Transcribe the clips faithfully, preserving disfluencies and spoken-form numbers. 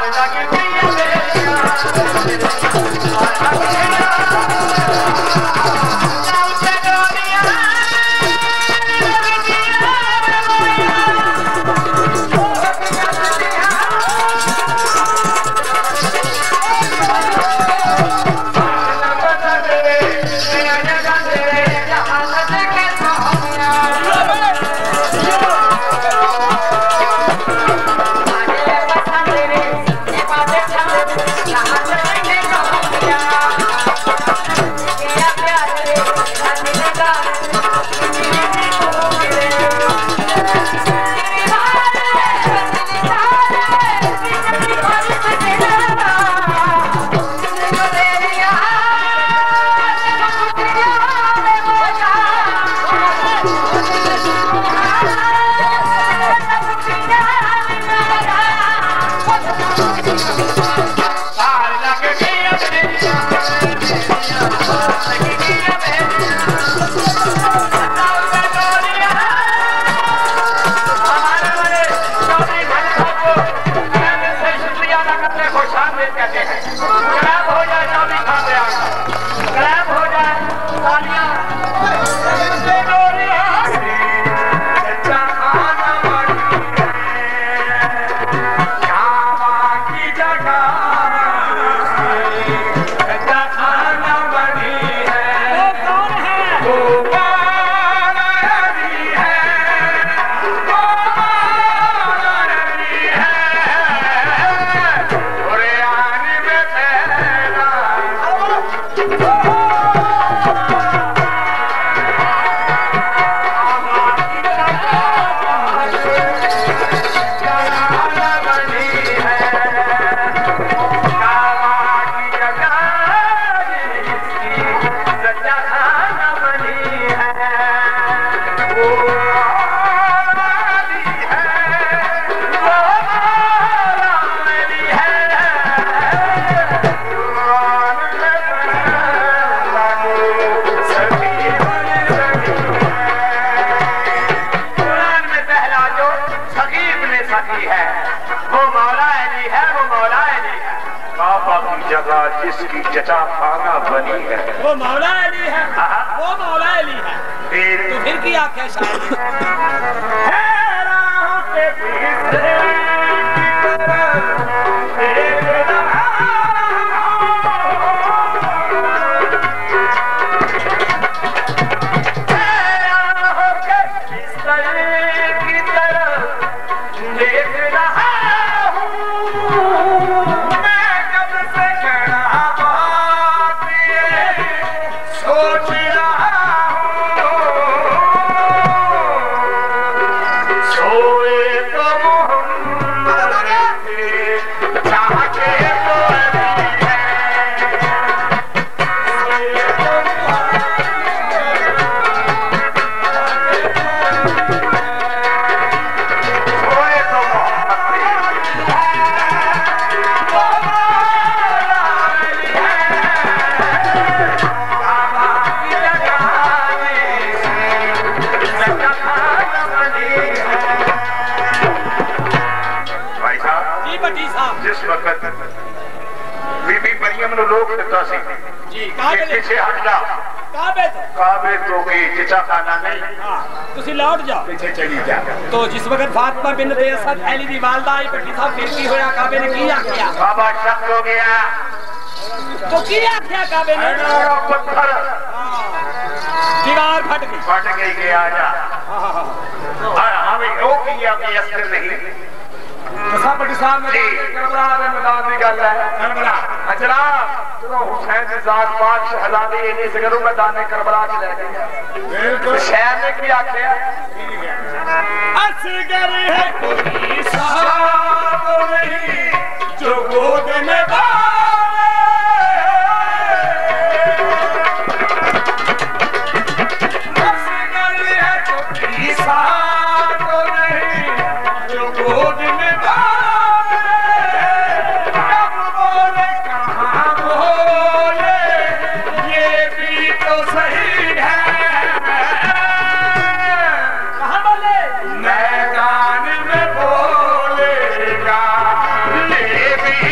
जिसकी जटा खाना बनी है वो मौला अली है, वो मौला अली है। फिर तो फिर की आख्या शायद बीबी मरियम ने लोग दसी जी पीछे हट जा काबे तो काबे तो की चिचा खाना नहीं हां तुसी लौट जाओ पीछे चली जा। तो जिस वक्त फातिमा बिन्त असद अली दी वालदा आई पट्टी साहब फिर की होया काबे ने की आख्या बाबा शक हो गया तो की आख्या काबे ने पत्थर दीवार फट गई फट गई के आ जा हां हमें वो किया कि असर नहीं पट्टी साहब ने करबला के मैदान की गल है करबला अजरा जो हुसैन की जात पाक शहजादी इन्हीं से करूं मैदान करबला के ले गई बिल्कुल शहर ने की आख्या असगर है कोई साहब नहीं जो गोद में असगर है कोई साहब नहीं जो गोद में मैदान में बोलेगा ये भी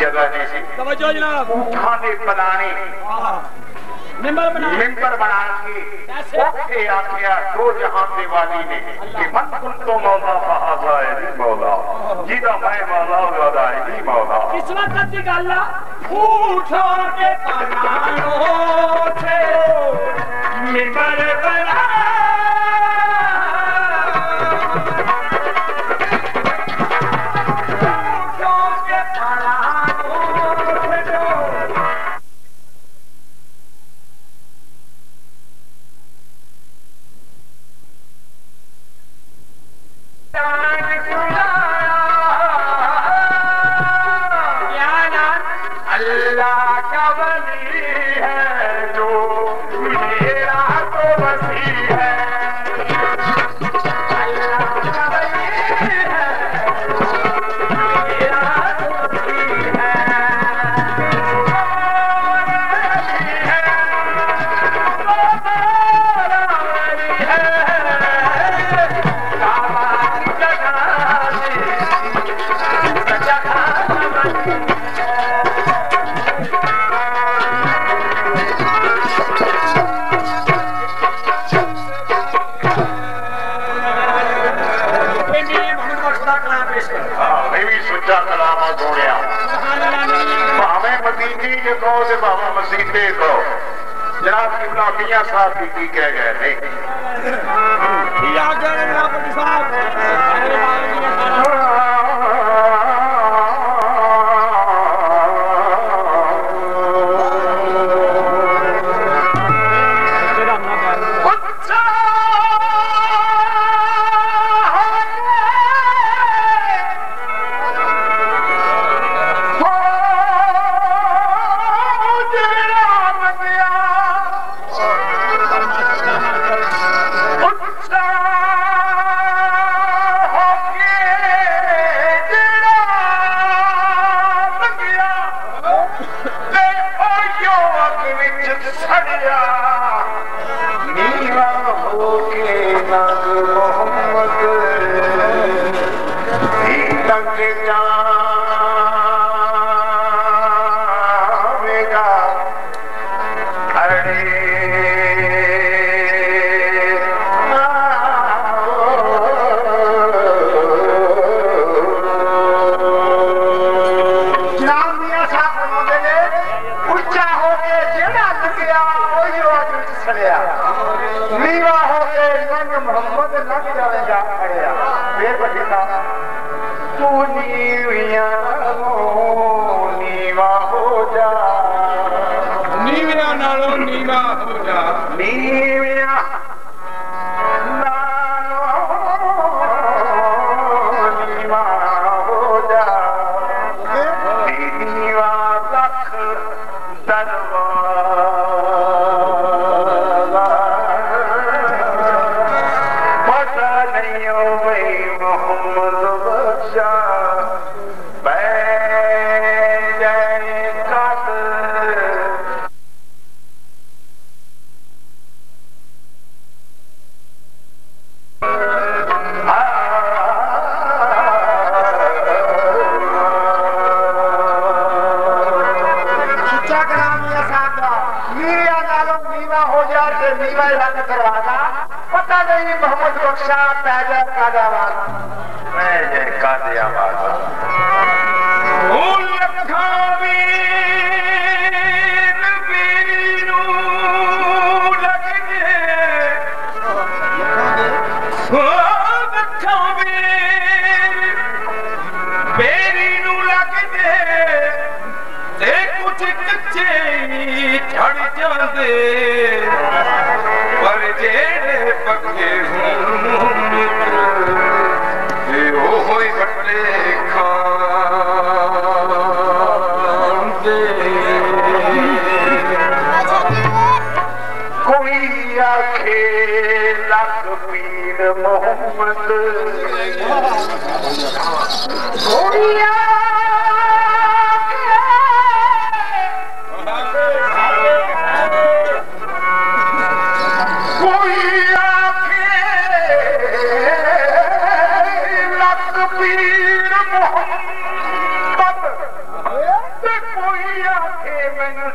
जगह नहीं सी तवज्जो जनाब ऊठां दे पलाने मिंबर बना मिंबर बना के ओथे आखिया दो जहां दे वाली ने कि मन कुल तो मौला फहाजा है मौला जिदा मैं मौला वादा है मौला इस वक्त दी गल ऊठां दे पलानो थे मिंबर बना अल्लाह का वली है जो मेरा तो वसी है अल्लाह का वली है मेरा तो वसी है बाबा मसीते को जनाब किबला मियां साहब की की कह गए नहीं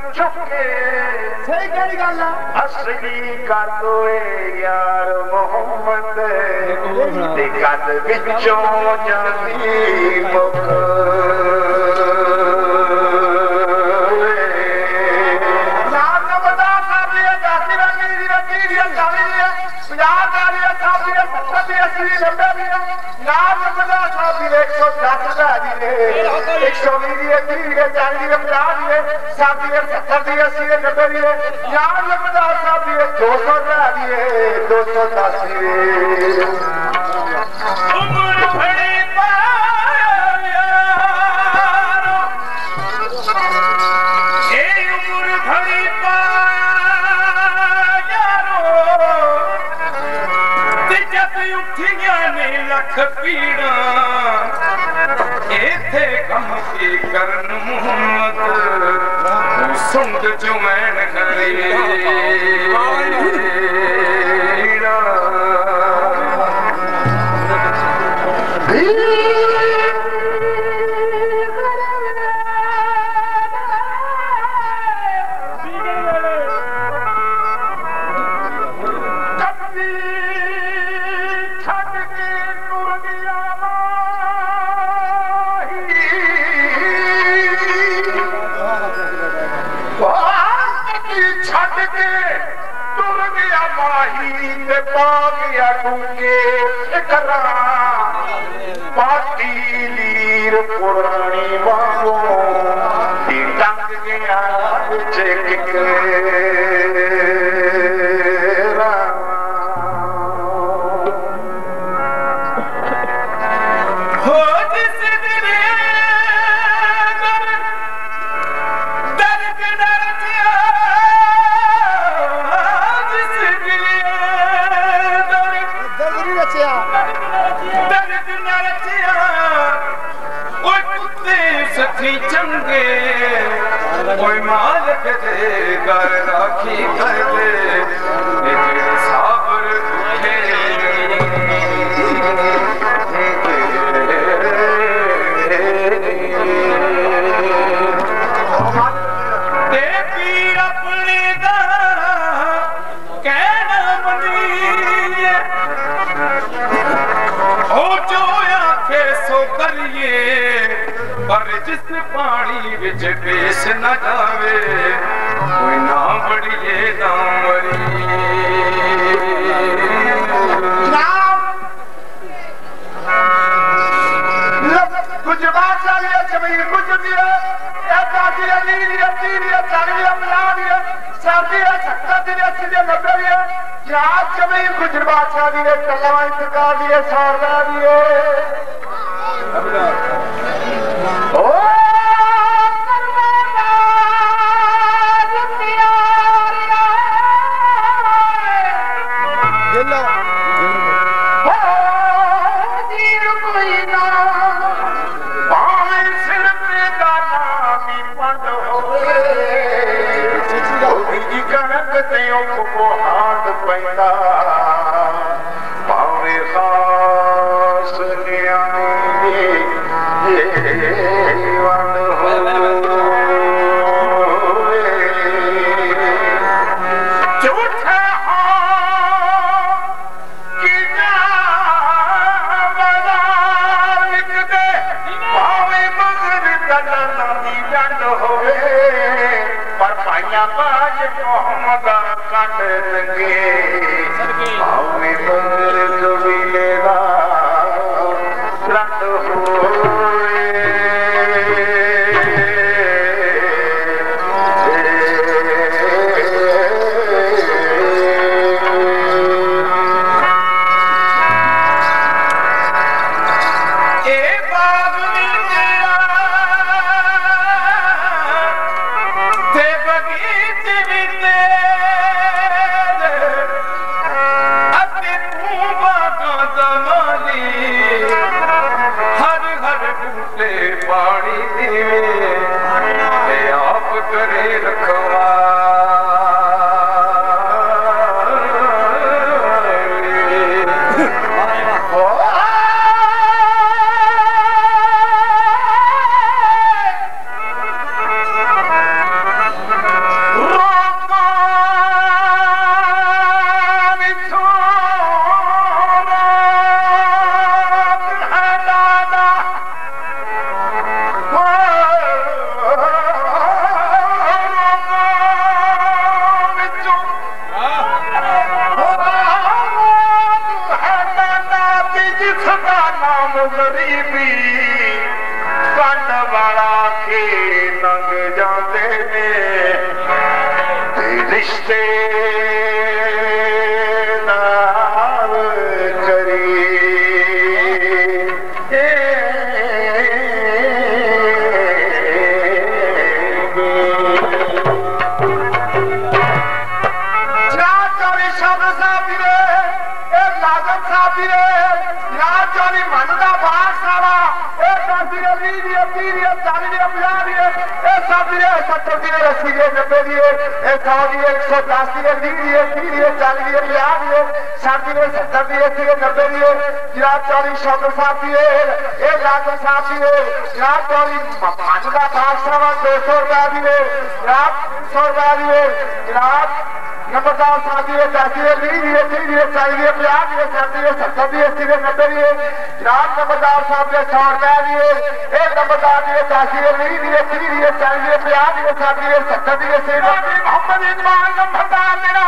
चुके सही कह गल असली कर दोए यार मोहम्मद ते कद विचों जाती मुख एक सौ भी चालीस पचास साथी सत्तर अस्सी नब्बे भी यार नब्बे साथी दो सौ दो सौ दस उम्र बड़ी उम्र बड़ी उठिया ने लख पीड़ा इथे कम की करन मोहम्मद सुंद जुमैन करी पाती लीर पुरानी वांगो टंग गया चंगे कोई मालिक दे कर राखी कर दे साबर ते पीर अपने दा कहना मनिए हो जो आखे सो करिए पर जिस पानी विच पेश न जावे कोई ना बड़िए ना मरी कुछ बात चाहिए जमीन कुछ भी है दादी अली अस्सी चालीस पचास साथी सत्तर दिन अस्सी दिन नब्बे भी है यहाँ जमीन कुछ बादशाह दी है कलवाई सरकार दी है शारदा दी है बगीचे लंघ जाते ने रिश्ते नाल करी अस्सी दिए नब्बे दिए सौ दिए एक सौ दस दिए बीस दिए तीस दिए चालीस दिए पचास दिए साठ दिए सत्तर दिए अस्सी दिए नब्बे दिए जनाब चौधरी शौकत साहब दिए ये लाजम साहब दिए जनाब चौधरी मन का बादशाह दो सौ रुपया दिए जनाब सौ रुपया दिए जनाब नंबरदार साहब दिए दस दिए बीस दिए तीस दिए चालीस दिए पचास दिए साठ दिए सत्तर दिए अस्सी दिए नब्बे दिए जनाब नंबरदार साहब ने सौ रुपया दिए एक नंबरदार दिए दस दिए बीस दिए तीस दिए चालीस दिए पचास दिए साठ दिए सत्तर दिए अस्सी मोहम्मद इकबाल नंबरदार मेरा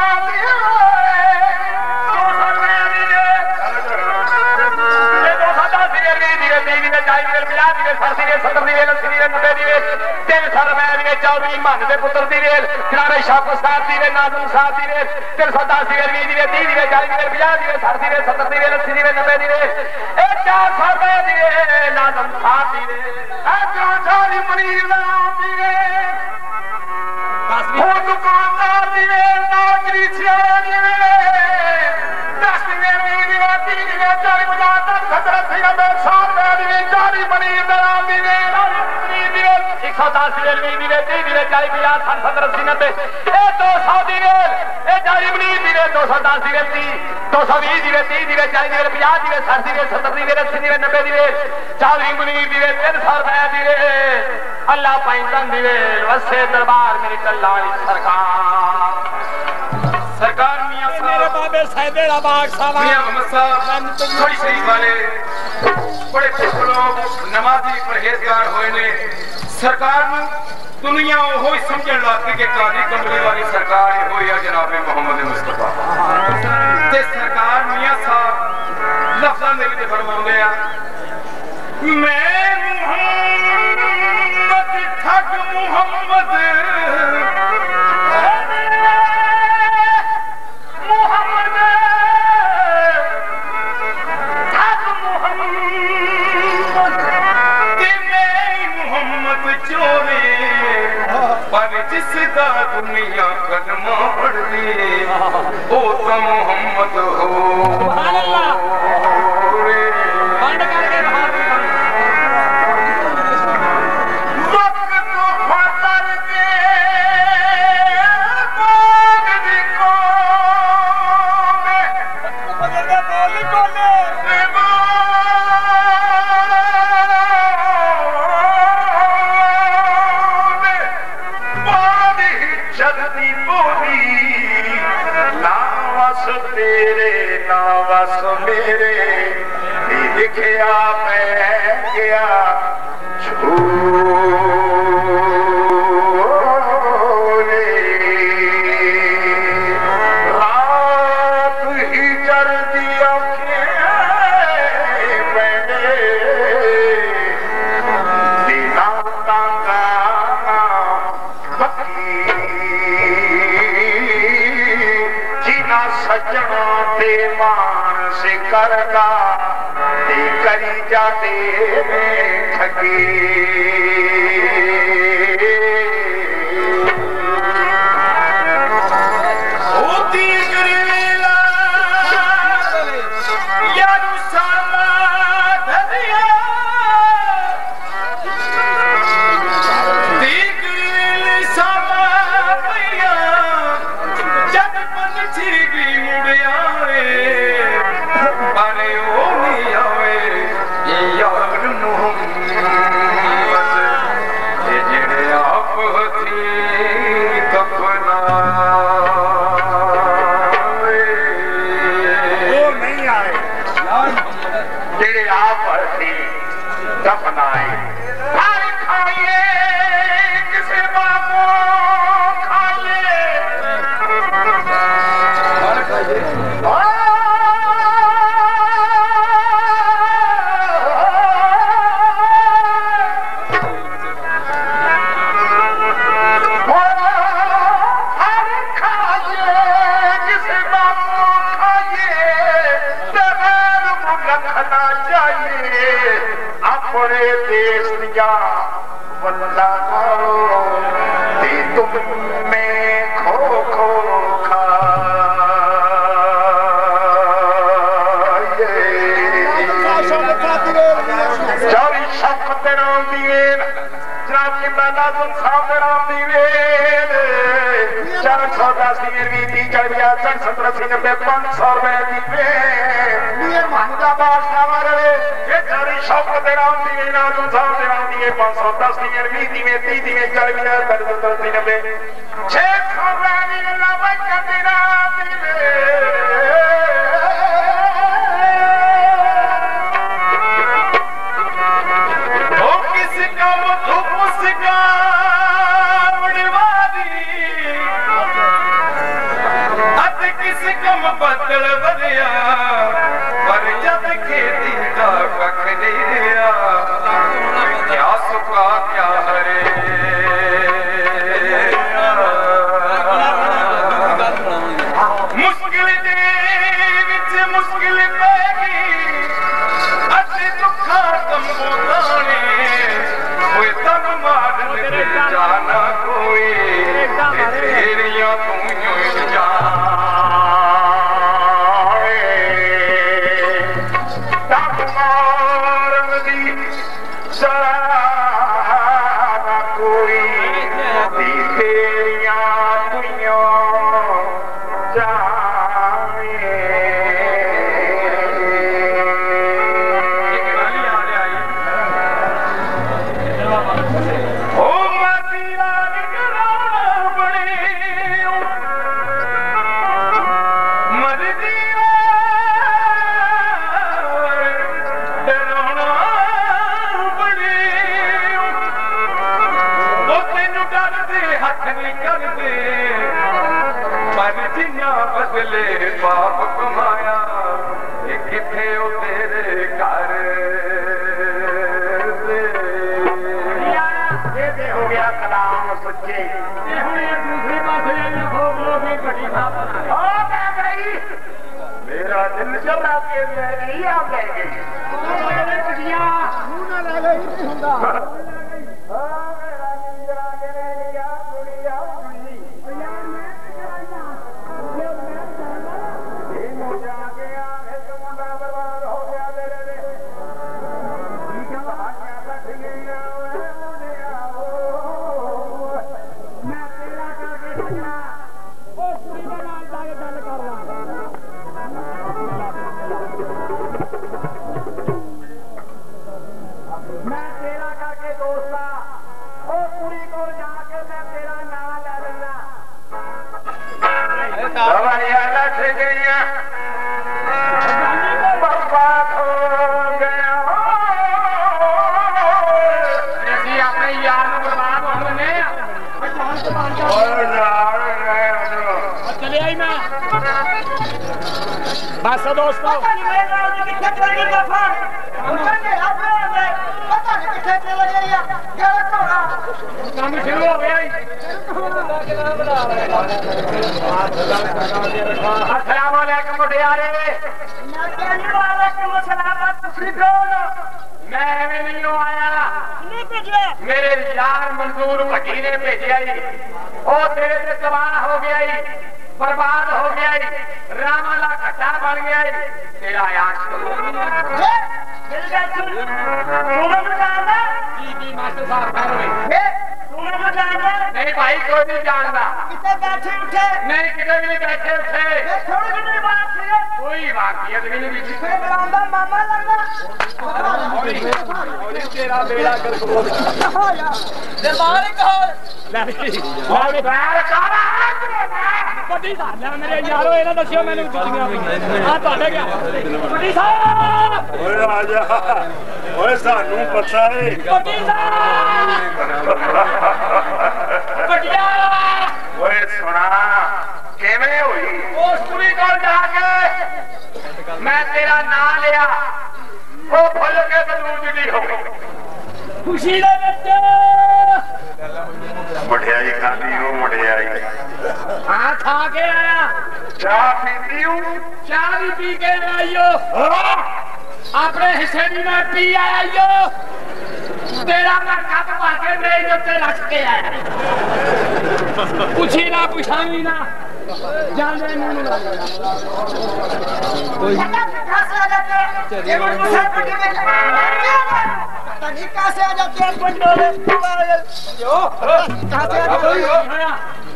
चौधरी मन के पुत्र दी रेल जनाब शौकत साहब दी रेल नाजम साहब दी रेल तीन सौ दस दी रेल बीस दी रेल तीस दी रेल चालीस दी रेल पचास दी रेल साठ दी रेल सत्तर दी रेल अस्सी दी रेल नब्बे दी रेल एक चार सौ रुपए दी रेल नाजम साहब दी रेल चौधरी मनीर नाम दी रेल दुकानदार दी रेल नौकरी छियारा दी रेल दस दी रेल बीस दी रेल तीस दी रेल चालीस पचास दस सत्तर अस्सी नब्बे सौ रुपए दी रेल चौधरी मनीर नाम दी रेल एक सौ दस दी रेल बीस दी रेल तीस दी रेल चालीस पचास साठ सत्तर अस्सी नब्बे दो सौ दी रेल चौधरी मनीर दी रेल दो सौ दस दी रेल तीस दो सौ बीस दी रेल तीस दी रेल चालीस दी रेल पचास दी रेल साठ दी रेल सत्तर दी रेल अस्सी दी रेल नब्बे दी रेल चौधरी मनीर दी रेल तीन सौ रुपया दी रेल अल्लाह पैंतन दी रेल वसे दरबार मेरी कल्याणी सरकार सरकार मियां मेरे बाबे साहिबेड़ा बाग साहब मियां मोहम्मद साहब थोड़ी शरीफ वाले बड़े खुश लोग नमाजी परहेजगार होए ने सरकार दुनिया वो ही समझण लगी कि काली कमली वाली सरकार ही होई है जनाब मोहम्मद मुस्तफा ते सरकार मियां साहब लफ्ज़ां दे विच फरमाउंदे आ मैं मोहम्मद ठग मोहम्मद पर जिसदा दुनिया कदमा पढ़ती ओ तो मोहम्मद हो लिखिया मैं गया छोरे रात ही चढ़ दिया मैंने दिना तांगा पक्की जिना सजना ते मान से करगा करी जाते ठगी होती गरीला यारू साला धरिया दीगरील साला भैया जब मन छिगी मुड़िया अरे ओ यार मोहम्मद साहब राम दी वेद चार सौ दस दी वीर दी चढ़िया सन सत्तर अस्सी नब्बे पांच सौ रुपए दी वेद नीर महमूदा बादशाह रवे ये चारी शौकत राम दी वेद नाजू साहब राम दी पांच सौ दस दी वीर दी में तीस दी में चढ़िया सन सत्तर अस्सी नब्बे छह सौ रुपए दी लावा चंदी राम दी वेद बदल बदया पर जब खेती का कख नहीं दिया क्या सुखा क्या हरे मुश्किल दे विच मुश्किल पैगी अति दुखा तंबू ताने कोई तन मार दे जाना कोई तेरिया तू जा बदले पाप कमाया किथे तेरे घर से हो गया कलाम सच्चे दूसरे पास मेरा दिल चला के नहीं आ जाएंगे बस दोस्तों काम शुरू हो गया अस्सलाम वालेकुम मुटियारे मैं नहीं आया मेरे यार मंजूर भट्टी ने भेजा और तेरे से तबाह हो गया बर्बाद हो गया रामाला घटा बन गया तेरा नहीं भाई कोई नहीं जानता नहीं कितने भी नहीं बैठे उठे कोई वाकियत भी नहीं मामा ਵੱਡੀ ਧਾਰ ਲੈ ਮੇਰੇ ਯਾਰੋ ਇਹਨਾਂ ਦੱਸਿਓ ਮੈਨੂੰ ਜੁੱਤੀਆਂ ਆ ਤੁਹਾਡੇ ਗਿਆ ਵੱਡੀ ਸਾਹਿਬ ਓਏ ਆ ਜਾ ਓਏ ਸਾਨੂੰ ਪਤਾ ਏ ਵੱਡੀ ਸਾਹਿਬ ਵੱਡਿਆ ਓਏ ਸੁਣਾ ਕਿਵੇਂ ਹੋਈ ਉਸ ਕੁੜੀ ਕੋਲ ਜਾ ਕੇ ਮੈਂ ਤੇਰਾ ਨਾਂ ਲਿਆ ਉਹ ਫੁੱਲ ਕੇ ਬਲੂਜੜੀ ਹੋ ਗਈ ਖੁਸ਼ੀ ਦੇ ਵਿੱਚ ਮਠਿਆਈ ਖਾਂਦੀ ਉਹ ਮਠਿਆਈ हाँ खा के आया चाह पीती हूँ चाह भी पी के आइयो अपने हिस्से भी मैं पी आइयो तेरा मैं कप भर के मेरे उत्ते रख के आया पूछी ना पूछावी ना जाने मुंह पता नहीं कहाँ से आ जाते हैं पंडोले जो कहाँ से आ जाते हैं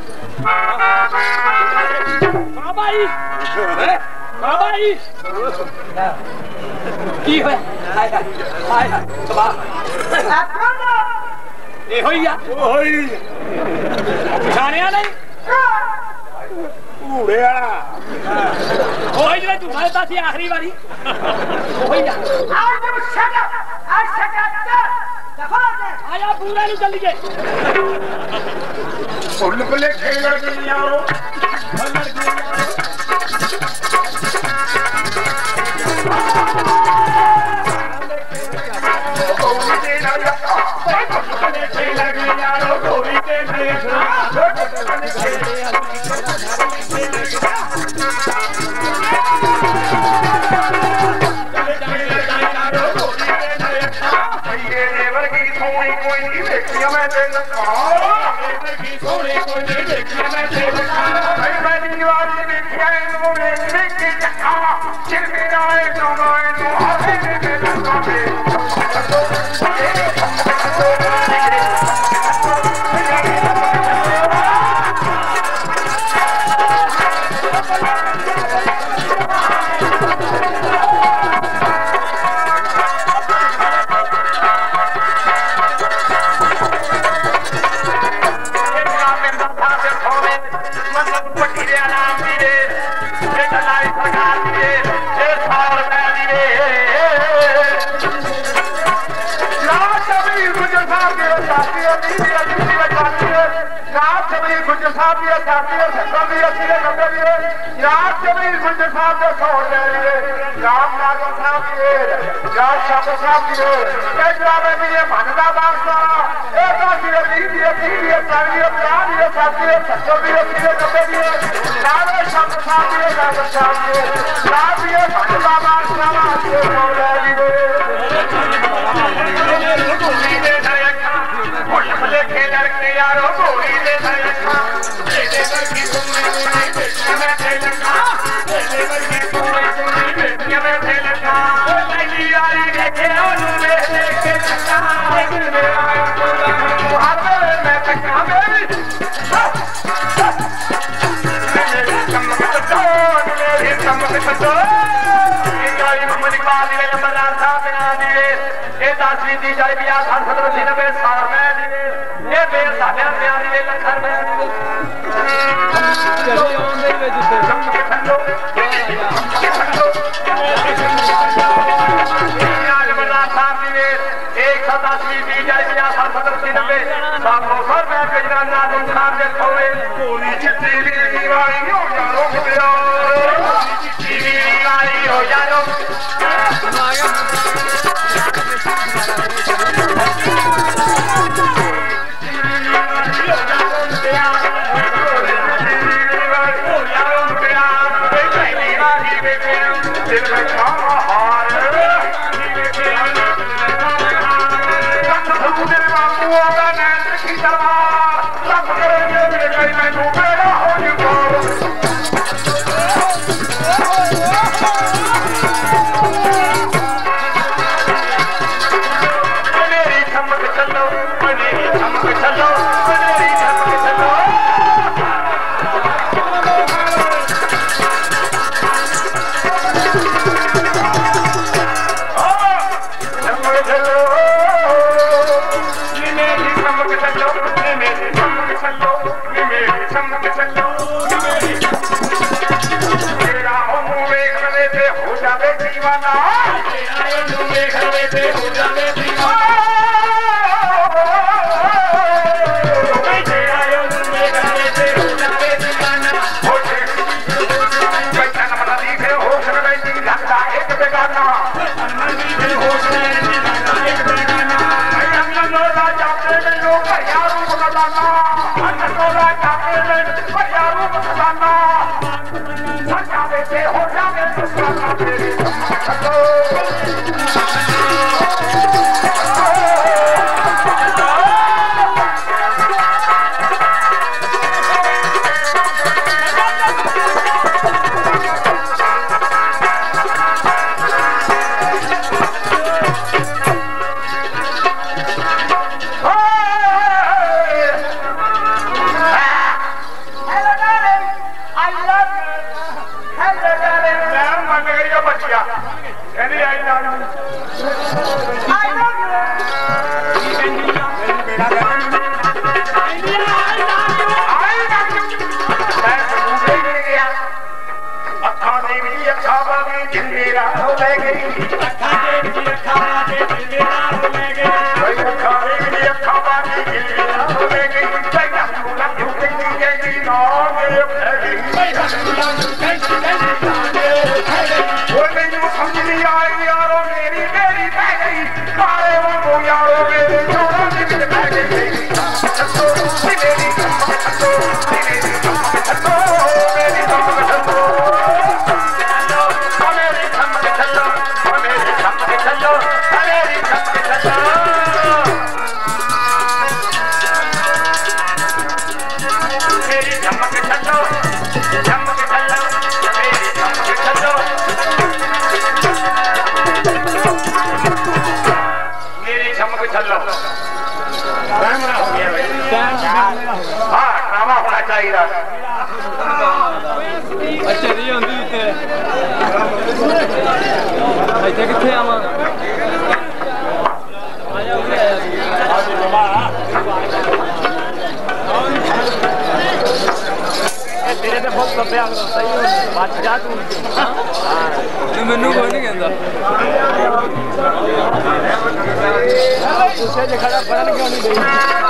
बाबाई बाबाई की है हाय हाय हाय ए होइया ओई जाने नहीं उड़े आला ओई जे तू मारता थी आखिरी बारी ओइया आज जब शट आज शट दफा दे आया पूरा नहीं चल गए फुल फुले खेल लड़के आओ गई अखा देखी अखा बाटे दिलना हो ले गई भाई अखा देखी अखा बाटे दिलना हो ले गई चाइना पूरा क्यों गई गई ना मेरे गई भाई हसुला कैसी कैसी जाने वो नहीं समझ नहीं आई यारो मेरी मेरी बह गई काले वो यारो मेरे छोड़ो दिल बह गई छतो मेरी छतो मेरी छतो मेरी छतो मेरी छमक छतो मेरी छमक छतो मेरी छमक छतो मेरी छमक छतो छमक छतो मेरी छमक छतो मेरी छमक छतो ड्रामा हो गया भाई हाँ ड्रामा होना चाहिए अच्छा नहीं होंगी इतने इतने कितने आवा आया उसे तेरे तो बहुत सब प्यार सही हो बात जा तू तू मैंने कोई नहीं कहता उसे जो खड़ा पता नहीं क्यों नहीं गई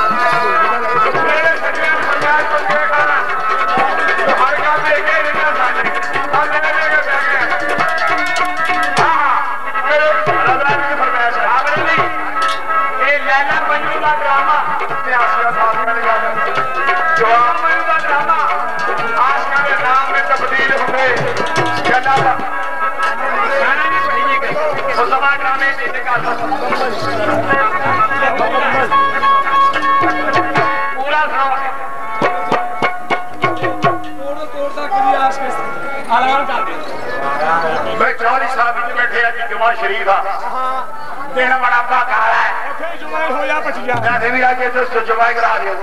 हर काम में एक ही ना साले और मैंने लेकर बैठ गया हाँ मेरे रज़ाक की फरमाइश है आपने नहीं ये लैला मजनू का ड्रामा अपने आशिया साहब ने लगा जवाब मजनू का ड्रामा आशिया के नाम में तब्दील हो गए जला गाना नहीं पढ़िए गए तो सभा ड्रामे देने का पूरा सुनाओ मैं चौधरी साहब इतने बैठे हैं जुमा शरीफ दिन बड़ा कहा है तो जुमाई करा दियो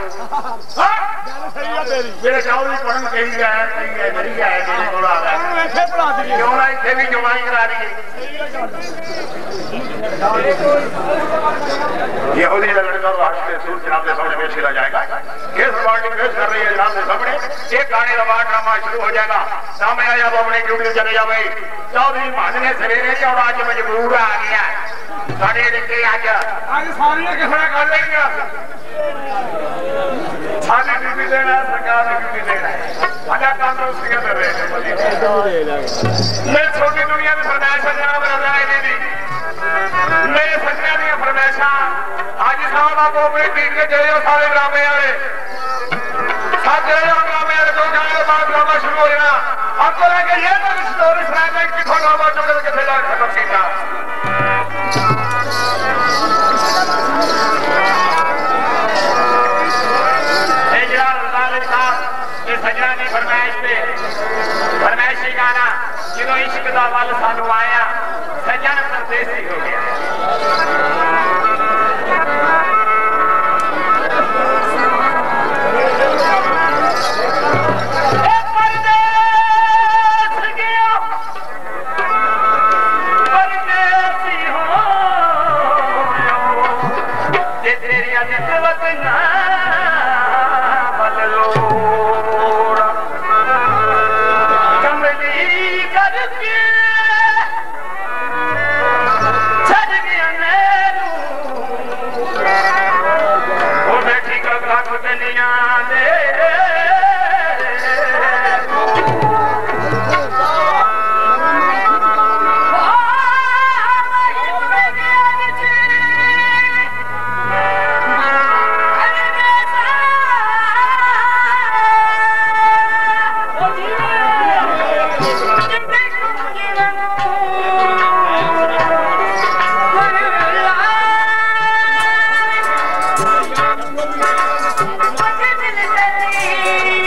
मेरे चौधरी पढ़न कहीं गए कहीं गए नहीं गए क्यों ना इतने भी जुमाई करा दी यहूदी लड़का जनाब के सामने पेश किया जाएगा केस रिकॉर्डिंग पेश कर रही है जनाब के सामने एक गाने का बाद ड्रामा शुरू हो जाएगा सामने आया वो अपनी ड्यूटी चले जाओ भाई चौधरी महाजन सवेरे चौड़ा आज मजबूर आ गया साढ़े लिखे आज आज सामने किसने कर लेंगे सारी ड्यूटी देना है सरकार ने ड्यूटी देना है अगर तंदुरुस्ती कर रहे हैं मैं छोटी दुनिया में फरमाइश जनाब रज़ाई दीदी मेरे सजना दी फरमाइशा आज साहब आप अपने टीम के चले सारे ड्रामे वाले साथ चले जाओ ड्रामे वाले दो जाने के बाद ड्रामा शुरू हो जाना आपको लगे ये तो स्टोरी सुनाएगा कि थोड़ा ड्रामा चुके के चला खत्म सीधा सजना की फरमाइश पे फरमाइशी गाना जो इश्क का वल सानू आया सजन परदेसी हो गया What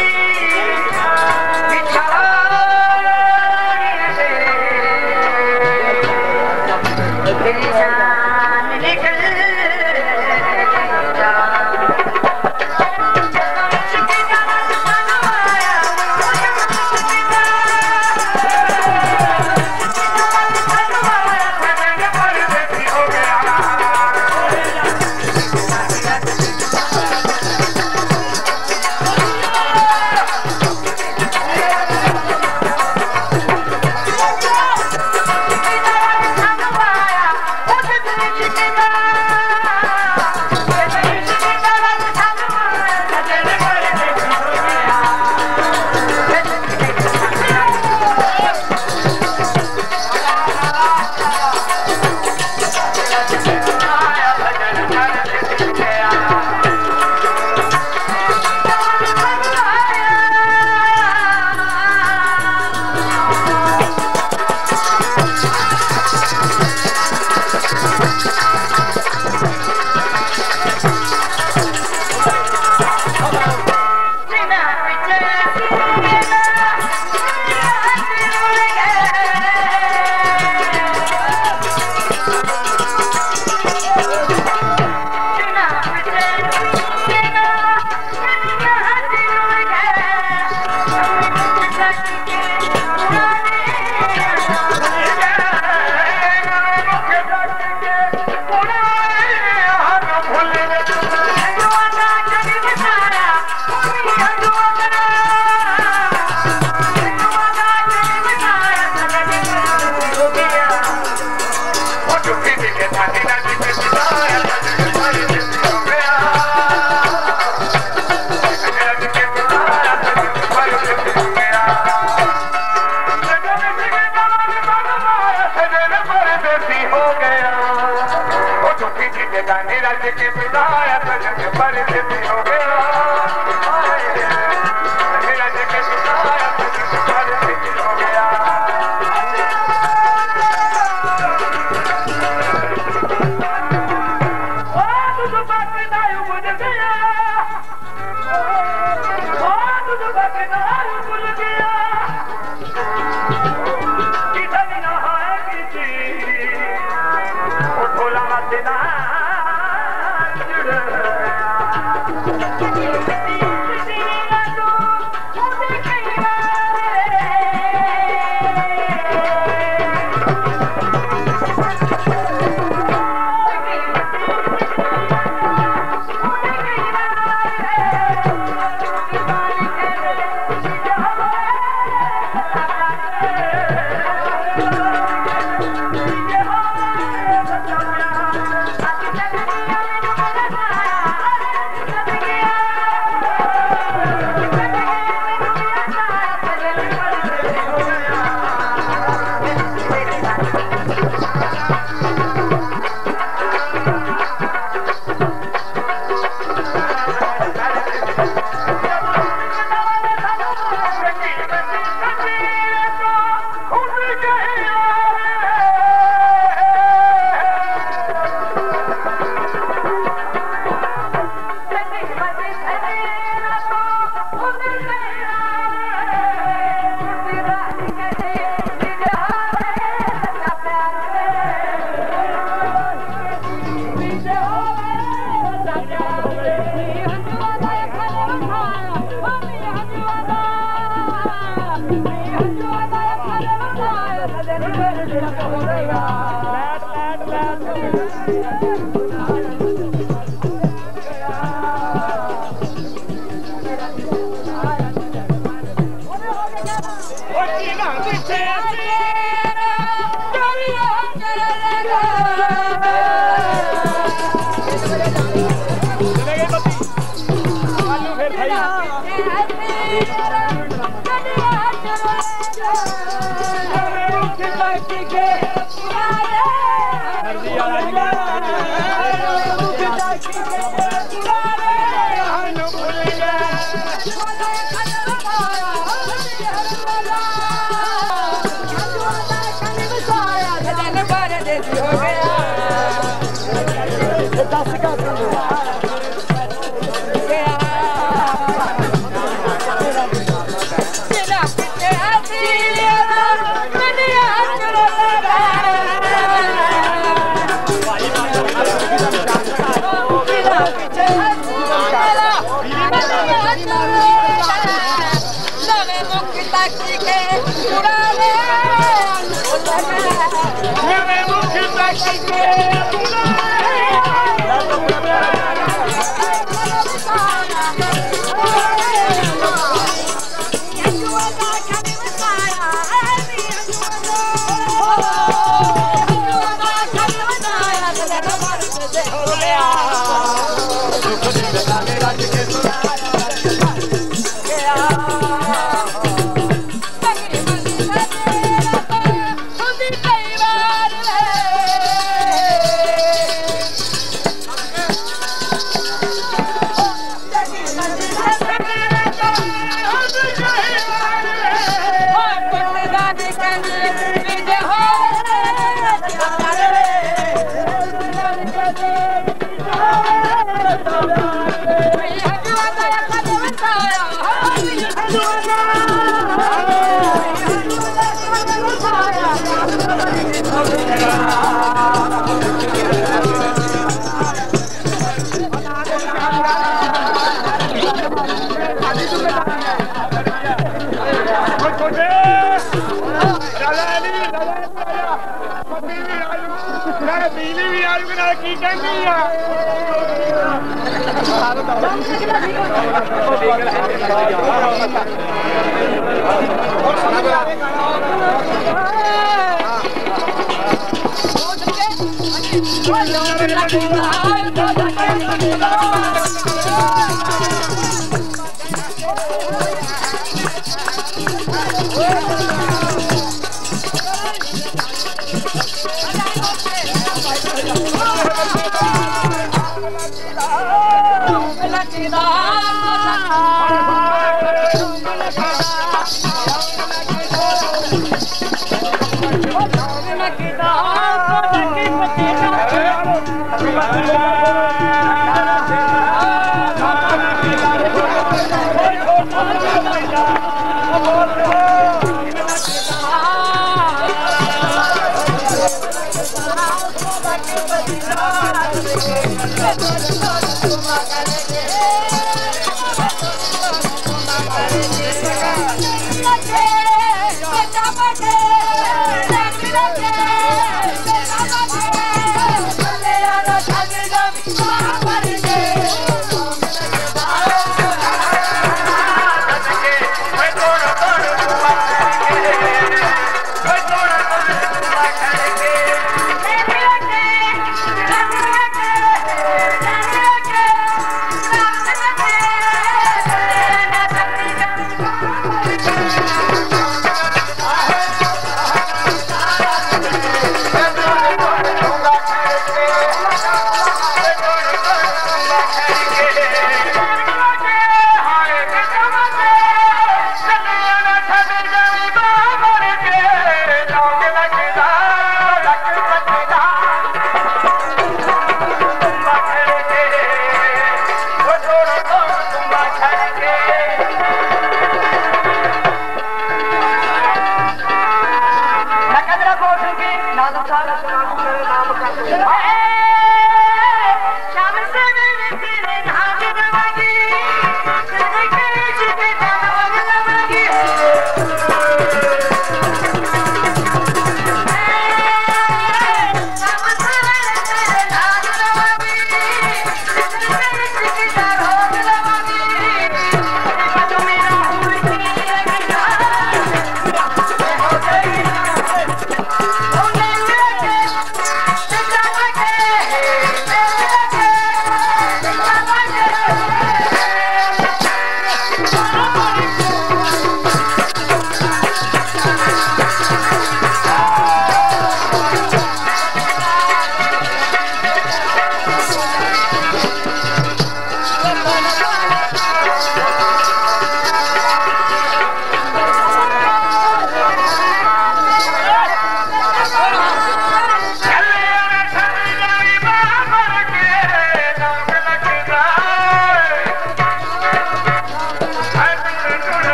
Thank you.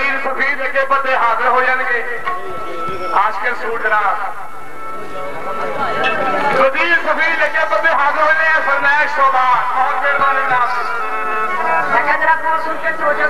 वजीर सफीर अगे बंदे हाजिर हो जाएंगे आशकर सूट जनाब वजीर सफीर अगे बंदे हाजिर हो जाए फरमाइश तो बाद बहुत मेहरबानी जनाब सुन के सोचा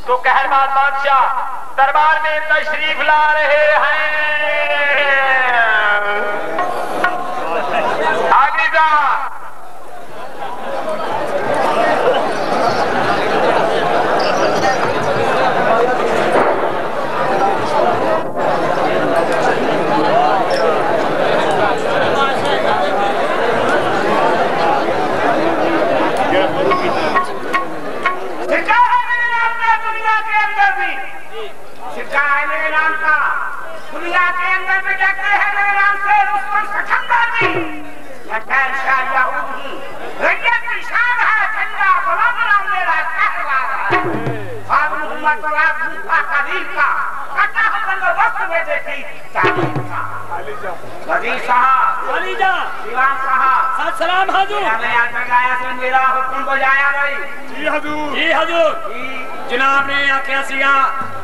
तो कहरबाद बादशाह दरबार में तशरीफ ला रहे हैं। आगे जा दुनिया के अंदर में कहते हैं मेरे नाम से रुस्तम सिकंदर भी लखन शाह यहूदी रैयत की शान है झंडा बुलंद नाम मेरा कहलावा है और मोहम्मद का कदीर का कटा बंदोबस्त में देखी तारीख का वजी साहब अली जा दीवान साहब सत सलाम हुजूर मैंने आज तक आया से मेरा हुक्म बजाया भाई जी हुजूर जी हुजूर जनाब ने आख्या सिया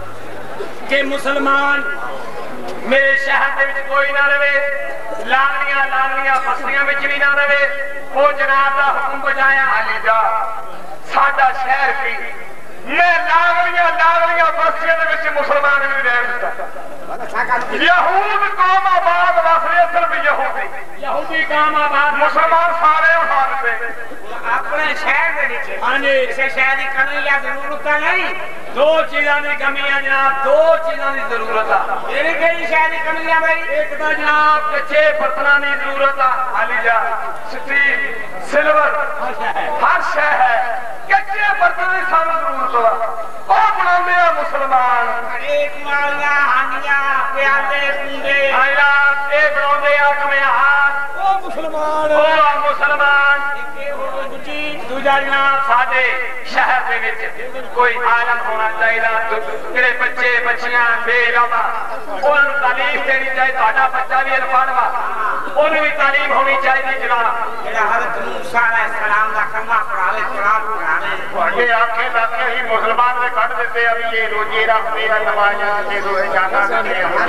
कि मुसलमान मेरे शहर ਦੇ ਵਿੱਚ ਕੋਈ ਨਾ ਰਵੇ ਲਾਗਲੀਆਂ ਲਾਗਲੀਆਂ ਫਸਲੀਆਂ ਵਿੱਚ ਵੀ ਨਾ ਰਵੇ ਉਹ ਜਨਾਬ ਦਾ ਹੁਕਮ ਬਜਾਇਆ ਅਲੀ ਜਾ ਸਾਡਾ ਸ਼ਹਿਰ ਕੀ ਮੈਂ ਲਾਗਲੀਆਂ ਲਾਗਲੀਆਂ ਫਸਲੀਆਂ ਦੇ ਵਿੱਚ ਮੁਸਲਮਾਨ ਵੀ ਰਹਿਣ ਦਿੱਤਾ ਯਹੂਦ ਕੌਮ ਆਬਾਦ ਵਸਦੇ ਸਿਰਫ ਯਹੂਦੀ ਯਹੂਦੀ ਕੌਮ ਆਬਾਦ ਮੁਸਲਮਾਨ ਸਾਰੇ ਉਠਾਣ ਤੇ ਆਪਣੇ ਸ਼ਹਿਰ ਦੇ ਵਿੱਚ ਹਾਂਜੀ ਕਿਸੇ ਸ਼ਹਿਰ ਦੀ ਕਮੀ ਜਾਂ ਜ਼ਰੂਰਤ ਨਹੀਂ दो चीज़ों की कमी है जनाब दो चीज़ों की जरूरत है मेरी कई शहर की कमी है भाई एक तो जनाब कच्चे बर्तनों की जरूरत है अली जा स्टील सिल्वर हर शह है कच्चे बर्तन की सानू जरूरत है और बनाने मुसलमान एक मालिया हानिया प्याले पूरे आया ये बनाने आ कमियार ओ मुसलमान ओ मुसलमान दूजा जनाब साडे शहर दे विच कोई आलम होना चाहिए तेरे बच्चे बच्चियां बेगमा उन्हें तालीम देनी चाहिए ਤੁਹਾਡਾ ਬੱਚਾ ਵੀ ਅਨਪੜ੍ਹ ਵਾ ਉਹਨੂੰ ਵੀ ਤਾਲੀਮ ਹੋਣੀ ਚਾਹੀਦੀ ਜਨਾਬ ਜਿਹੜਾ ਹਜ਼ਰਤ ਮੂਸਾ ਅਲੈਹਿਸਲਾਮ ਦਾ ਕੰਮਾ ਪੜਾਵੇ ਕੁਰਾਨ ਪੜਾਵੇ ਤੁਹਾਡੇ ਆਖੇ ਲੱਗੇ ਹੀ ਮੁਸਲਮਾਨ ਦੇ ਕੱਢ ਦਿੱਤੇ ਆ ਵੀ ਇਹ ਰੋਜੇ ਰੱਖਦੇ ਆ ਨਮਾਜ਼ਾਂ ਤੇ ਰੋਜ਼ੇ ਜਾਣਾ ਕਰਦੇ ਆ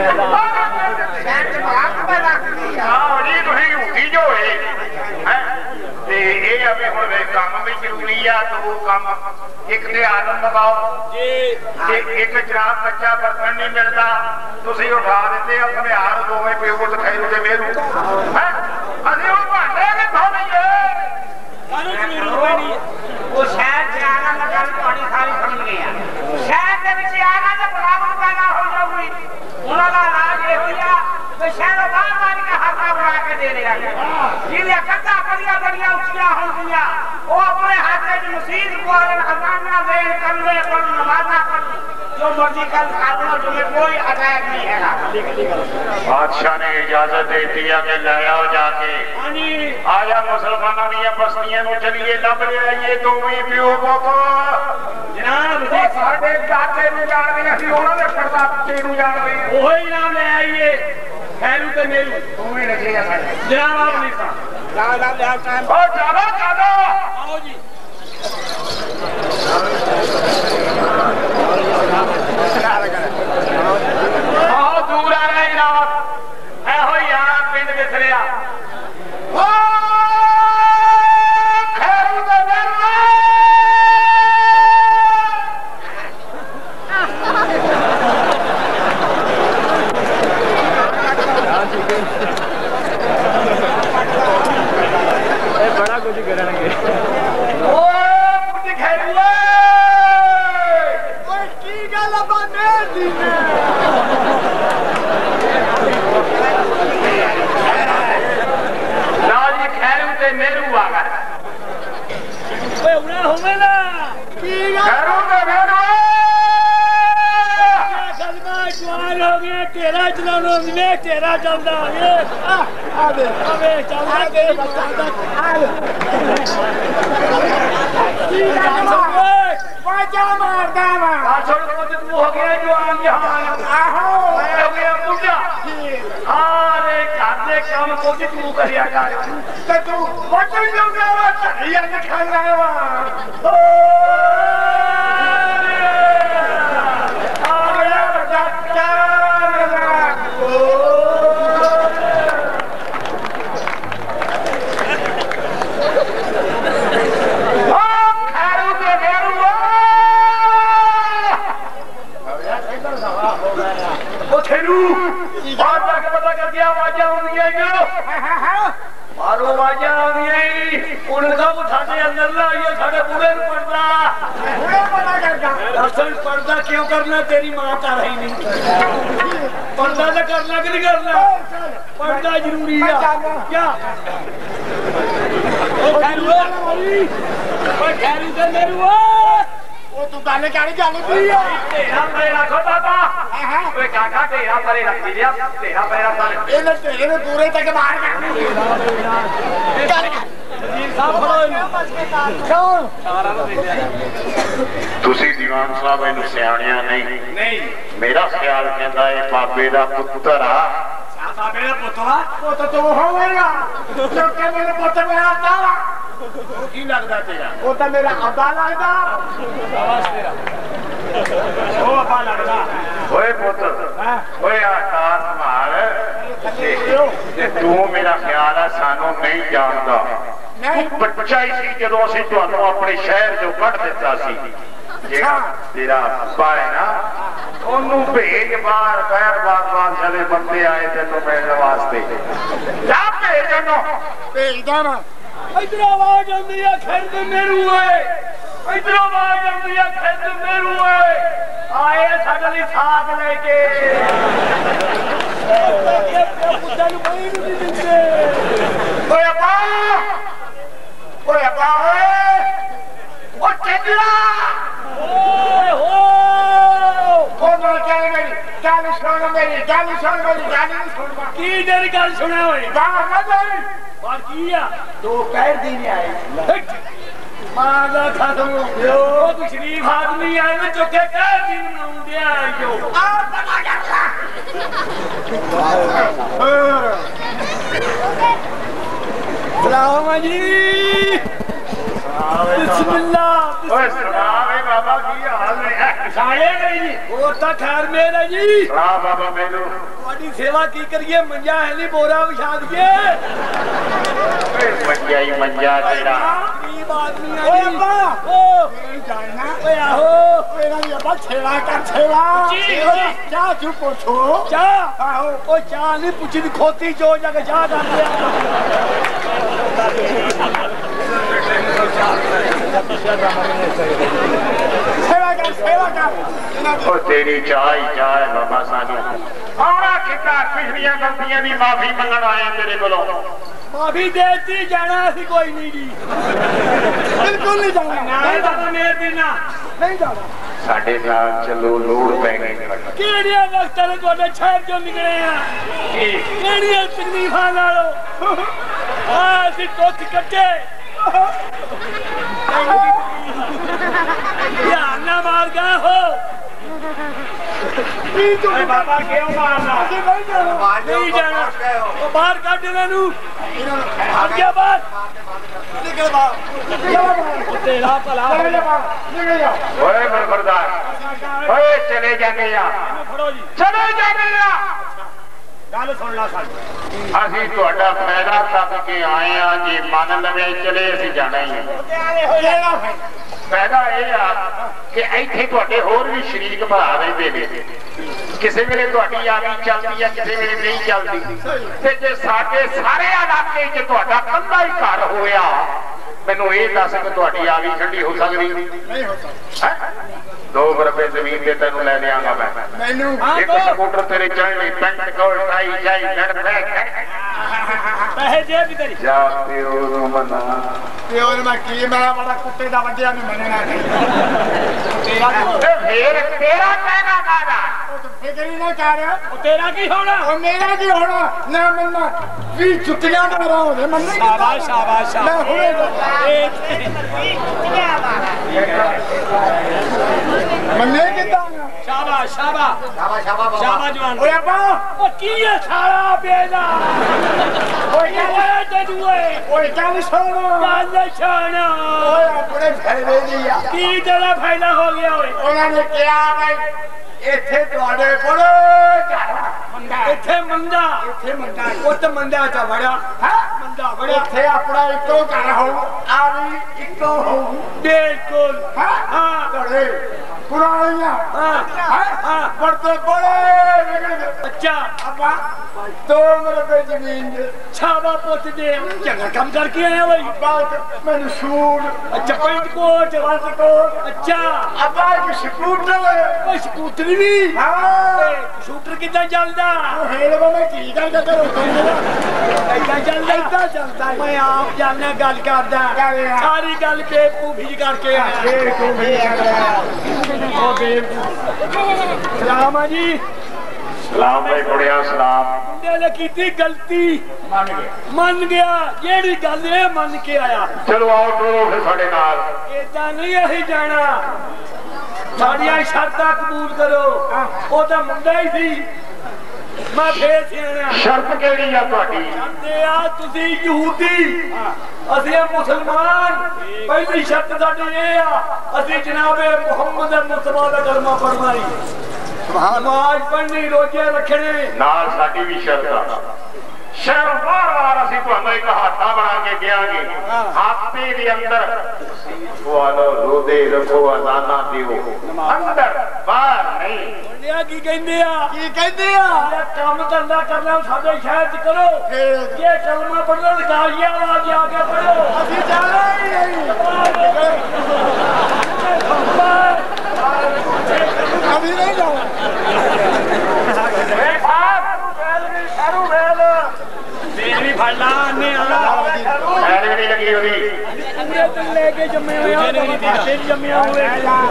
ਸ਼ਹਿਰ ਚ ਬਾਤ ਪੈ ਰੱਖਦੀ ਆ ਹਾਂ ਜੀ ਤੁਸੀਂ ਝੂਠੀ ਜੋ ਹੋਏ ਹੈ ਤੇ ਇਹ ਆ ਵੀ ਹੁਣ ਕੰਮ ਵੀ ਜ਼ਰੂਰੀ ਆ ਦੋ ਕੰਮ ਇੱਕ ਤੇ ਆਦਮ ਲਗਾਓ ਜੀ ਤੇ ਇੱਕ ਜਨਾਬ ਬੱਚਾ ਬਰਤਨ ਨਹੀਂ ਮਿਲਦਾ ਤੁਸੀਂ ਉਠਾ ਦਿੱਤੇ ਆ ਖਮਿਆਰ ਦੋਵੇਂ ਪਿਓ ਪੁੱਤ ਖੈਰੂ ਤੇ ਮੇਰੂ ਹੈ ਅਸੀਂ ਉਹ ਭਾਂਡੇ ਕਿ ਧੋਣੀਏ ਸਾਨੂੰ ਜ਼ਰੂਰਤ ਨਹੀਂ ਉਹ ਸ਼ਹਿਰ ਚ ਆਣਾ ਨਾ ਗੱਲ ਤੁਹਾਡੀ ਸਾਰੀ ਸਮਝ ਗਈ ਆ ਸ਼ਹਿਰ ਦੇ ਵਿੱਚ ਆਣਾ ਤਾਂ ਬਰਾਬਰ ਪੈਦਾ ਹੋ ਜਾਊਗੀ ਉਹਨਾਂ ਦਾ ਇਲਾਜ ਇਹ ਹੋਇਆ ਕਿ ਸ਼ਹਿਰੋਂ ਬਾਹਰ ਮਾਰ ਕੇ ਹੱਥਾਂ ਬਣਾ ਕੇ ਦੇਣੇ ਲੱਗੇ ਜਿਹਦੀਆਂ ਕੰਧਾਂ ਬੜੀਆਂ ਬੜੀਆਂ ਉੱਚੀਆਂ ਹੁੰਦੀਆਂ ਉਹ ਆਪਣੇ ਹੱਥ ਵਿੱਚ ਮਸੀਤ ਪਵਾਉਣ ਹਜ਼ਾਰਾਂ ਦੇਣ ਕੰਨੇ ਪਰ ਨਮਾਜ਼ਾਂ ਪੜ੍ਹਨ जो मर्जी कल कानून तुम्हें कोई अटैक नहीं है बादशाह ने इजाजत दे दिया कि ले आओ जाके आया मुसलमानों दी बस्तियां नु चलिए लभ रहिए दोवें प्यो पुत्त जनाब जी साडे दादे नु जाणदे असीं उन्हां दे परदादे नु जाणदे ओही नाम ले आइए खैरू ते मेरू दोवें लगे आ साडे जनाब आप नहीं सा ला ला ले टाइम ओ चलो चलो आओ जी बहुत दूर आ रहे जनाब है हो यार पिंड बिसरिया बड़ा कुछ करेंगे तेरा चलाना मैं तेरा चलता ये आवे आवे चलता के बता वाजा मारदा वा छोड़ को तू हो गया जो आम यहां आहो हो गया पूजा अरे घर दे काम को तू करिया कर ते तू वचन जो गया धरिया के खाना वा तू बाहर जाके पता कर दिया आवाज़ आउंदी है मारो आवाज़ आउंदी है उनका वो साडे अंदर ना आइए साडे पूरे नु पड़दा पूरे पता करदा असल पर्दा क्यों करना तेरी मां कर रही नहीं पर्दा तो करना कि नहीं करना पर्दा जरूरी है क्या ओ खैरू ओ खैरू से मेरू वो तू गाने गाने गाने भी है तेरा परे रखो बाबा ओए काका तेरा परे रख दिया तेरा परे रख इने तेरे ने दूरे तक मार कर वजीर साहब खड़ो कौन ਤੁਸੀਂ ਦੀਵਾਨ ਸਾਹਿਬ ਇਹਨੂੰ ਸਿਆਣਿਆ ਨਹੀਂ नहीं ਮੇਰਾ ਖਿਆਲ ਕਹਿੰਦਾ ਇਹ ਬਾਬੇ ਦਾ ਪੁੱਤਰ ਆ बाबे का पुतवा वो तो तू होवेगा जो के मेरे पुत्र में आता की लगदा तेरा वो तो मेरा अब्बा लगदा आवाज तेरा ओ अब्बा लगदा ਓਏ ਪੁੱਤ ਓਏ ਆਕਾਸ਼ ਮਾਰ ਤੇ ਤੂੰ ਮੇਰਾ ਖਿਆਲ ਆ ਸਾਨੂੰ ਨਹੀਂ ਜਾਣਦਾ ਤੂੰ ਬੱਚਾ ਹੀ ਸੀ ਜਦੋਂ ਅਸੀਂ ਤੁਹਾਨੂੰ ਆਪਣੇ ਸ਼ਹਿਰ ਚੋਂ ਕੱਢ ਦਿੱਤਾ ਸੀ ਜਿਹੜਾ ਤੇਰਾ ਅੱਬਾ ਹੈ ਨਾ ਉਹਨੂੰ ਭੇਜ ਬਾਹਰ ਬੈਰ ਬਾਦ ਚਲੇ ਬੰਦੇ ਆਏ ਤੈਨੂੰ ਮਿਲਣ ਵਾਸਤੇ ਜਾ ਭੇਜ ਉਹਨੂੰ ਭੇਜਦਾ ਨਾ ਇਧਰ ਆਵਾਜ਼ ਆਉਂਦੀ ਆ ਖਿਰਦ ਮੇਰੂ ਓਏ ਇਧਰ ਆਵਾਜ਼ ਆਉਂਦੀ ਆ ਖਿਰਦ ਮੇਰੂ ਓਏ ਆਏ ਸਾਡੇ ਲਈ ਸਾਥ ਲੈ ਕੇ ਪੁੱਤਾਂ ਨੂੰ ਕੋਈ ਨਹੀਂ ਦਿੰਦੇ ਓਏ ਅੱਬਾ ਓਏ ਅੱਬਾ ਓਏ ਓ ਚੱਲਾ ਓਏ ਹੋ ਉਹਨਾਂ ਕਹਿ ਮੇਰੀ ਗੱਲ ਸੁਣ ਮੇਰੀ ਗੱਲ ਸੁਣ ਮੇਰੀ ਗੱਲ ਸੁਣ ਕੀ ਤੇਰੀ ਗੱਲ ਸੁਣਿਆ ਓਏ ਬਾਹਰ ਨਾ ਜਾਈ ਬਾਹਰ ਕੀ ਆ ਦੋ ਪੈਰ ਦੀ ਨਹੀਂ ਆਏ ਮਾਂ ਦਾ ਖਤਮ ਹੋ ਗਿਆ ਉਹ ਤੂੰ ਸ਼ਰੀਫ ਆਦਮੀ ਆਏ ਨੇ ਚੁੱਕੇ ਕਹਿ ਦੀ ਬਣਾਉਂਦੇ ਆਇਓ ਆ ਪਤਾ ਕਰ ਸਲਾਮ ਜੀ ਬਿਸਮਿਲ੍ਲਾ ਓਏ ਸੁਣਾਵੇ ਬਾਬਾ ਕੀ ਹਾਲ ਨੇ ਸਾਲੇ ਗਈ ਜੀ ਉਹ ਤਾਂ ਖੈਰ ਮੇਰਾ ਜੀ ਹਾਂ ਬਾਬਾ ਮੈਨੂੰ ਤੁਹਾਡੀ ਸੇਵਾ ਕੀ ਕਰੀਏ ਮੰਜਾ ਹੈ ਨਹੀਂ ਬੋਰਾ ਵਿਛਾ ਦਈਏ ਓਏ ਮੰਜਾ ਹੀ ਮੰਜਾ ਤੇਰਾ ਗਰੀਬ ਆਦਮੀ ਆ ਓਏ ਜੀ ਅੱਬਾ ਓ ਜਾਣਾ ਓਏ ਆਹੋ ਮੇਰਾ ਵੀ ਅੱਬਾ ਛੇੜਾ ਕਰ ਛੇੜਾ ਜੀ ਚਾਹ ਚੁ ਪੁੱਛੋ ਚਾਹ ਆਹੋ ਉਹ ਚਾਹ ਨਹੀਂ ਪੁੱਛਦੀ ਖੋਤੀ ਚੋ ਜਾ ਕੇ ਚਾਹ ਕਰ ਲਿਆ ਸੇਵਾ ਕਰ ਸੇਵਾ ਕਰ ਉਹ ਤੇਰੀ ਚਾਹ ਹੀ ਚਾਹ ਹੈ ਬਾਬਾ ਸਾਨੂੰ ਆਉਣਾ ਕਿਤਾ ਪਿਛਲੀਆਂ ਗਲਤੀਆਂ ਦੀ ਮਾਫੀ ਮੰਗਣ ਆਏ ਤੇਰੇ ਕੋਲੋਂ ਮਾਫੀ ਦੇਤੀ ਜਾਣਾ ਅਸੀਂ ਕੋਈ ਨਹੀਂ ਜੀ ਬਿਲਕੁਲ ਨਹੀਂ ਜਾਣਾ ਨਹੀਂ ਬਾਬਾ ਮੇਰ ਦੇਣਾ ਨਹੀਂ ਜਾਣਾ ਸਾਡੇ ਨਾਲ ਚੱਲੋ ਲੋੜ ਪੈ ਗਈ ਕਿਹੜੀਆਂ ਵਕਤਾਂ ਨੇ ਤੁਹਾਡੇ ਸ਼ਹਿਰ ਚੋਂ ਨਿਕਲੇ ਆ ਕਿਹੜੀਆਂ ਤਕਲੀਫਾਂ ਨਾਲੋਂ ਆ ਅਸੀਂ ਟੁੱਟ ਕੱਟੇ ਧਿਆਨ ਨਾ ਮਾਰ ਗਾ ਹੋ ਓਏ ਬਾਬਾ ਕਿਉਂ ਮਾਰਨਾ ਨਹੀਂ ਜਾਣਾ ਉਹ ਬਾਹਰ ਕੱਢ ਇਹਨਾਂ ਨੂੰ ਅੱਗੇ ਬਾਹਰ ਨਿਕਲ ਬਾਹਰ ਤੇਰਾ ਭਲਾ ਓਏ ਬਰਬਰਦਾਰ ਓਏ ਚਲੇ ਜਾਂਦੇ ਆ ਫੜੋ ਜੀ ਚਲੇ ਜਾਂਦੇ ਆ ਗੱਲ ਸੁਣ ਲਾ ਸਾਡੀ ਅਸੀਂ ਤੁਹਾਡਾ ਫਾਇਦਾ ਤੱਕ ਕੇ ਆਏ ਆ ਜੇ ਮੰਨ ਲਵੇ ਚਲੇ ਅਸੀਂ ਜਾਣਾ ਹੀ ਫਾਇਦਾ ਇਹ ਆ ਕਿ ਇੱਥੇ ਤੁਹਾਡੇ ਹੋਰ ਵੀ ਸ਼ਰੀਕ ਭਰਾ ਰਹਿੰਦੇ ਨੇ ਕਿਸੇ ਵੇਲੇ ਤੁਹਾਡੀ ਆਵੀ ਚੱਲਦੀ ਆ ਕਿਸੇ ਵੇਲੇ ਨਹੀਂ ਚੱਲਦੀ ਤੇ ਜੇ ਸਾਡੇ ਸਾਰੇ ਇਲਾਕੇ 'ਚ ਤੁਹਾਡਾ ਕੱਲਾ ਹੀ ਘਰ ਹੋਇਆ ਮੈਨੂੰ ਇਹ ਦੱਸ ਕਿ ਤੁਹਾਡੀ ਆਵੀ ਠੰਡੀ ਹੋ ਸਕਦੀ ਨਹੀਂ ਹੋ ਸਕਦੀ ਦੋ ਰੁਪਏ ਜ਼ਮੀਨ ਤੇ ਤੈਨੂੰ ਲੈ ਲਿਆਂਗਾ ਮੈਂ ਮੈਨੂੰ ਇੱਕ ਸਕੂਟਰ ਤੇਰੇ ਚੜ੍ਹਨੀ ਪੈਂਟ ਕੋਲ ਟਾਈ ਜਾਈ ਲੜ ਪੈ ਪੈਸੇ ਜੇ ਵੀ ਤੇਰੀ ਜਾ ਪਿਓ ਨੂੰ ਮਨਾ ਪਿਓ ਨੇ ਮੈਂ ਕੀ ਮੈਂ ਬੜਾ ਕੁੱਤੇ ਦਾ ਵੱਡਿਆ ਨੂੰ ਮੰਨਣਾ ਨਹੀਂ ਤੇਰਾ ਫੇਰ ਤੇਰਾ ਕਹਿਣਾ ਕਾਦਾ ਫਿਕਰ ਹੀ ਨਾ ਕਰ ਉਹ ਤੇਰਾ ਕੀ ਹੋਣਾ ਉਹ ਮੇਰਾ ਕੀ ਹੋਣਾ ਨਾ ਮੰਨਾ ਵੀ ਜੁੱਤੀਆਂ ਮਾਰਾ ਹੋਵੇ ਮੰਨੇ ਸ਼ਾਬਾਸ਼ ਸ਼ਾਬਾਸ਼ ਮੈਂ ਹੁਣੇ ਮੰਨੇ ਕਿਦਾਂ ਸ਼ਾਬਾਸ਼ ਸ਼ਾਬਾਸ਼ ਸ਼ਾਬਾਸ਼ ਸ਼ਾਬਾਸ਼ ਸ਼ਾਬਾਸ਼ ਜਵਾਨ ਓਏ ਅੱਬਾ ਉਹ ਕੀ ਹੈ ਸਾਰਾ ਬੇਲਾ ਓਏ ਓਏ ਤੈਨੂੰ ਓਏ ਓਏ ਚੱਲ ਸੋਣਾ ਗੱਲ ਛਾਣਾ ਓਏ ਆਪਣੇ ਫਾਇਦੇ ਦੀ ਆ ਕੀ ਤੇਰਾ ਫਾਇਦਾ ਹੋ ਗਿਆ ਓਏ ਉਹਨਾਂ ਨੇ ਕਿਹਾ ਬਈ ਇੱਥੇ ਤੁਹਾਡੇ ਕੋਲ ਇੱਥੇ ਮੰਦਾ ਇੱਥੇ ਮੰਡਾ ਉਹ ਤੇ ਮੰਦਾ ਚਾ ਵੜਿਆ ਹੈ ਮੰਦਾ ਵੜਿਆ ਇੱਥੇ ਆਪਣਾ ਇੱਕੋ ਘਰ ਹੋਊ ਆ ਵੀ ਇੱਕੋ ਹੋਊ ਬਿਲਕੁਲ ਹਾਂ ਹਾਂ ਤੁਹਾਡੇ ਪੁਰਾਣੀਆਂ ਹਾਂ ਹਾਂ ਹਾਂ ਵਰਤੇ ਬੜੇ ਵਿਗੜ ਗਏ अच्छा अपा तो मेरे पे जमीन छावा पुत दे चंगा काम करके आया भाई बात मैंने सूट अच्छा पेंट कोट बात कोट अच्छा अपा की स्कूटर है ओ स्कूटर भी हां स्कूटर कितना चलदा हेल में की गल कर ऐसा चलदा ऐसा चलदा मैं आप जानना गल करदा सारी गल बेवकूफी करके आया बेवकूफी ओ बेवकूफ सलाम जी सलाम भाई कुड़िया सलाम मुंडे ने की गलती मान गया मन गया जेड़ी गल है मन के आया चलो आओ टोरो फिर साडे नाल इदा नहीं अही जाना साडियां शर्तां कबूल करो ओ तां मुंडा ही सी मैं फेर सियाणा शर्त केड़ी आ तुहाडी कहंदे आ तुसी यहूदी ਅਸੀਂ ਮੁਸਲਮਾਨ ਪਹਿਲੀ ਸ਼ਰਤ ਸਾਡੀ ਇਹ ਆ ਅਸੀਂ ਜਨਾਬੇ ਮੁਹੰਮਦ ਮੁਸਤਫਾ ਦਾ ਕਲਮਾ ਪੜ੍ਹਨਾਈ ਨਮਾਜ਼ ਪੜ੍ਹਨੀ ਰੋਜ਼ੇ ਰੱਖਣੇ ਨਾਲ ਸਾਡੀ ਵੀ ਸ਼ਰਤ ਆ ਸ਼ਹਿਰ ਵਾਰ-ਵਾਰ ਅਸੀਂ ਤੁਹਾਨੂੰ ਇੱਕ ਹਾਤਾ ਬਣਾ ਕੇ ਦਿਆਂਗੇ ਹਾਤੇ ਦੇ ਅੰਦਰ ਵਾਲੋ ਰੋਦੇ ਰੱਖੋ ਅਜ਼ਾਨਾ ਦਿਓ ਅੰਦਰ ਬਾਹਰ ਨਹੀਂ ਮੁੰਡਿਆ ਕੀ ਕਹਿੰਦੇ ਆ ਕੀ ਕਹਿੰਦੇ ਆ ਇਹ ਕੰਮ ਧੰਦਾ ਕਰਨਾ ਸਾਡੇ ਸ਼ਹਿਰ ਚ ਕਰੋ ਇਹ ਕਲਮਾ ਪੜ੍ਹਨਾ ਗਾਲੀਆਂ ਆ ਜਾ ਕੇ ਪੜ੍ਹੋ ਅਸੀਂ ਜਾਣਾ ਹੀ ਨਹੀਂ ਅਭੀ ਨਹੀਂ ਜਾਓ ਏ ਬਾਪ ਵੇਲ ਵੀ ਸ਼ਰੂ ਵੇਲ ਮੇਰੀ ਵੀ ਫੜ ਲਾ ਨੇ ਆ ਐਨ ਵੀ ਨਹੀਂ ਲੱਗੀ ਉਹਦੀ ਅੰਨੇ ਤੋਂ ਲੈ ਕੇ ਜੰਮੇ ਹੋਏ ਤੇ ਜੰਮਿਆ ਹੋਏ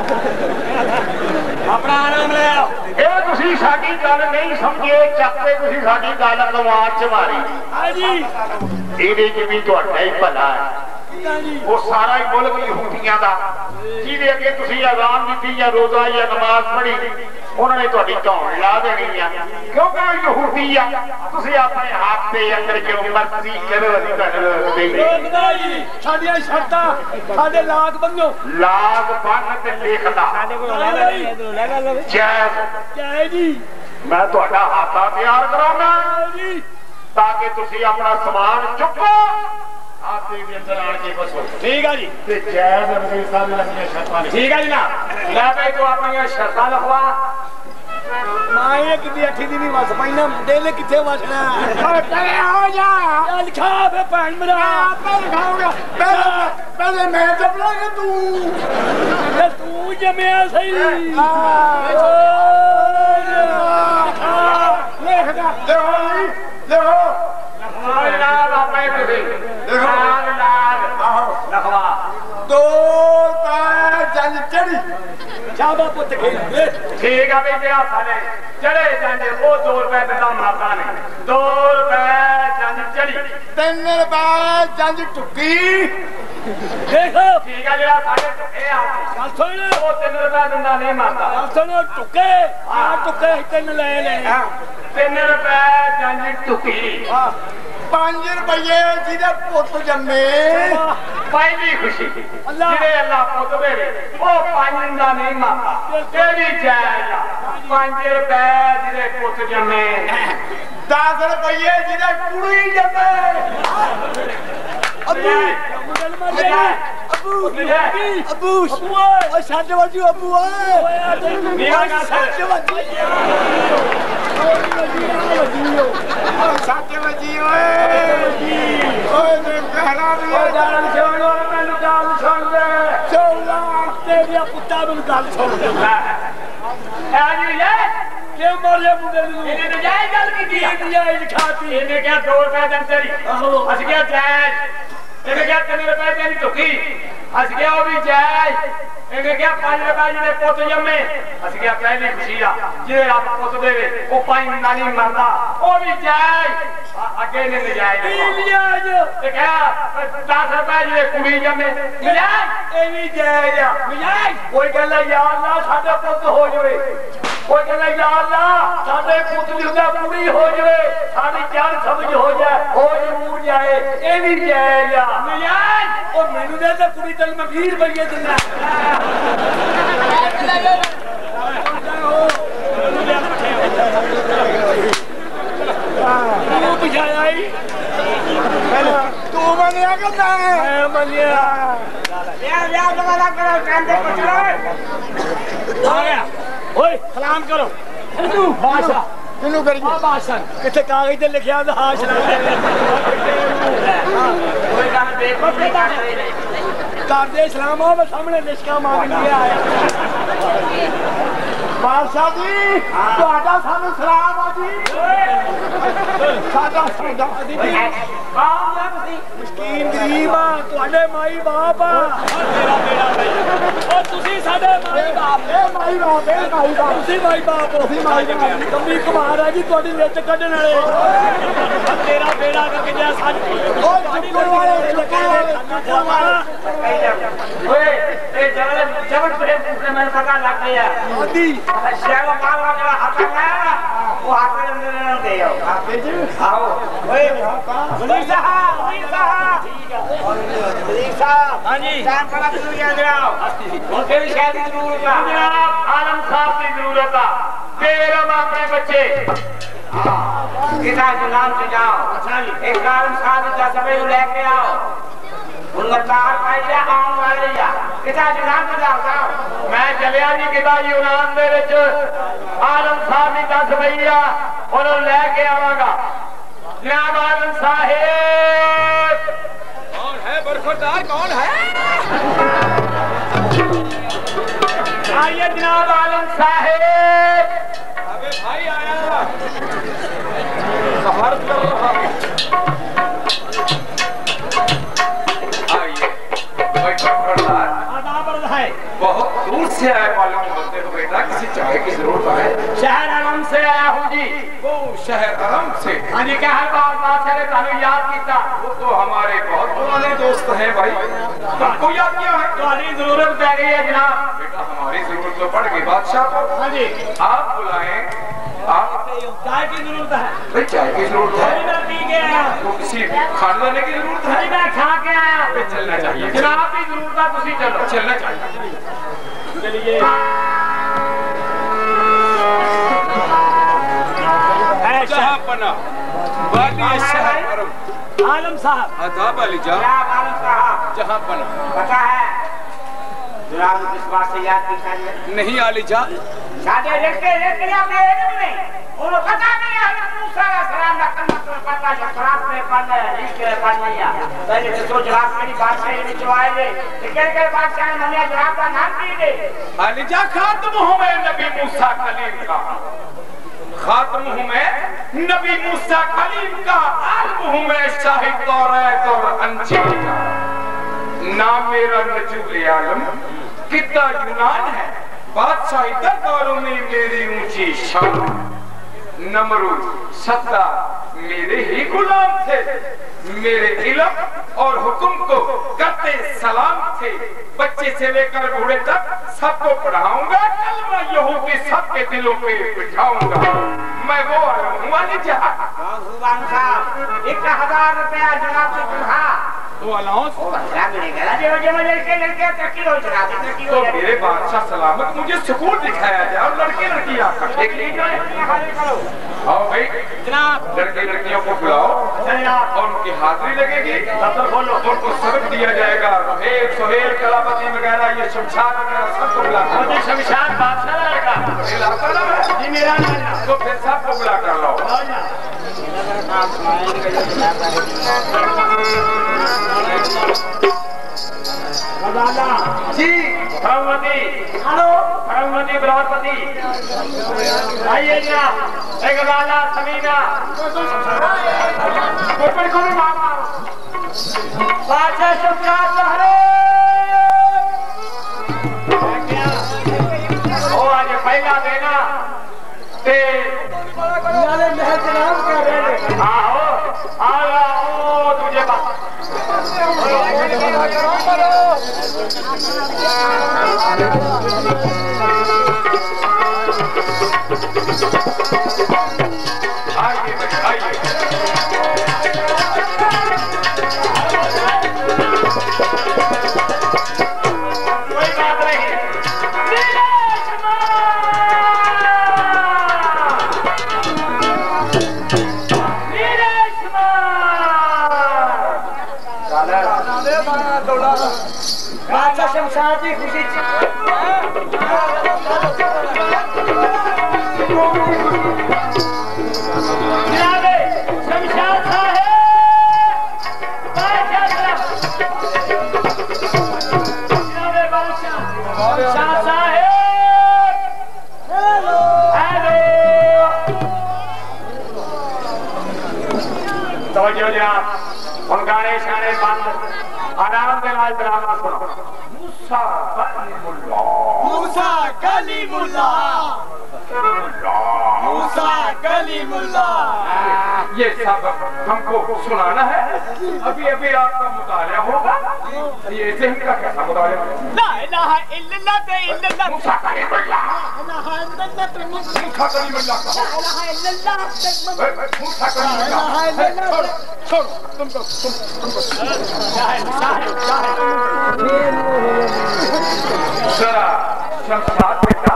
ਆਪਣਾ ਆਰਾਮ ਲੈ ਆਓ ਇਹ ਤੁਸੀਂ ਸਾਡੀ ਗੱਲ ਨਹੀਂ ਸਮਝੇ ਚੱਕੇ ਤੁਸੀਂ ਸਾਡੀ ਗੱਲ ਅਲਵਾਜ਼ ਚ ਮਾਰੀ ਹਾਂਜੀ ਇਹਦੇ ਚ ਵੀ ਤੁਹਾਡਾ ਹੀ ਭਲਾ ਹੈ ਜੀ ਉਹ ਸਾਰਾ ਹੀ ਮੁਲਕ ਯਹੂਦੀਆਂ ਦਾ ਜਿਹਦੇ ਅੱਗੇ ਤੁਸੀਂ ਅਜ਼ਾਨ ਦਿੱਤੀ ਜਾਂ ਰੋਜ਼ਾ ਜਾਂ ਨਮਾਜ਼ ਪੜ੍ਹੀ ਉਹਨਾਂ ਨੇ ਤੁਹਾਡੀ ਧੌਣ ਲਾ ਦੇਣੀ ਆ ਕਿਉਂਕਿ ਉਹ ਯਹੂਦੀ ਆ ਤੁਸੀਂ ਆਪਣੇ ਹੱਥ ਦੇ ਅੰਦਰ ਜੋ ਮਰਜ਼ੀ ਕਰੋ ਅਸੀਂ ਤੁਹਾਨੂੰ ਦੇਂਗੇ ਰੋਕਦਾ ਜੀ ਸਾਡੀਆਂ ਸ਼ਰਤਾਂ ਸਾਡੇ ਲਾਗ ਬੰਨੋ ਲਾਗ ਬੰਨ ਤੇ ਲਿਖ ਲਾ ਜੈਜ਼ ਜੈ ਜੀ ਮੈਂ ਤੁਹਾਡਾ ਹਾਤਾ ਤਿਆਰ ਕਰਾਉਣਾ ਜੀ ਤਾਂ ਕਿ ਤੁਸੀਂ ਆਪਣਾ ਸਮਾਨ ਚੁੱਕੋ ਆਪੇ ਦੇ ਅੰਦਰ ਆਣ ਕੇ ਬਸੋ ਠੀਕ ਆ ਜੀ ਤੇ ਜੈਜ਼ ਰਸੂਲ ਸਾਹਿਬ ਦੀਆਂ ਸ਼ਰਤਾਂ ਨੇ ਠੀਕ ਆ ਜੀ ਨਾ ਲੈ ਬਈ ਤੂੰ ਆਪਣੀਆਂ ਸ਼ਰਤਾਂ ਲਿਖਵਾ ਮਾਏ ਕਿਤੇ ਅੱਠੀ ਦੀ ਨਹੀਂ ਵਸ ਪੈਣਾ ਮੁੰਡੇ ਨੇ ਕਿੱਥੇ ਵਸਣਾ ਤੇਰੇ ਹੋ ਜਾ ਚੱਲ ਖਾ ਫੇ ਭੈਣ ਮੇਰਾ ਆਪੇ ਲਿਖਾਉਂਗਾ ਪਹਿਲੇ ਪਹਿਲੇ ਮੈਂ ਜਪਲਾਂਗਾ ਤੂੰ ਤੇ ਤੂੰ ਜਮਿਆ ਸਹੀ ਲਿਖਦਾ ਲਿਖੋ ਜੀ ਲਿਖੋ ਲਾਲ ਆਪੇ ਤੁਸੀਂ ਲਾਲ ਲਾਲ ਆਹੋ ਲਖਵਾ ਦੋ ਪੈ ਜੰਜ ਚੜੀ ਸ਼ਾਬਾ ਪੁੱਤ ਖੇਡ ਠੀਕ ਆ ਵੀ ਜਿਹੜਾ ਸਾਡੇ ਚੜੇ ਜਾਂਦੇ ਉਹ ਦੋ ਰੁਪਏ ਦਿੰਦਾ ਮਾਰਦਾ ਨਹੀਂ ਦੋ ਰੁਪਏ ਜੰਜ ਚੜੀ ਤਿੰਨ ਰੁਪਏ ਜੰਜ ਟੁੱਕੀ ਦੇਖੋ ਠੀਕ ਆ ਜਿਹੜਾ ਸਾਡੇ ਇਹ ਆ ਗੱਲ ਸੁਣ ਉਹ ਤਿੰਨ ਰੁਪਏ ਦਿੰਦਾ ਨਹੀਂ ਮਾਰਦਾ ਗੱਲ ਸੁਣ ਟੁੱਕੇ ਆ ਟੁੱਕੇ ਤਿੰਨ ਲੈ ਲੈ ਤਿੰਨ ਰੁਪਏ ਜੰਜ ਟੁਕੀ ਪੰਜ ਰੁਪਏ ਜਿਹਦੇ ਪੁੱਤ ਜੰਮੇ ਪਹਿਲੀ ਖੁਸ਼ੀ ਅੱਲਾ ਜਿਹੜੇ ਅੱਲਾ ਪੁੱਤ ਦੇਵੇ ਉਹ ਪੰਜ ਦਾ ਨਹੀਂ ਮਾਰਦਾ ਤੇਰੀ ਜਾਇਜ਼ ਆ ਪੰਜ ਰੁਪਏ ਜਿਹੜੇ ਪੁੱਤ ਜੰਮੇ ਦਸ ਰੁਪਏ ਜਿਹਦੇ ਕੁੜੀ ਜੰਮੇ ਅਬੂ ਮੁੰਡੇ ਨੂੰ ਮਾਰ ਗਿਆ ਅਬੂ ਅਬੂ ਅਬੂ ਓਏ ਛੱਡ ਵਾਜੂ ਅਬੂ ਓਏ ਓਏ ਆ ਤੇ ਮੇਰਾ ਗੱਲ ਸੱਚ ਵਜੀ ਸੱਚ ਵਜੀ ਓਏ ਓਏ ਮੈਂ ਕਹਿਣਾ ਵੀ ਓ ਗੱਲ ਸੁਣ ਓਏ ਮੈਨੂੰ ਗੱਲ ਸੁਣ ਲੈ ਚੌਲਾ ਤੇਰੀਆਂ ਪੁੱਤਾਂ ਨੂੰ ਗੱਲ ਸੁਣ ਲੈ ਆ ਜੀ ਇਹ ਕਿਉਂ ਮਾਰਿਆ ਮੁੰਡੇ ਨੂੰ ਇਹਨੇ ਤਾਂ ਜਾਇਜ਼ ਗੱਲ ਕੀਤੀ ਆ ਜਾਇਜ਼ ਖਾਤੀ ਇਹਨੇ ਕਿਹਾ ਦੋ ਰੁਪਏ ਜੰਜ ਚੜੀ ਆਹੋ ਅਸੀਂ ਕਿਹਾ ਜਾਇਜ਼ ਇਹਨੇ ਕਿਹਾ ਤਿੰਨ ਰੁਪਏ ਦੀ ਟੁਕੀ ਅਸੀਂ ਕਿਹਾ ਉਹ ਵੀ ਜਾਇਜ਼ ਇਹਨੇ ਕਿਹਾ ਪੰਜ ਰੁਪਏ ਜਿਹੜੇ ਪੁੱਤ ਜੰਮੇ ਅਸੀਂ ਕਿਹਾ ਪਹਿਲੀ ਖੁਸ਼ੀ ਆ ਜਿਹੜੇ ਰੱਬ ਪੁੱਤ ਦੇਵੇ ਉਹ ਪੰਜ ਦਾ ਨਹੀਂ ਮਰਦਾ ਉਹ ਵੀ ਜਾਇਜ਼ ਅੱਗੇ ਨੇ ਨਜਾਇਜ਼ ਇਲਿਆਜ ਇਹ ਕਿਹਾ ਦਸ ਰੁਪਏ ਜਿਹੜੇ ਕੁੜੀ ਜੰਮੇ ਨਜਾਇਜ਼ ਇਹ ਵੀ ਜਾਇਜ਼ ਆ ਨਜਾਇਜ਼ ਕੋਈ ਕਹਿੰਦਾ ਯਾ ਅੱਲਾ ਸਾਡੇ ਪੁੱਤ ਹੋ ਜਵੇ ਕੋਈ ਕਹਿੰਦਾ ਯਾ ਅੱਲਾ ਸਾਡੇ ਪੁੱਤ ਦੀ ਹੁੰਦਾ ਕੁੜੀ ਹੋ ਜਵੇ ਸਾਡੀ ਜਾਨ ਸਮਝ ਹੋ ਜਾਏ ਹੋ ਜ਼ਰੂਰ ਜਾਏ ਇਹ ਵੀ ਜਾਇਜ਼ ਆ ਨਜਾਇਜ਼ ਉਹ ਮੈਨੂੰ ਦੇ ਤਾਂ ਕੁੜੀ ਤੈਨੂੰ ਮੈਂ ਵੀਹ ਰੁਪਏ ਦਿੰਦਾ ਤੂੰ ਬੁਝਾਇਆ ਹੀ ਤੂੰ ਮੰਨਿਆ ਕਿ ਮੈਂ ਮੈਂ ਮੰਨਿਆ ਯਾਰ ਯਾਰ ਦੁਬਾਰਾ ਕਰੋ ਕਹਿੰਦੇ ਪੁੱਛੋ ਆ ਗਿਆ ਓਏ ਸਲਾਮ ਕਰੋ ਤੂੰ ਬਾਦਸ਼ਾਹ किनू करिए भाषण किथे कागज ते लिखिया तो हां चला कोई काम देखो बेटा कर दे इस्लाम हो सामने लिशका मांग लिया आया बादशाह जी ਤੁਹਾਡਾ ਸਾਨੂੰ ਸਲਾਮ ਆ ਜੀ ਸਾਡਾ ਸੌਦਾ ਕੌਣ ਆ ਤੁਸੀਂ ਮਸਕੀਨ ਗਰੀਬ ਆ ਤੁਹਾਡੇ ਮਾਈ ਬਾਪ ਆ ਤੇਰਾ ਬੇੜਾ ਬਈ ਉਹ ਤੁਸੀਂ ਸਾਡੇ ਮਾਈ ਬਾਪ ਇਹ ਮਾਈ ਬਾਪ ਇਹ ਮਾਈ ਬਾਪ ਤੁਸੀਂ ਮਾਈ ਬਾਪ ਤੁਸੀਂ ਮਾਈ ਬਾਪ ਕੰਮੀ ਕੁਮਾਰ ਆ ਜੀ ਤੁਹਾਡੀ ਲਿੱਤ ਕੱਢਣ ਵਾਲੇ ਤੇਰਾ ਬੇੜਾ ਕੱਢ ਗਿਆ ਸਾਡੇ ਉਹ ਚੁੱਕਣ ਵਾਲੇ ਚੁੱਕਣ ਵਾਲੇ ਓਏ ਇਹ ਜਬਲ ਜਬਲ ਪ੍ਰੇਮ से मैंने पता लग गया ਆਦੀ शेवा मार वाला हाथ में ना वो हाथ में अंदर न दे आओ ਆਪੇ ਜੀ आओ ओए वली साहब वली साहब ठीक है वली साहब हां जी जान पड़ा तू याद आओ और फिर शायद जरूरत है जनाब आलम साहब की जरूरत है तेरा अपने बच्चे किसान के नाम से जाओ अच्छा जी एक आलम साहब का सभी लेके आओ उनकार पाइया आउं वाले या किसान के नाम से जाओ जाओ मैं चलिया जी किदा यूनान दे विच आलम साहब दी दस भैया उन्होंने लेके आवांगा जनाब आलम साहेब कौन है बरखुरदार कौन है आइए जनाब आलम साहेब अबे भाई आया बाहर कर रहा आइए भाई बरखुरदार बहुत दूर से आए मालूम होते हो बेटा किसी चाय की जरूरत है शहर आलम से आया हूँ जी वो शहर आलम से हाँ जी क्या है बात बात है तुम याद किया वो तो हमारे बहुत पुराने दोस्त हैं भाई हमको याद किया है तुम्हारी जरूरत पै गई है जनाब बेटा हमारी जरूरत तो पड़ गई बादशाह को हाँ जी आप बुलाएं आप चाय की जरूरत है भाई चाय की जरूरत है मैं पी के आया तो किसी खाने लाने की जरूरत है मैं खा के आया पे चलना चाहिए जनाब की जरूरत है तुसी चलो चलना चाहिए चलिए जहाँ पना वाली शहर अरब आलम साहब आदाब अली जा आलम साहब जहाँ पना पता है जनाब किस बात से याद की चाहिए नहीं आली जा सादे देखते देखते आपने एक भी नहीं उन्हें पता नहीं है मूसा सलाम का कलमा तो पता है खराब में पढ़ना है इसके पढ़ नहीं है पहले तो सोच रात मेरी बादशाह ने चुवाए दे लेकिन के बादशाह ने हमें जनाब का नाम पी दे आली जा खात्म हूँ मैं नबी मूसा कलीम का खात्म हूँ मैं नबी मूसा कलीम का आलम हूँ मैं शाहिद तौरात और अंजील का नाम मेरा नजूल आलम कितना यूनान है बादशाही दरबारों में मेरी ऊंची शान नमरूद सत्ता मेरे ही गुलाम थे मेरे इल्म और हुक्म को करते सलाम थे बच्चे से लेकर बूढ़े तक सबको पढ़ाऊंगा कलमा यहूदी सबके दिलों पे बिठाऊंगा मैं वो आलम हूँ वाली जहां भगवान साहब एक हजार रुपया जनाब से तनखा तो अलाउंस जनाब ने कहा जो जो लड़के लड़के तरक्की हो जनाब तरक्की तो हो मेरे बादशाह सलामत मुझे सुकून दिखाया जाए और लड़के लड़कियां एक आओ भाई जनाब लड़के लड़कियों को बुलाओ और उनकी हाजिरी लगेगी उनको सबक दिया जाएगा हेल सोहेल कलापति वगैरह ये शमशाद वगैरह सबको बुला मुझे शमशाद बादशाह लड़का जी मेरा तो फिर सबको बुला कर लो जी भगवती हेलो भगवती बृहस्पति आइए जनाब एक लाला समीना ऊपर को भी मार मारो बादशाह शमशाद लहरे ओ आज पहला देना ते नाले महल जनाब कर रहे हैं आओ आओ तुझे बात आइए आइए कोई बात नहीं बादशाह शमशाद की खुशी गाने शाने बंद आराम के नाल ड्रामा सुनो मूसा कलीमुल्लाह मूसा कलीमुल्लाह मूसा कलीमुल्लाह। ये सबक हमको सुनाना है। अभी अभी आपका मुतालिया होगा। ये ज़हन का कैसा मुतालिया? ला इलाहा इल्लल्लाह ते इल्लल्लाह मूसा कलीमुल्लाह इलाहा इल्लल्लाह ते मूसा कलीमुल्लाह इलाहा इल्लल्लाह मूसा कलीमुल्लाह छोड़ो तुमको तुमको शाहिद शाहिद शाहिद जरा शमशाद बेटा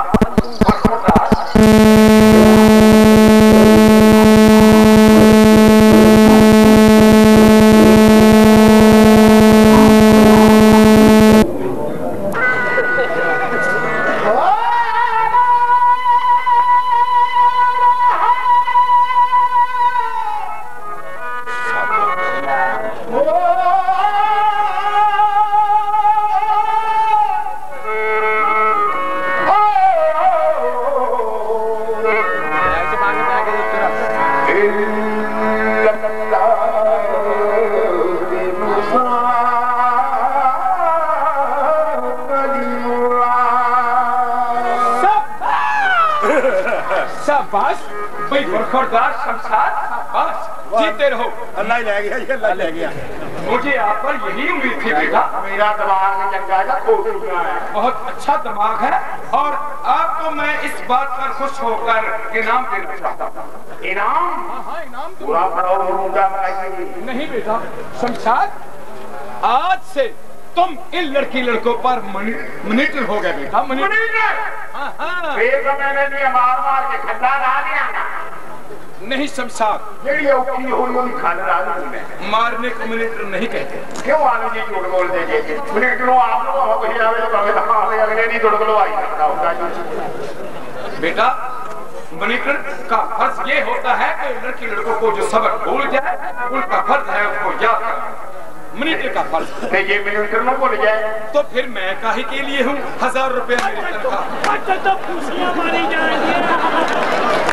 भाई बरखुरदार शमशाद बस जीते रहो। अल्लाह ही ले गया ये अल्लाह ले गया। मुझे आप पर यही उम्मीद थी बेटा। मेरा दिमाग चंगा है खो चुका है। बहुत अच्छा दिमाग है और आपको मैं इस बात पर खुश होकर इनाम देना चाहता हूँ। इनाम? हाँ इनाम पूरा बड़ा मुर्गा बनाइए। नहीं बेटा शमशाद, आज से तुम इन लड़की लड़कों पर मॉनिटर हो गए बेटा। मॉनिटर? हाँ हाँ। मैंने भी मार मार के खड्डा डाल दिया। नहीं शमशाद, जेड़ी औखी होई ओदी खल डाल दी। मारने को मॉनिटर नहीं कहते। क्यों आने जी झूठ बोल देंगे? मॉनिटरों आप लोग हो कुछ आवे तो भावे हां अगले दी दुड़ गलो आई खड़ा होता जी। बेटा मॉनिटर का फर्ज ये होता है कि लड़की लड़कों को जो सबक भूल जाए उनका फर्ज है उसको याद करना। मॉनिटर का फर्ज ये मॉनिटर न भूल जाए तो फिर मैं काहे के लिए हूँ? हजार रुपए मेरी तनख्वाह। अच्छा तो खुशियां मारी जाएंगी।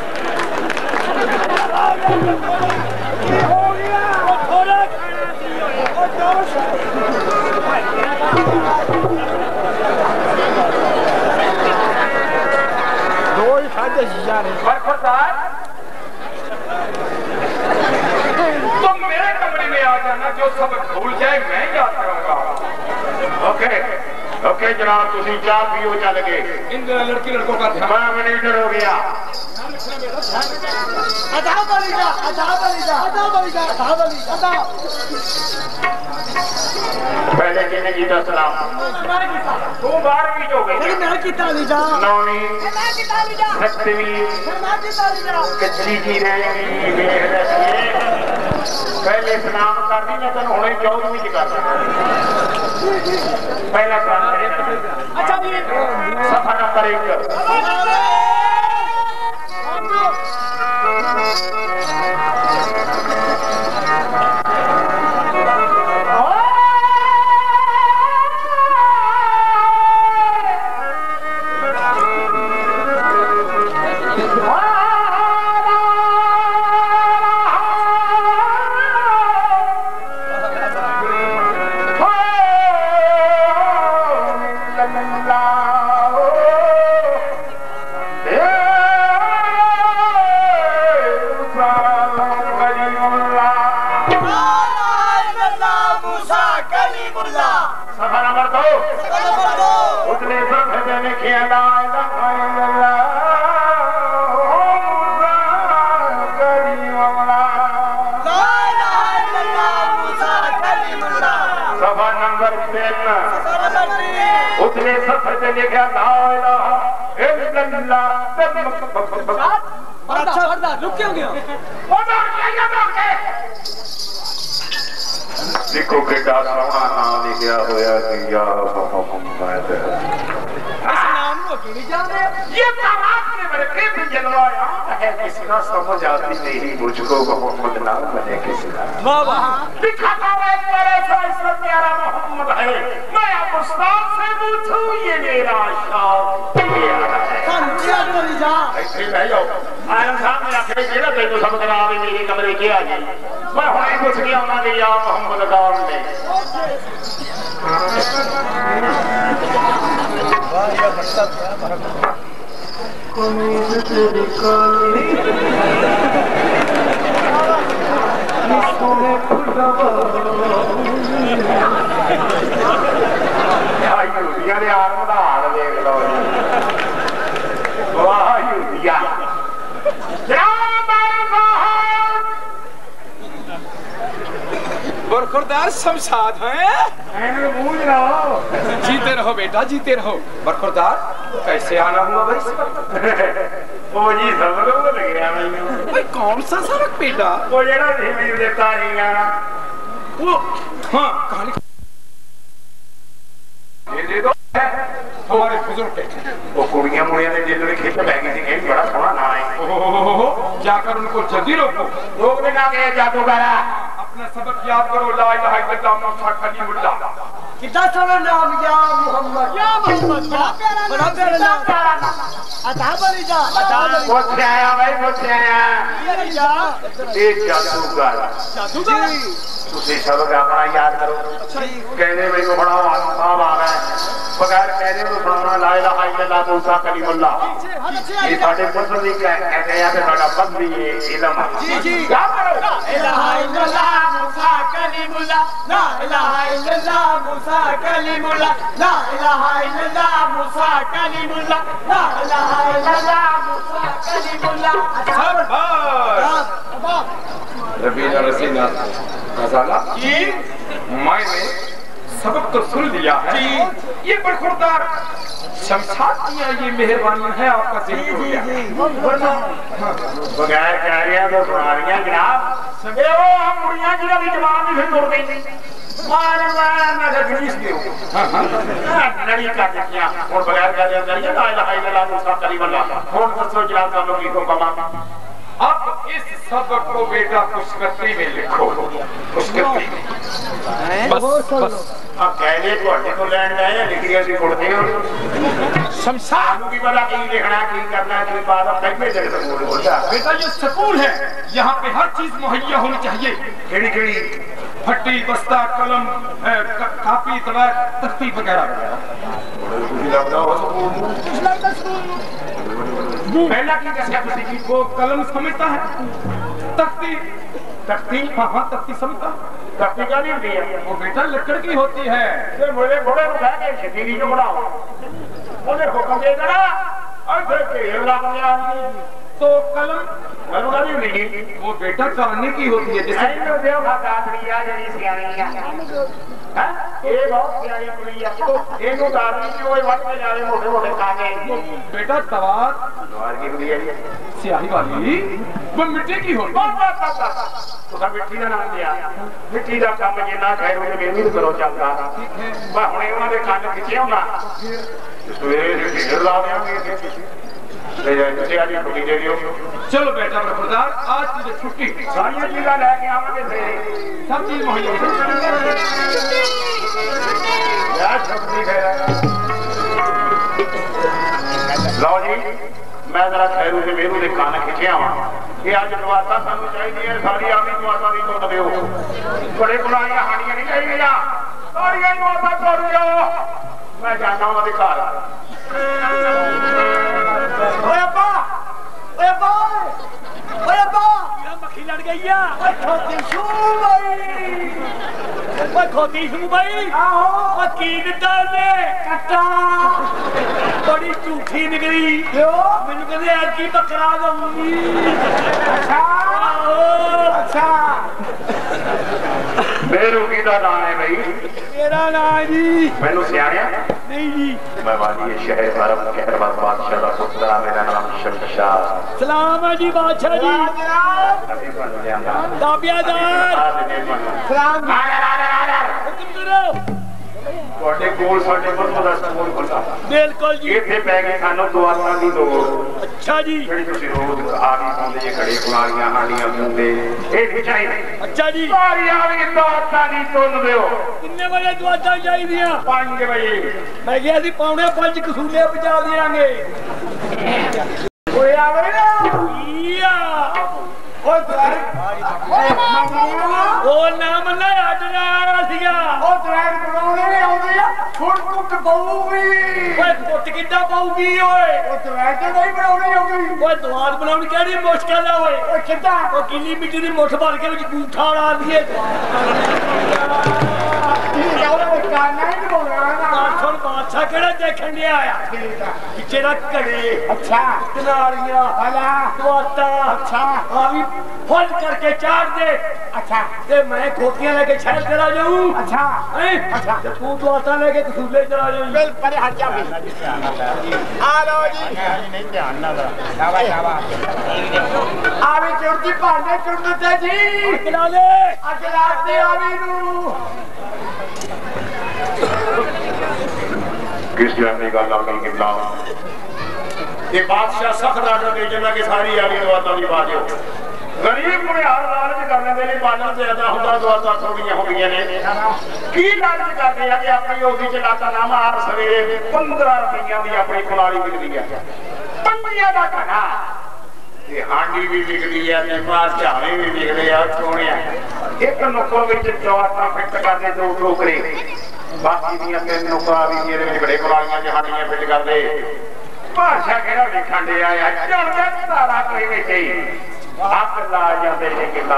हो गया थोड़ा खाना दियो और दो ही खाते जा रहे। बरखुरदार तुम मेरे कमरे में आ जाना, जो सबक भूल जाए मैं याद करूंगा। ओके ओके जनाब तुसी चाह पियो चल गए। इन लड़की लड़कों का ध्यान। मैं मॉनिटर हो गया। अदाब अली जा अदाब अली जा अदाब अली जा अदाब अली जा अदाब। पहले किने जीता सलाम? तू बारहवीं जो गई। मैं कितना अली जा? नौवीं। मैं कितना अली जा? सत्तवीं। मैं कितना अली जा? कच्ची जी रहेगी वेख रखिए। पहले सलाम कर दी मैं तेन हुणे चौदहवीं च कर पहला सलाम। अच्छा जी सफा नंबर एक। उसने सफर से लिखा ला इलाहा इल्लल्लाह। अच्छा पर्दा रुक क्यों गया? देखो कितना सोहना नाम लिखा होया कि या मोहम्मद। इस नाम को क्यों नहीं जानते? ये नाम आपने मेरे प्रेम में जलवाया है। किसी ना समझ आती नहीं मुझको मोहम्मद नाम बने किसी का। वाह वाह। दिखाता है मेरे से इससे प्यारा मोहम्मद है। मैं अब उस्ताद से पूछूं ये मेरा शौक प्यारा है। संचिया अली जा ऐसे बह जाओ आलम साहब ने आखे जेड़ा तेन सब करा आवे मेरे कमरे के आ जी मैं हुणे पुछ गया उन्होंने या मोहम्मद कौन ने आलम का हाल देख लो बरखुरदार शमशाद हैं? जीते रहो बेटा जीते रहो। बरखुरदार कैसे आना हुआ भाई? वो जी सब लोग लग गया भाई कौन सा सड़क बेटा? वो जेड़ा नहीं देता नहीं आना वो हाँ कहानी ये दे दो हमारे बुजुर्ग के वो कुड़ियां मुड़ियां ने जितने खेत में बैठी थी कहीं बड़ा सोना ना है जाकर उनको जल्दी रोको। रोक देना के जादूगरा अपना सबक याद करो ला इलाहा इल्लल्लाह मुहम्मद कलीमुल्लाह। कितना सारा नाम या मोहम्मद या मोहम्मद बड़ा प्यारा नाम अता बड़ी जा वो से आया भाई वो से आया ये जा ये जादूगर जादूगर तुझे सबक अपना याद करो कहने में को बड़ा साहब आ रहा है बगैर कहने को सुनाना ला इलाहा इल्लल्लाह मूसा कलीमुल्लाह ये साडे पुत्र दी कहते हैं कि साडा बंदी है इल्म जी जी याद करो ला इलाहा इल्लल्लाह मूसा कलीमुल्लाह ला इलाहा इल्लल्लाह मूसा कलीमुल्लाह ला इलाहा इल्लल्लाह मूसा कलीमुल्लाह ला इलाहा इल्लल्लाह मूसा कलीमुल्लाह शाबाश रबीना रसीना गजाला जी मैंने सबक तो सुन लिया है जी। ये बरखुरदार शमशाद की ये मेहरबानी है आपका जिक्र हो गया बगैर कह रहा तो सुना रही जनाब सगे वो हम मुड़ियां जिला की जवान भी फिर तोड़ गई मार मार मैं गरीस दे हां हां लड़ी काट दिया और बगैर कह रहा करिए ला इलाहा इल्लल्लाह मुसा कलीमुल्लाह कौन दसो जनाब का लोग लिखो कमा अब इस सबक को बेटा खुशकती में लिखो खुशकती बस बस अब कहले ਤੁਹਾਡੇ ਤੋਂ ਲੈਣ ਗਏ ਲਿਖੀ ਅਸੀਂ ਕੁੜਦੇ ਹਾਂ शमशाद ਨੂੰ ਕੀ ਪਤਾ ਕੀ ਲਿਖਣਾ ਕੀ ਕਰਨਾ ਕੀ ਬਾਤ ਪਹਿਲੇ ਜਗਤ ਸਕੂਲ ਹੋता बेटा ये स्कूल है यहाँ पे हर चीज मुहैया होनी चाहिए। केड़ी केड़ी फट्टी बस्ता कलम कापी तवार तख्ती वगैरह पहला की दसिया तुसी की वो कलम समझता है तख्ती तख्ती हाँ हाँ तख्ती समझता तख्ती का नहीं होती है वो बेटा लकड़ की होती है। फिर मुझे घोड़े को कह के शतीरी को बढ़ाओ उन्हें हुक्म दे देना और फिर घेर ला के आदमी तो कलम कलम का नहीं होती वो बेटा काटने की होती है जैसे नहीं तो देव का दातरी आ जड़ी सियानी है हैं ये बहुत सियानी कुड़ी है तो इनु दातरी की ओए वट में जावे मोटे मोटे कागे बेटा तवार तवार की कुड़ी है स्याही वाली वो मिट्टी की होती बस बस बस तो सब मिट्टी का नाम दिया मिट्टी का काम जिन्ना खैर उन्हें मेरी भी करो चलता मैं हुणे उन्हां दे कान खिचे होना सवेरे ढेर ला देंगे ले जाए तुझे आज छुट्टी दे दियो चलो बेटा बरखुरदार आज तुझे छुट्टी सारी चीज़ें लेके आवांगे से सब चीज मुहैया यार छुट्टी है लो जी मैं जरा खैरू से मेरू दे कान खिचे आवां कि आज दुआता सानू चाहिए सारी आमी दुआता दी तो दियो बड़े बुलाइयां हानियां नहीं चाहिए सारी दुआता कर जाओ मैं जाना हूं अधिकार ओए अब्बा ओए अब्बा ओए अब्बा ये मक्खी लड़ गई है ओए खोती शू भाई ओए खोती शू भाई आहो ओ की दिता ने कट्टा बड़ी झूठी निकली क्यों मैंने कहदे आज की बकरा दूंगी अच्छा अच्छा मेरू की दा नाम है भाई मेरा नाम जी मैनू सियाणिया नहीं जी मैं वाली शहर अरब कहरबाद बादशाह दा पुत्र मेरा नाम शमशाद सलाम है जी बादशाह जी दाबियादार सलाम हुक्म करो ਤੁਹਾਡੇ ਕੋਲ ਸਾਡੇ ਪੁੱਤ ਦਾ ਸਕੂਲ ਖੁੱਲ੍ਹਾ बिल्कुल जी ਇੱਥੇ ਪੈ ਗਈ ਸਾਨੂੰ ਦੁਆਤਾਂ ਦੀ ਲੋੜ अच्छा जी ਜਿਹੜੀ ਤੁਸੀਂ ਰੋਜ਼ ਆ ਵੀ ਪਾਉਂਦੇ ਜੇ ਘੜੇ ਕੁਆਰੀਆਂ ਹਾਨੀਆਂ ਪਾਉਂਦੇ ਇਹ ਵੀ ਚਾਹੀਦਾ अच्छा जी ਸਾਰੀਆਂ ਵੀ ਦੁਆਤਾਂ ਦੀ ਤੁੰਨ ਦਿਓ किन्ने बजे दुआता चाहिए ਪੰਜ ਵਜੇ मैं गया सी पौने पांच कसूले बजा देंगे कोई आवे आऊगी ओए ਉਹ ਤਵੈ ਤੇ ਨਹੀਂ ਬਣਾਉਣੀ ਆਉਂਦੀ ओए दवार बनाउन केड़ी मुश्किल है ओए ਉਹ ਕਿੱਦਾਂ ओ किली मिट्टी दी मुठ भर के विच गूठा ला दिए ਇਹ ਉਹ ਕਾਨਾ ਹੀ ਬੋਲਣਾ ਨਾ सुन बादशाह केड़ा देखन दिया आया ਠੀਕ ਆ जेड़ा घड़े ਅੱਛਾ कनारियां ਹਲਾ दुआता अच्छा आ भी फल करके चार दे ਅੱਛਾ ते मैं खोतियां लेके शहर चला जाऊं ਅੱਛਾ हैं अच्छा। ते तू दुआता लेके कसूले चला जाऊं ਬਿਲ ਪਰੇ ਹਟ ਜਾ ਵੀ ਆ ਲਓ ਜੀ ਨਹੀਂ ਧਿਆਨ ਨਾਲ ਸ਼ਾਬਾਸ਼ ਸ਼ਾਬਾਸ਼ ਆ ਵੀ ਚੁਰਦੀ ਭਾਂਡੇ ਚੁਰਦੇ ਤੇ ਜੀ किला ले ਅੱਜ ਲਾਤੇ ਆ ਵੀ ਨੂੰ किस जानने का अल्लाह की किबला ये बादशाह सख्त आर्डर दे देना कि सारी यारी दुआता नहीं पा दियो गरीब को हर लालच करने के लिए बालन ज्यादा होता दुआता थोड़ियां हो गई ने की लालच करते हैं कि अपनी ओदी चलाता नामा हर सवेरे पंद्रह रुपया की अपनी कुलाड़ी मिलती है पंडिया का घना ये हांडी भी बिकती है ते पास झावे भी बिकते हैं सोने एक नुक्कड़ विच दुआता फिट करते दो टोकरे बाकी दियां तीन नुक्कड़ा भी मेरे विच बड़े कुलाड़ियां च हांडियां फिट करदे भाषा केड़ा लिखण दे आया चढ़दा तारा कोई विच ही अग ला जाते ने किला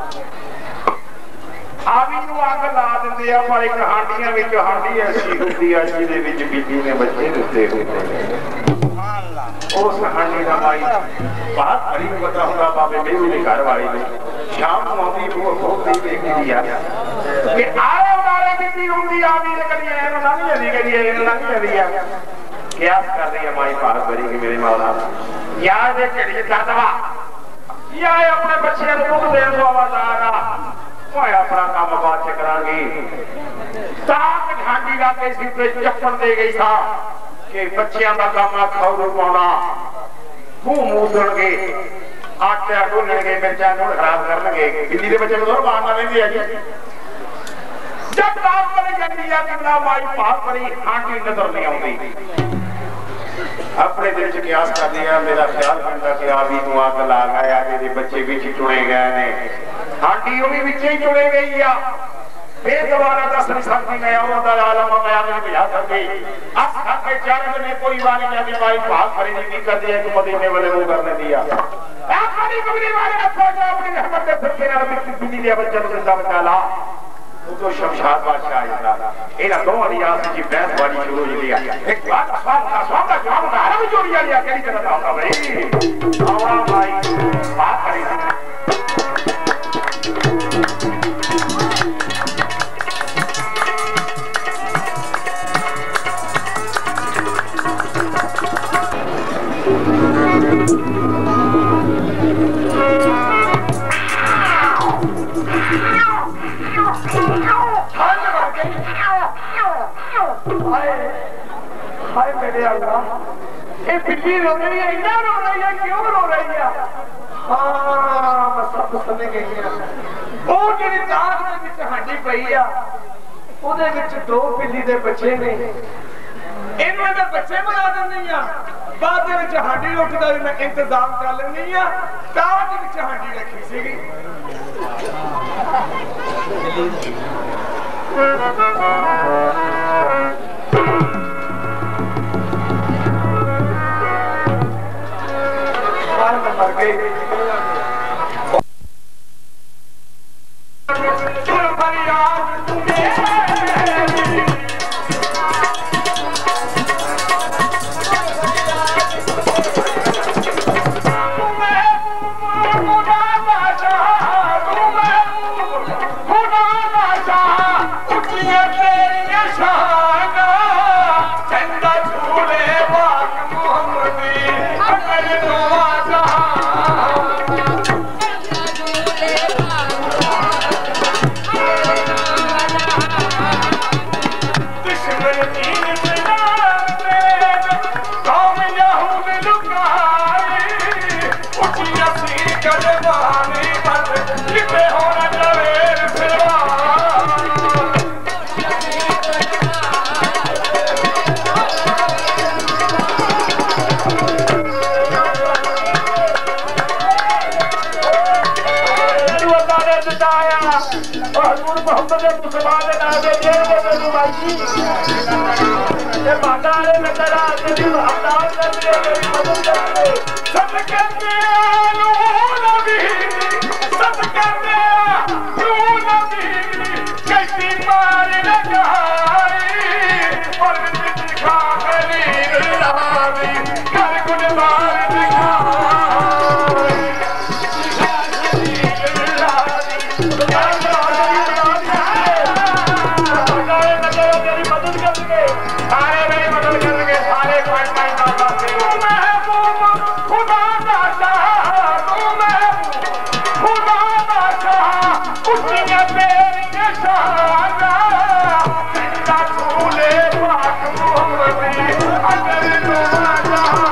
आवी नूं अग ला दिंदे आ पर एक हांडियां विच हांडी ऐसी हुंदी आ जिहदे विच बीबी ने बच्चे दित्ते हुंदे ने उस हांडी दा माई बात बड़ी पता हुंदा बाबे मेरू दे घर वाली ने शाम नूं आंदी वो खोलदी देखदी आ कि आए उनारे कितनी हुंदी आवी ने कदी ऐ ना नहीं जदी कदी ऐ ना नहीं जदी आ क्यास कर रही है माई बात बड़ी कि मेरे मौला याद है घड़ी दादवा या अपने बच्चे को दुख देने को आवाज़ आ मैं अपना काम बाद च करांगी ताक ढांडी ला के सिर पे चप्पल दे गई था कि बच्चियां का काम खाऊ पाना मुंह मूदणगे आटा ढोलणगे मिर्चा नून खराब करनगे बिल्ली के बच्चे को मारना नहीं दिया जी जब रात बनी जाती है किला माई पाप परी हांडी नजर नहीं आती अपने दिल च क्यास कर दिया मेरा ख्याल करता कि आवी नूं अग ला गया मेरे बच्चे विच चुने गए ने हांडी वो भी विच ही चुने गई आ फिर दोबारा दस नहीं सकती मैं और दा आलम मैं आगे बुझा कर गई अस खाके चार ने कोई वाली जाती माई भाग भरी नहीं कर दिया कि मदीने वाले वो करने दिया आ खाली कबरी वाले अफा जा अपनी रहमत दे फिर मेरा बिल्ली लिया बच्चा जिंदा बचा ला तो शमशाद बादशाह आया इना दोवां दी आस जी बहस वाली शुरू हो गई एक बात सवाल का सवाल का जवाब दा रहा जोड़ी लिया केड़ी तरह दा होगा भाई आवड़ा भाई बात करी हाय मेरे अल्लाह ये बिल्ली रो रही है इतना रो रही है क्यों रो रही है हाँ मैं सब समझ गई है वो जिहड़ी दाग दे विच हांडी पई आ ओदे विच दो बिल्ली दे बच्चे ने इन्हां दे बच्चे बना दिंदी आ बाद दे विच हांडी उठदा भी मैं इंतजाम कर लैंदी आ दाग दे विच हांडी रखी सीगी मर गई मोहम्मद मुसलमान ये बादारे नजर आते हैं हटाओ नजर मेरी मदद करके सब कहते आलू नबी सब कहते आलू नबी कैसी मार लगाई और दिखा खलील नबी कर गुन मार दिखाई दिखा खलील नबी बादारे नजर मेरी मदद करके सारे मेरी मदद करेंगे सारे पाँच पाँच साल आते हैं महबूब खुदा का शाह तू महबूब खुदा का शाह उठिया तेरी शाना जिंदा झूले पाक मोहम्मदी अगर तू ना चाह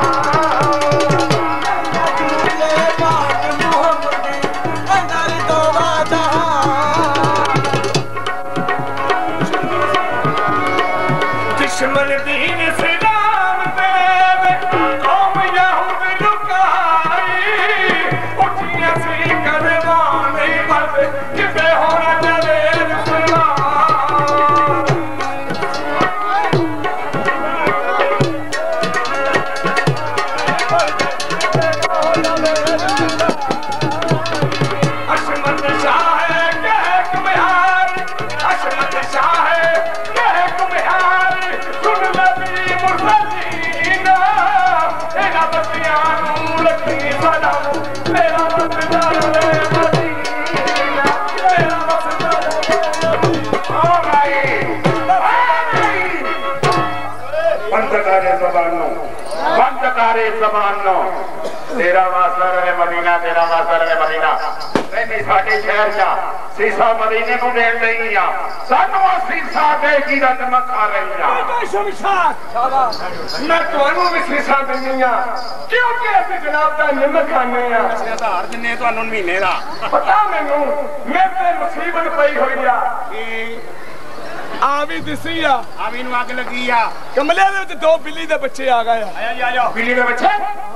झूले पाक मोहम्मदी अगर तू ना चाह दुश्मन दीन इस्लाम पे कौम यहूद लुकाई उठिया सी करवान मर्द किसे होना चले अशमत शाह कह कुम्हार अशमत शाह कह कुम्हार सुन नबी मुर्सलीना तेरा बतियानू लखी सलाम मेरा वतन मदीना मेरा वतन ओ भाई बंद करे ज़बानो बंद करे ज़बानो तेरा वास्ता रहे मदीना तेरा वास्ता रहे मदीना नहीं साडे शहर चा सीसा मदीने को देन नहीं आ सानू सीसा दे की रत मखा रही आ शमशाद मैं ਤੁਹਾਨੂੰ ਵੀ सीसा देनी आ क्योंकि ਅਸੀਂ जनाब ਦਾ ਨਿੰਮ ਖਾਣੇ ਆ ਅਸੀਂ ਆਧਾਰ ਦਿੰਨੇ ਤੁਹਾਨੂੰ ਮਹੀਨੇ ਦਾ ਪਤਾ ਮੈਨੂੰ ਮੇਰੇ ਤੇ ਮੁਸੀਬਤ ਪਈ ਹੋਈ ਆ ਆ ਵੀ ਦਿਸੀ ਆ ਆ ਵੀ ਨੂੰ ਅੱਗ ਲੱਗੀ ਆ ਕਮਲੇ ਦੇ ਵਿੱਚ ਦੋ ਬਿੱਲੀ ਦੇ ਬੱਚੇ ਆ ਗਏ ਆ ਆਇਆ ਜੀ ਆਜੋ ਬਿੱਲੀ ਦੇ ਬੱਚੇ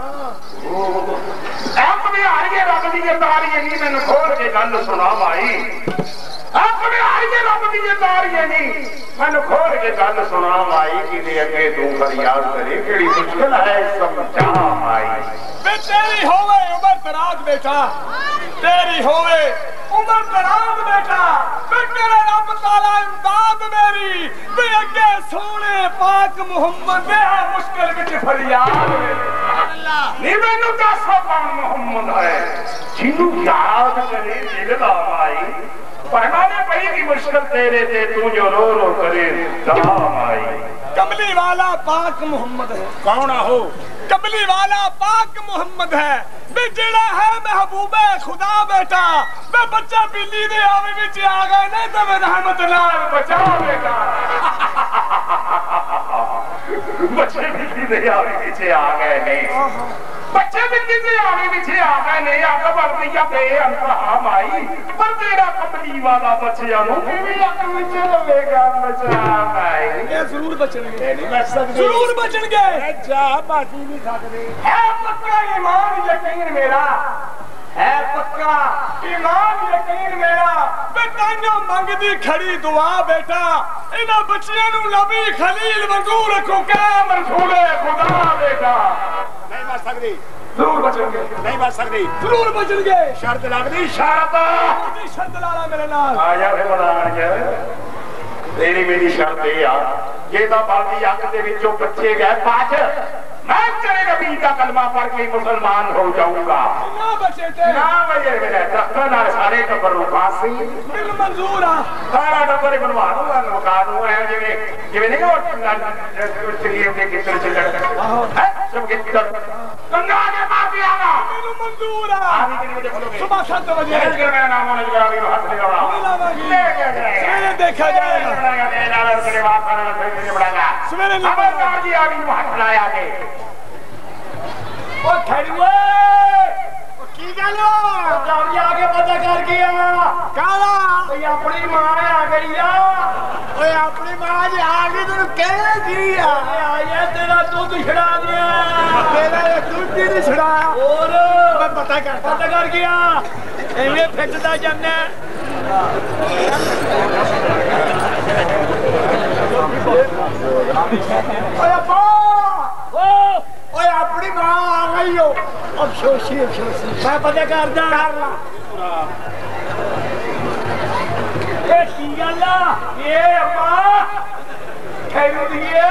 ਆਪ ਵੀ ਹਾਰੀਏ ਰੱਬ ਦੀ ਤਾਰੀ ਨਹੀਂ ਮੈਨੂੰ ਖੋਲ ਕੇ ਗੱਲ ਸੁਣਾ ਭਾਈ ਆਪ ਵੀ ਹਾਰੀਏ ਰੱਬ ਦੀ ਤਾਰੀ ਨਹੀਂ ਮੈਨੂੰ ਖੋਲ ਕੇ ਗੱਲ ਸੁਣਾ ਭਾਈ ਕਿਤੇ ਅੱਗੇ ਤੂੰ ਫਰਿਆਦ ਕਰੇ ਕਿਹੜੀ ਮੁਸ਼ਕਲ ਹੈ ਸਮਝਾ ਭਾਈ ਵੇ ਤੇਰੀ ਹੋਵੇ ਉਮਰ ਦਰਾਜ਼ ਬੇਟਾ तेरी होवे उमर दराज बेटा तेरे रब ताला इमदाद मेरी ते अगे सोने पाक मुहम्मद दे मुश्किल विच फरियाद अल्लाह नी मैनू दस कौन मुहम्मद है जिन्नू याद करे दिल दा भाई परमाने पई की मुश्किल तेरे ते तू जो रो रो करे दा भाई कमली वाला पाक मुहम्मद है कौन हो कमली वाला पाक मुहम्मद है बे जेड़ा है महबूबे खुदा बेटा बे बच्चा बिल्ली दे आवे विच आ गए ने ते रहमत नाल बचा बेटा बच्चे बिल्ली दे आवे विच आ गए ने बच्चे बिल्ली दे आवे विच आ गए ने अग वर्दिया ते अंतहा माई पर तेरा कमली वाला बच्चिया नु भी अग विच लवेगा बचा भाई ये जरूर बचणगे नहीं बच सकदे जरूर बचणगे जा बाजी नहीं सकदे है पक्का ईमान यकीन मेरा है पक्का ईमान यकीन मेरा बेटाइयो मंगदी खड़ी दुआ बेटा इना बच्चियां नु नबी खलील वांगू रखो क्या मंसूरे खुदा बेटा नहीं बच सकदी जरूर बचेंगे नहीं बच सकदी जरूर बचेंगे शर्त लगदी शर्त शर्त लाला मेरे नाल आ जा फिर बनान यार तेरी मेरी शर्त है यार ये तो बाकी अख दे विचों बच्चे गए पांच मैं तेरे नबी का कलमा पढ़ के मुसलमान हो जाऊंगा ना बचे थे ना बचे मेरे डॉक्टर नाल सारे टब्बर नु फांसी बिल मंजूर आ सारा टब्बर बनवा दूंगा मकान नु है जिवे जिवे नहीं वो चलिए के कितने चल है सब कितने गंगा के पास भी आना बिल मंजूर आ आनी के लिए खोलोगे सुबह सात बजे मेरा नाम होने जरा भी हाथ से लगा सवेरे देखा जाएगा तेरा तेरे बाप का नाम सवेरे बढ़ाएगा सवेरे खबरदार जी आवी हाथ लाया के ओ खड़ुए ओ की गलो जावी आगे पता कर गया काला ओए अपनी मां आ गई आ ओए अपनी मां जी आ गई तू कह दी आ आया तेरा दूध छड़ा दिया तेरा दूध नहीं छड़ा और मैं पता कर पता कर गया एवे फिटदा जाना ओए अपनी मां आ गई हो अफसोसी अफसोसी मैं पता करदा कर ला ए की गल ए अम्मा खैरू दिए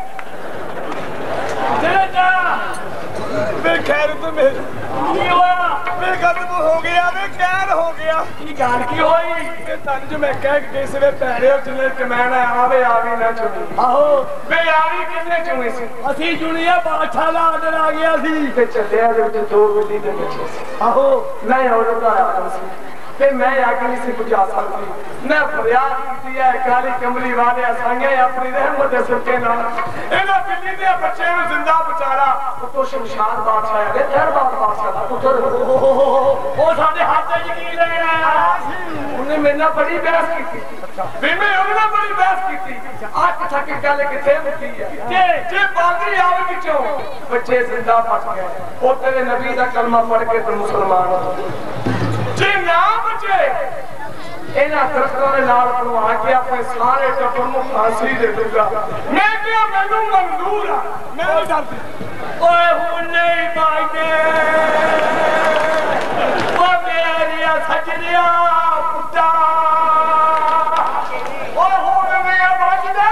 जा वे खैर तो मेरे की होया वे खत्म हो गया वे कैद हो गया की गाल की होई ते तन जो मैं कह के किस वे पैरे जिने कमाना आवे आवी ना चुनी आहो वे आवी किन्ने चुनी सी असि चुनिया बादशाह दा आर्डर आ गया सी ते चलिया दे विच दो बिल्ली दे बच्चे सी आहो मैं औरत दा आया सी ते मैं आगे नहीं सी बुझा सकती मैं फरियाद की है काली कमली वाले असाइयां अपनी रहमत दे सदके नाल इना बिल्ली दे बच्चे नु जिंदा बचाला तो शमशाद बादशाह है खैरबाद बादशाह दा पुत्र ओ साडे हाथ ते यकीन ले आया उन्हें मेरे नाल बड़ी बहस की वे मैं उन्हें बड़ी बहस की आज तक गल किथे मुकी है जे जे बागी आवे विचों बच्चे जिंदा बच गए ओ तेरे नबी दा कलमा पढ़ के तो मुसलमान हो जी ना बचे इना दरख्तों ने नाल बनवा के अपने सारे टब्बर को फांसी दे दूंगा मैं क्या मैनू मंजूर है मैं नहीं डरती ओए हुन नहीं पाइने ओ मेरिया सजनिया पुत्ता ओ हुन मैं बच दे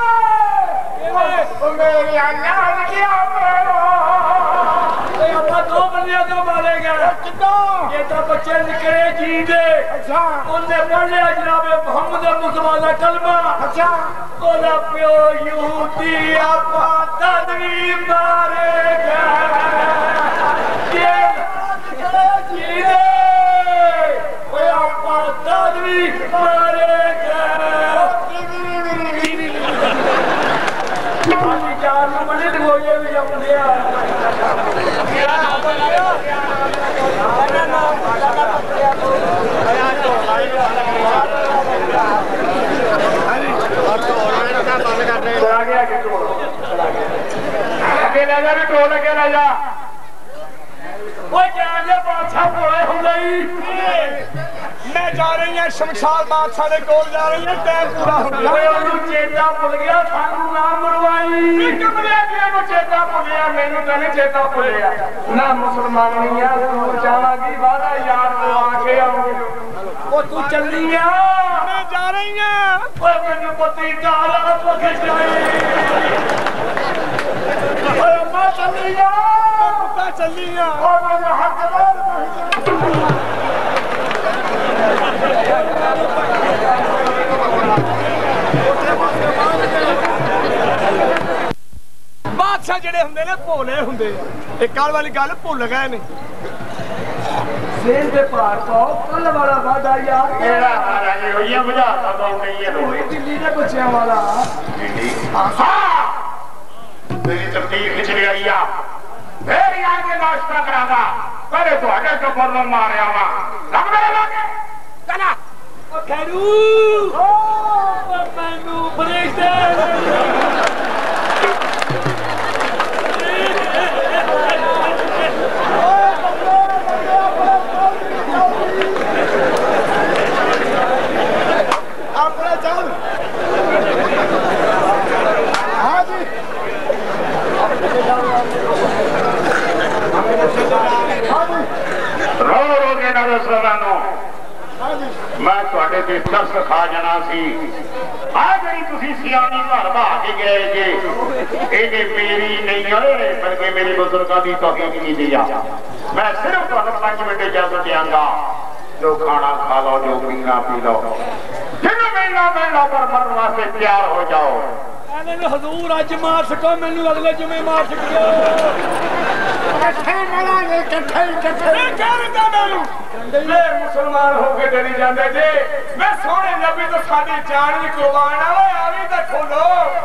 ओ मेरी अल्लाह की आमरो ए अपना दो बंदियां तो मारे गए कितना ये तो बच्चे निकले जी दे अच्छा उन्हें पढ़ लिया जनाबे मोहम्मद मुस्तफा का कलमा अच्छा ओला प्यो यहूदी आपा तदवी मारे गए ये जी दे ओ आपा तदवी मारे गए पानी चार में बड़े हो गए भी जब दिया मैं जा रही है शमशाद बादशाह ने कोल जा रही है टाइम पूरा हो गया चेता भुल गया सानू ना मरवाई चेता भुलिया मैनू तो नहीं चेता भुलिया ना मुसलमान नहीं है तू जावागी वादा यार को आके आऊंगी ओ तू चली आ मैं जा रही हूं ओ मैनू पति डाला तो खिंच गई ओ मैं चली आ मैं पुता चली आ ओ मेरे हाथ बादशाह जेडे हुंदे ने भोले हुंदे ए कल वाली गल भुल गए ने सेल दे पार पाओ कल वाला वादा यार केड़ा वाला ये होई है बुझा सा तो नहीं है होई दिल्ली दे बच्चों वाला दिल्ली हां मेरी तकदीर खिच गई आ फिर यार के नाश्ता करागा पहले तो आगे तो फरमान मारया वा लग मेरे लागे चला ओ खैरू ओ मैनू ब्रेक दे अपना चल हाँ जी रो रो के ना दसरानो मैं थोड़े ते तरस खा जाना सी आ जी तुसी सियानी घर बहा के गए जे इन्हें मेरी नहीं होए बल्कि मेरी बुजुर्गों की तौहीन की दी आ मैं सिर्फ तुहानू पांच मिनट इजाजत देंगा जो खाना खा लो जो पीना पी लो फिर महीना महीना पर मरने वास्ते तैयार हो जाओ हजूर अज मार सको मैनू अगले जुमे मार सको मुसलमान होके डरी जाते जे मैं सोने नबी तो साडी जान भी कुर्बान आवी तो खोलो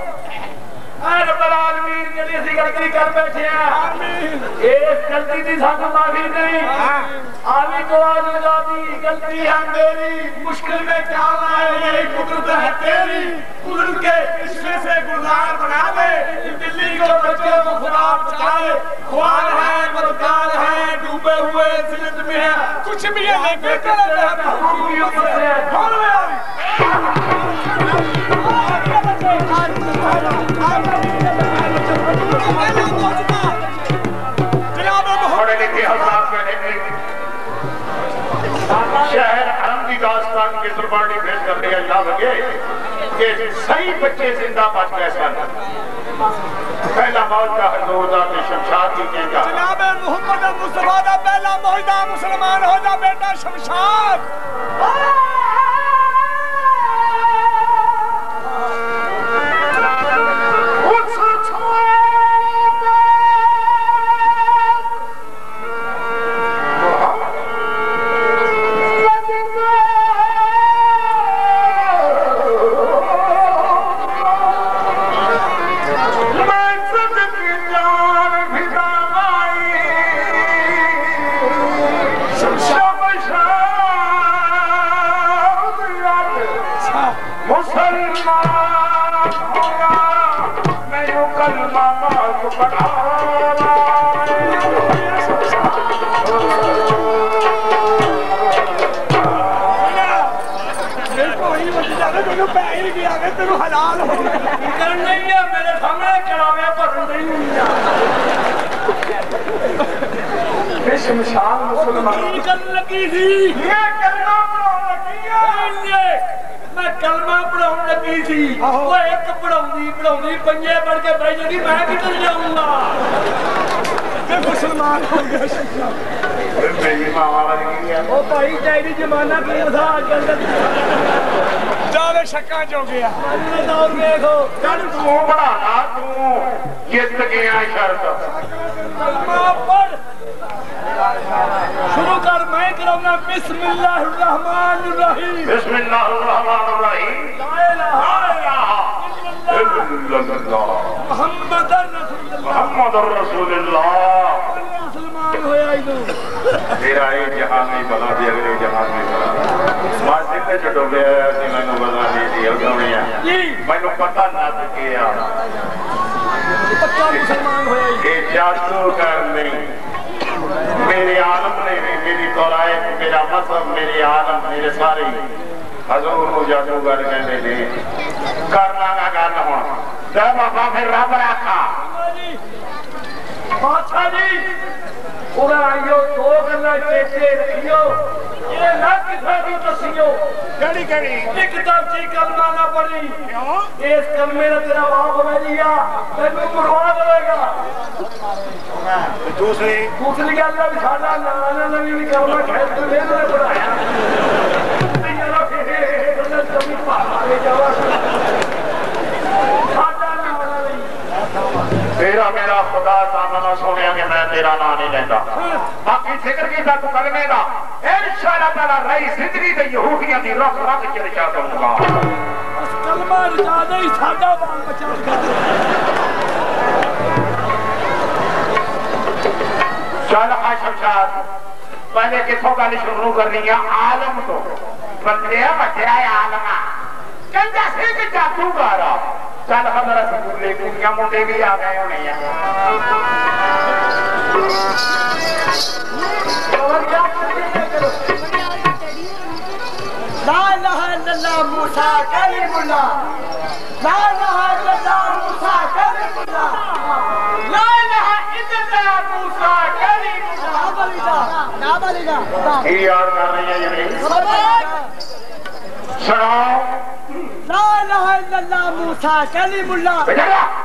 गलती कर बैठे इस गलती की सानू माफी नहीं आवी को आजादी गलती है मेरी मुश्किल में क्या है ये कुदरत है तेरी कुदरत के इसमें से गुलजार बना दे दिल्ली को बच्चों को खुदा बचाए ख्वार है मददगार है डूबे हुए जिल्लत में है कुछ भी है लेकिन कौन है शहर हरम की दास्तान की कुर्बानी पेश करने का इल्जाम लगे कि सही बच्चे जिंदा बच गए सन। पहला मौजदा हजूरदा के शमशाद की कहता जनाब मोहम्मद मुस्तफा दा पहला मौजदा मुसलमान हो जा बेटा शमशाद। हलाल हो नहीं है मेरे सामने करावे शमशान मुसलमान लगी थी ये कलमा पढ़ाने लगी है मैं कलमा पढ़ाने लगी थी वो एक पढ़ाऊंगी पढ़ाऊंगी पंजे पढ़ के भाई जी मैं किधर जाऊंगा मुसलमान हो गया ओ भाई तेरी जमाना की था ज्यादा शक्का जो गया देखो चल तू बढ़ाना तू जित गया शर्त शुरू कर मैं कराऊंगा बिस्मिल्लाहिर्रहमानिर्रहीम बिस्मिल्लाहिर्रहमानिर्रहीम ला इलाहा इल्लल्लाह मुहम्मदुर रसूलुल्लाह मुहम्मदुर रसूलुल्लाह मुसलमान होया इदो तेरा ये जहान में बना दिया अगले जहान में बना मासिक ने छड़ो गया कि मैंने बना दी थी अगौनिया जी मैंने पता ना किया पक्का मुसलमान होया ये जादू कर नहीं मेरे आलम ने मेरी तौरायत मेरा मजहब मेरे आलम मेरे सारे हजूर को जादूगर कहते थे करना का गल हो जब आप फिर रब रखा बादशाह जी पूरा आइयो दो गल्ला चेते रखियो ये ना किसा भी दसियो केड़ी केड़ी एक दर्जी कलमा ना पढ़ी क्यों इस कलमे ने तेरा बाप भेजिया तेनू मरवा देगा दूसरी दूसरी गल है साडा नाना नवी भी कलमा खेल के ले पढ़ाया यारा फिर गल कभी पाला ले जावा साडा नाना नहीं तेरा मेरा खुदा सामने सोने कि मैं तेरा नाम नहीं लेता बाकी जिक्र की तू कलमे दा इंशाअल्लाह ताला रही जिंदगी ते यहूदियां दी रख रख के रचा दूंगा बस कलमा रचा दे साडा बाल बचा कर चल शमशाद पहले किथों गल शुरू करनी है आलम तो बंदे बच्चा आलमा कहता सिख जादूगर चल हमारा स्कूले कुड़ियां मुंडे भी आ गए होने ला इलाहा इल्लल्लाह मूसा कलीमुल्लाह ला इलाहा इल्लल्लाह मूसा कलीमुल्लाह ला इलाहा इल्लल्लाह मूसा कलीमुल्लाह ना बलिदा ये याद कर रही है ये सुनाओ ला इलाहा इल्लल्लाह मूसा कलीमुल्लाह ला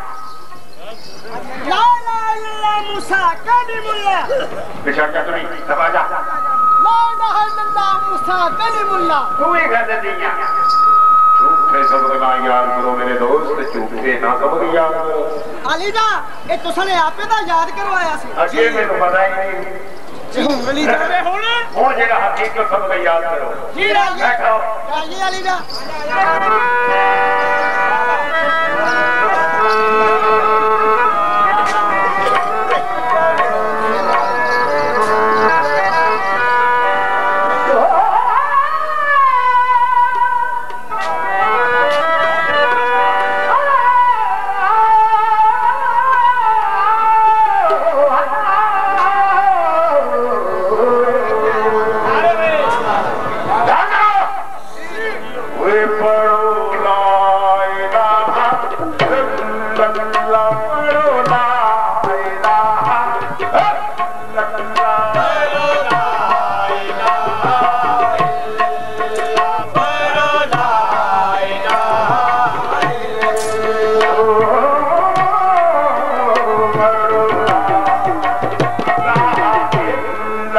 इलाहा इल्लल्लाह मूसा कलीमुल्लाह बिछड़ जा तू नहीं दबा जा ला इलाहा इल्लल्लाह मूसा कलीमुल्लाह तू ही कर दी झूठे शब्द ना याद करो मेरे दोस्त झूठे ना शब्द याद करो अलीदा ये तुसने आपे दा याद करवाया सी अजे मेनू पता ही नहीं अली जावे हुन हुन जेड़ा हकीकत शब्द याद करो जी राजी बैठो राजी अलीदा पढ़ो ला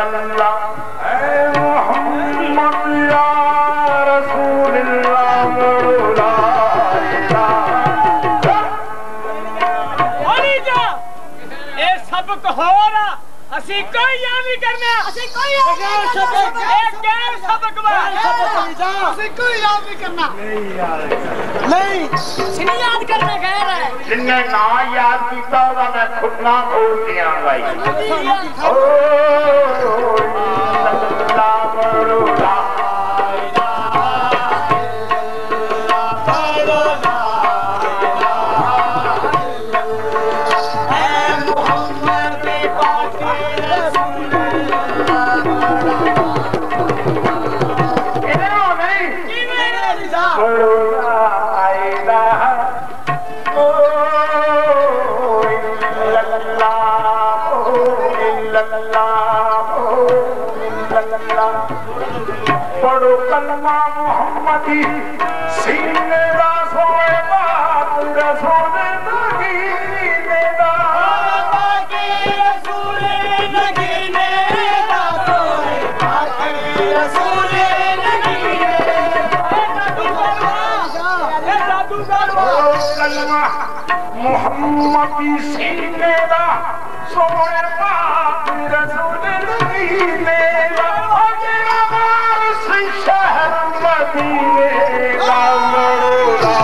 इल्लल्लाह ऐ मोहम्मद या रसूलल्लाह ला इलाहा होनी जा ए सबक होरा ਅਸੀਂ ਕੋਈ ਯਾਦ ਨਹੀਂ ਕਰਨਾ ਅਸੀਂ ਕੋਈ ਯਾਦ ਨਹੀਂ ਕਰਨਾ ਇਹ ਗੈਰ ਸਬਕ ਵਾ ਅਸੀਂ ਕੋਈ ਯਾਦ ਨਹੀਂ ਕਰਨਾ ਨਹੀਂ ਯਾਦ ਨਹੀਂ ਸਿਨੀ ਯਾਦ ਕਰਨਾ ਗੈਰ ਹੈ जिन्ने ना याद किया ਉਹਦਾ ਮੈਂ ਖੁੱਨਾ ਖੋਲ ਦਿਆਂਗਾ ਓ ਅੱਲਾਹ ਮਰੂਲਾ पढ़ो कलमा मोहम्मदी सीने दा सोए बात रसूल नगीने दा बाकी रसूल नगीने दा सोए बाकी रसूल नगीने कलमा मोहम्मदी सीने दा सोए बात रसूल नगीने दा शहर मदीने का मरोला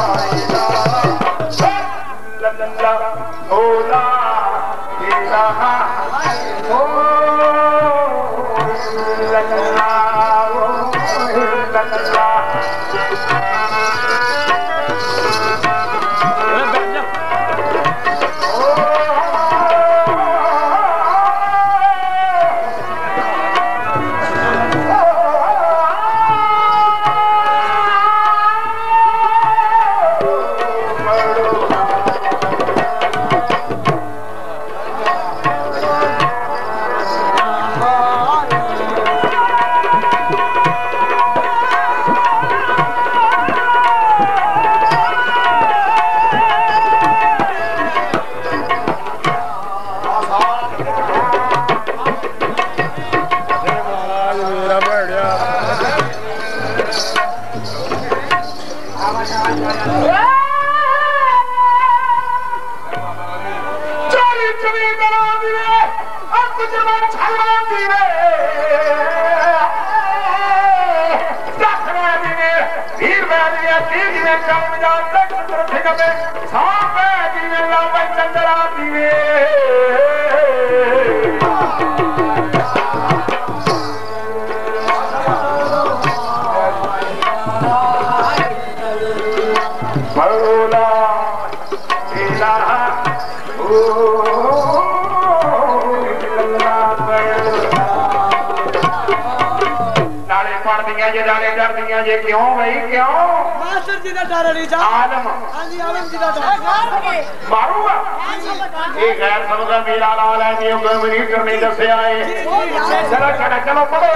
ओला इलाहा ओ लल्ला ओ लल्ला ये क्यों भाई क्यों मास्टर जी का डर नहीं जा आलम हां जी आलम जी का डर मारूंगा ये गैर समझा मेरा लाल है ये मिनीटर नहीं दसे आए चलो चलो चलो पढ़ो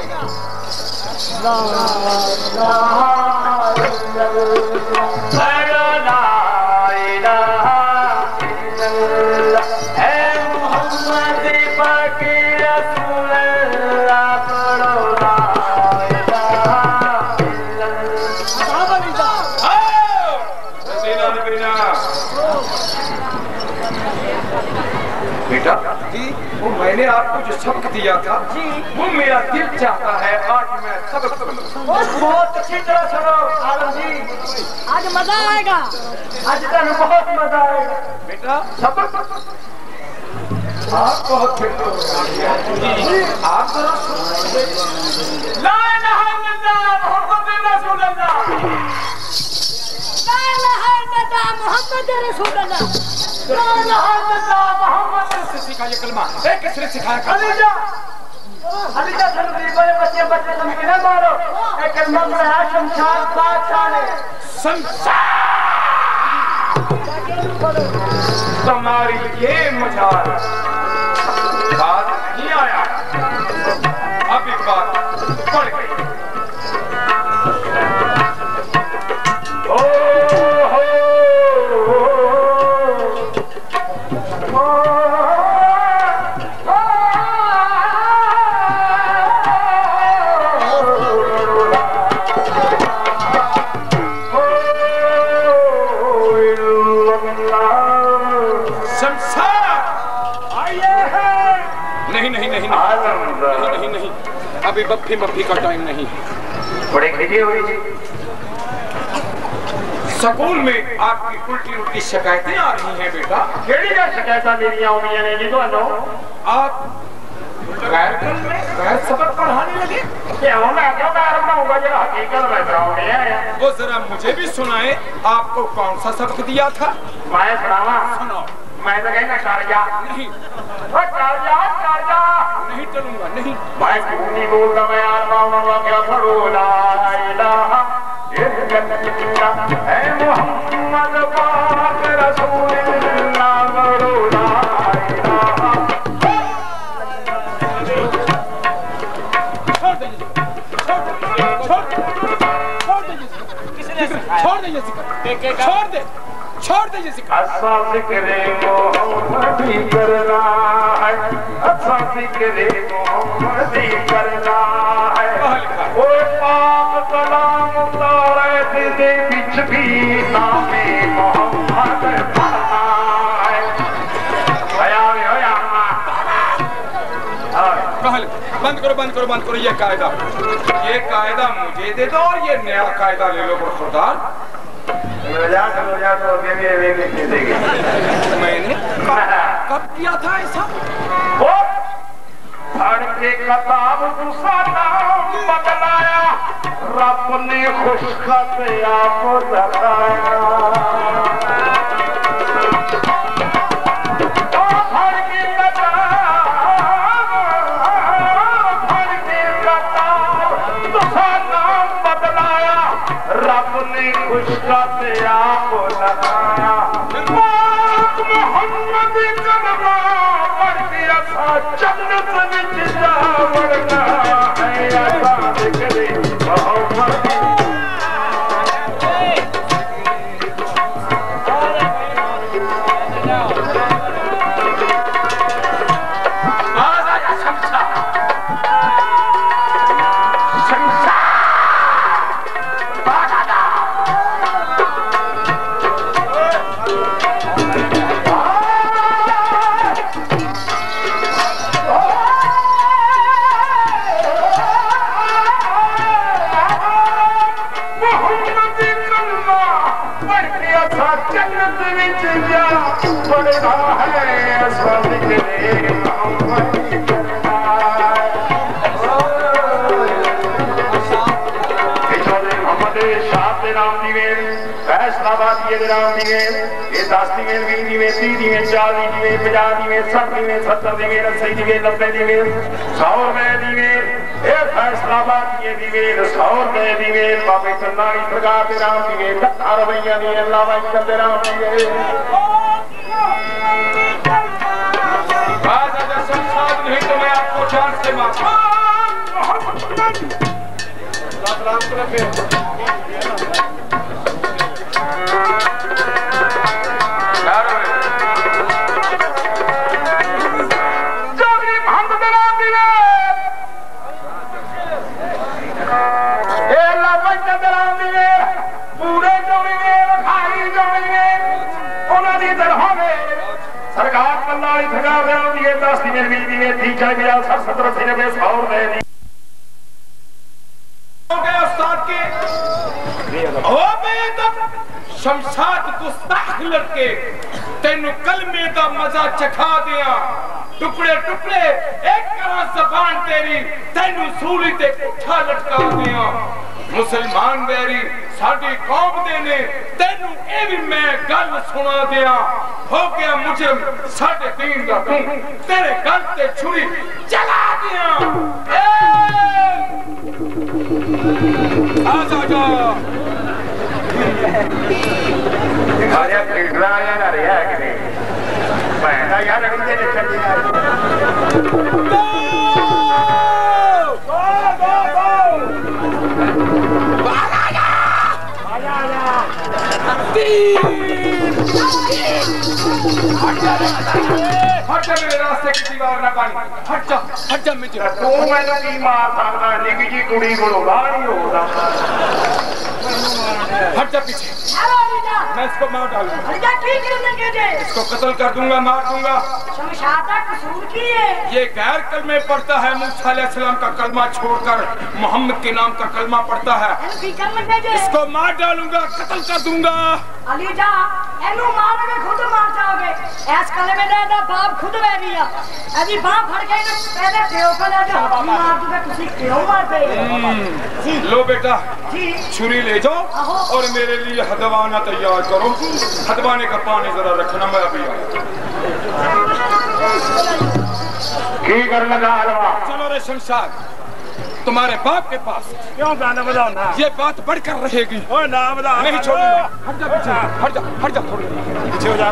ला इलाहा इल्लल्लाह है मोहम्मद पाक रसूलल्लाह पढ़ो ला बेटा जी वो मैंने आपको जो सबक दिया था जी वो मेरा दिल चाहता है आज मैं सबक सुनूं। बहुत अच्छी तरह सुनो आलम जी आज मजा आएगा आज तक बहुत मजा आएगा बेटा सबक आप बहुत आप ला इलाहा इल्लल्लाह मुहम्मद रसूलुल्लाह ला इलाहा इल्लल्लाह मुहम्मद रसूलुल्लाह ला इलाहा इल्लल्लाह मुहम्मद से सीखा ये कलमा एक किसने सिखाया अलीजा अलीजा सल्लल्लाहु बड़े बच्चे बच्चे तुम किने मारो एक कलमा पढ़ा शमशाद बादशाह ने संसार तुम्हारी ये मजाल बात नहीं आया अब एक बात पढ़ गई ओ हो अभी बफ्फी मफ्फी का टाइम नहीं है। बड़े खिजे हुई जी। स्कूल में आपकी उल्टी उल्टी शिकायतें आ रही हैं बेटा। केड़ी क्या शिकायत मेरी आउंदी ने जी तो आप गैर गैर सबक पढ़ाने लगे? क्यों मैं क्यों गैर बनाऊंगा जो हकीकत में पढ़ाऊंगा यार। वो जरा मुझे भी सुनाए, आपको कौन सा सबक दिया था? मैं सुनावा? सुनाओ। मैं तो कहना कर जा। नहीं ओ कर जा कर जा। नहीं चलूंगा नहीं। मैं क्यों नहीं बोलता, मैं यार माऊंगा क्या पढ़ो ला इलाहा इल्लल्लाह है मोहम्मद पाक रसूलुल्लाह पढ़ो ला इलाहा। छोड़ दे छोड़ दे छोड़ दे छोड़ दे किसने छोड़ दे छोड़ दे छोड़ दे जिसे अच्छा जिक्रे मोहम्मद ही करना है, अच्छा जिक्रे मोहम्मद ही करना है। ओ पाक कलाम तारे दे बिच भी नामे मोहम्मद पढ़ना है। आया आया कहल बंद करो बंद करो बंद करो। ये कायदा ये कायदा मुझे दे दो और ये नया कायदा ले लो खुदा। रोजा रोजा तो अभी भी वे लिख देगी। मैंने कब किया था ऐसा? वो पढ़ के किताब दूसरा नाम बदलाया, रब ने खुशखत आपको दिखाया। पढ़ के किताब पढ़ के किताब दूसरा नाम बदलाया, रब ने खुशखत आपको लगाया। मोहम्मद कलमा पढ़ के असा जन्नत विच जावड़ना है। असा जिक्रे मोहम्मद जन्नत विच जा पढ़ना है। असा जिक्रे मोहम्मद शाह नाम दी वेल, फैसलाबाद ये नाम दी वेल, ये दस दी वेल, बीस दी वेल, तीस दी वेल, चालीस दी वेल, पचास दी वेल, सठ दी वेल, सत्तर दी वेल, अस्सी दी वेल, नब्बे दी वेल, सौ रुपए दी वेल, ये फैसलाबाद ये दी वेल, सौ रुपए दी वेल, बाबे कन्नाड़ी सरकार के नाम दी वेल, दस रुपया दी वेल, लावा के नाम दी वेल। आज अगर संसाद नहीं तो मैं आपको जान से मारूंगा। राम करे सरकार कन्नाड़ी सरकार दिए दस दिन बीस दिन तीस चालीस हजार साठ सत्तर अस्सी नब्बे सौ रुपए उस्ताद के ओ बेदब शमशाद गुस्ताख लड़के तेनु कलमे दा मजा चखा दिया। टुकड़े टुकड़े एक करा ज़बान तेरी तेनु सूली ते पुठा लटका दिया। मुसलमान बैरी साडी कौम दे ने तेनु ए भी मैं गल सुना दिया। हो गया मुझे साडे दीन दा तू तेरे गल ते छुरी चला दिया। आजा जा दिखाया लीडरा आया ना रहा है कि नहीं बहना यार अभी तेरे चली आई गो गो गो गो आजा आजा आजा आजा तीन हट जा हट जा मेरे रास्ते की दीवार ना पानी। हट जा हट जा मुझे तू मैंने की मार सकदा निकी जी कुड़ी कोलों बाहर ही होदा। हट जा पीछे। हेलो मैं इसको मार डालूंगा। इसको कत्ल कर दूंगा, मार दूंगा। शमशाद का कसूर की है। ये गैर कलमे पढ़ता है, मूसा अलैहिस्सलाम का कलमा छोड़कर मोहम्मद के नाम का कलमा पढ़ता है। इसको मार डालूंगा, कत्ल कर दूंगा। अली जा एनु मारोगे खुद मार जाओगे। ऐस कलमे ने दा बाप खुद रह गया। अभी बाप फड़ गए तो पहले क्यों कला जा मार दूंगा, तुसी क्यों मारते जी? लो बेटा जी छुरी ले जाओ और मेरे लिए हदवाना तैयार करो। हदवाने का पानी जरा रखना, मैं अभी आया। की कर लगा हलवा? चलो रे शमशाद तुम्हारे बाप के पास। क्यों गाना बजाओ ना? ये बात बढ़कर रहेगी। ओ ना बजा नहीं छोड़ूंगा। हट जा पीछे, हट जा, हट जा थोड़ी पीछे हो जा।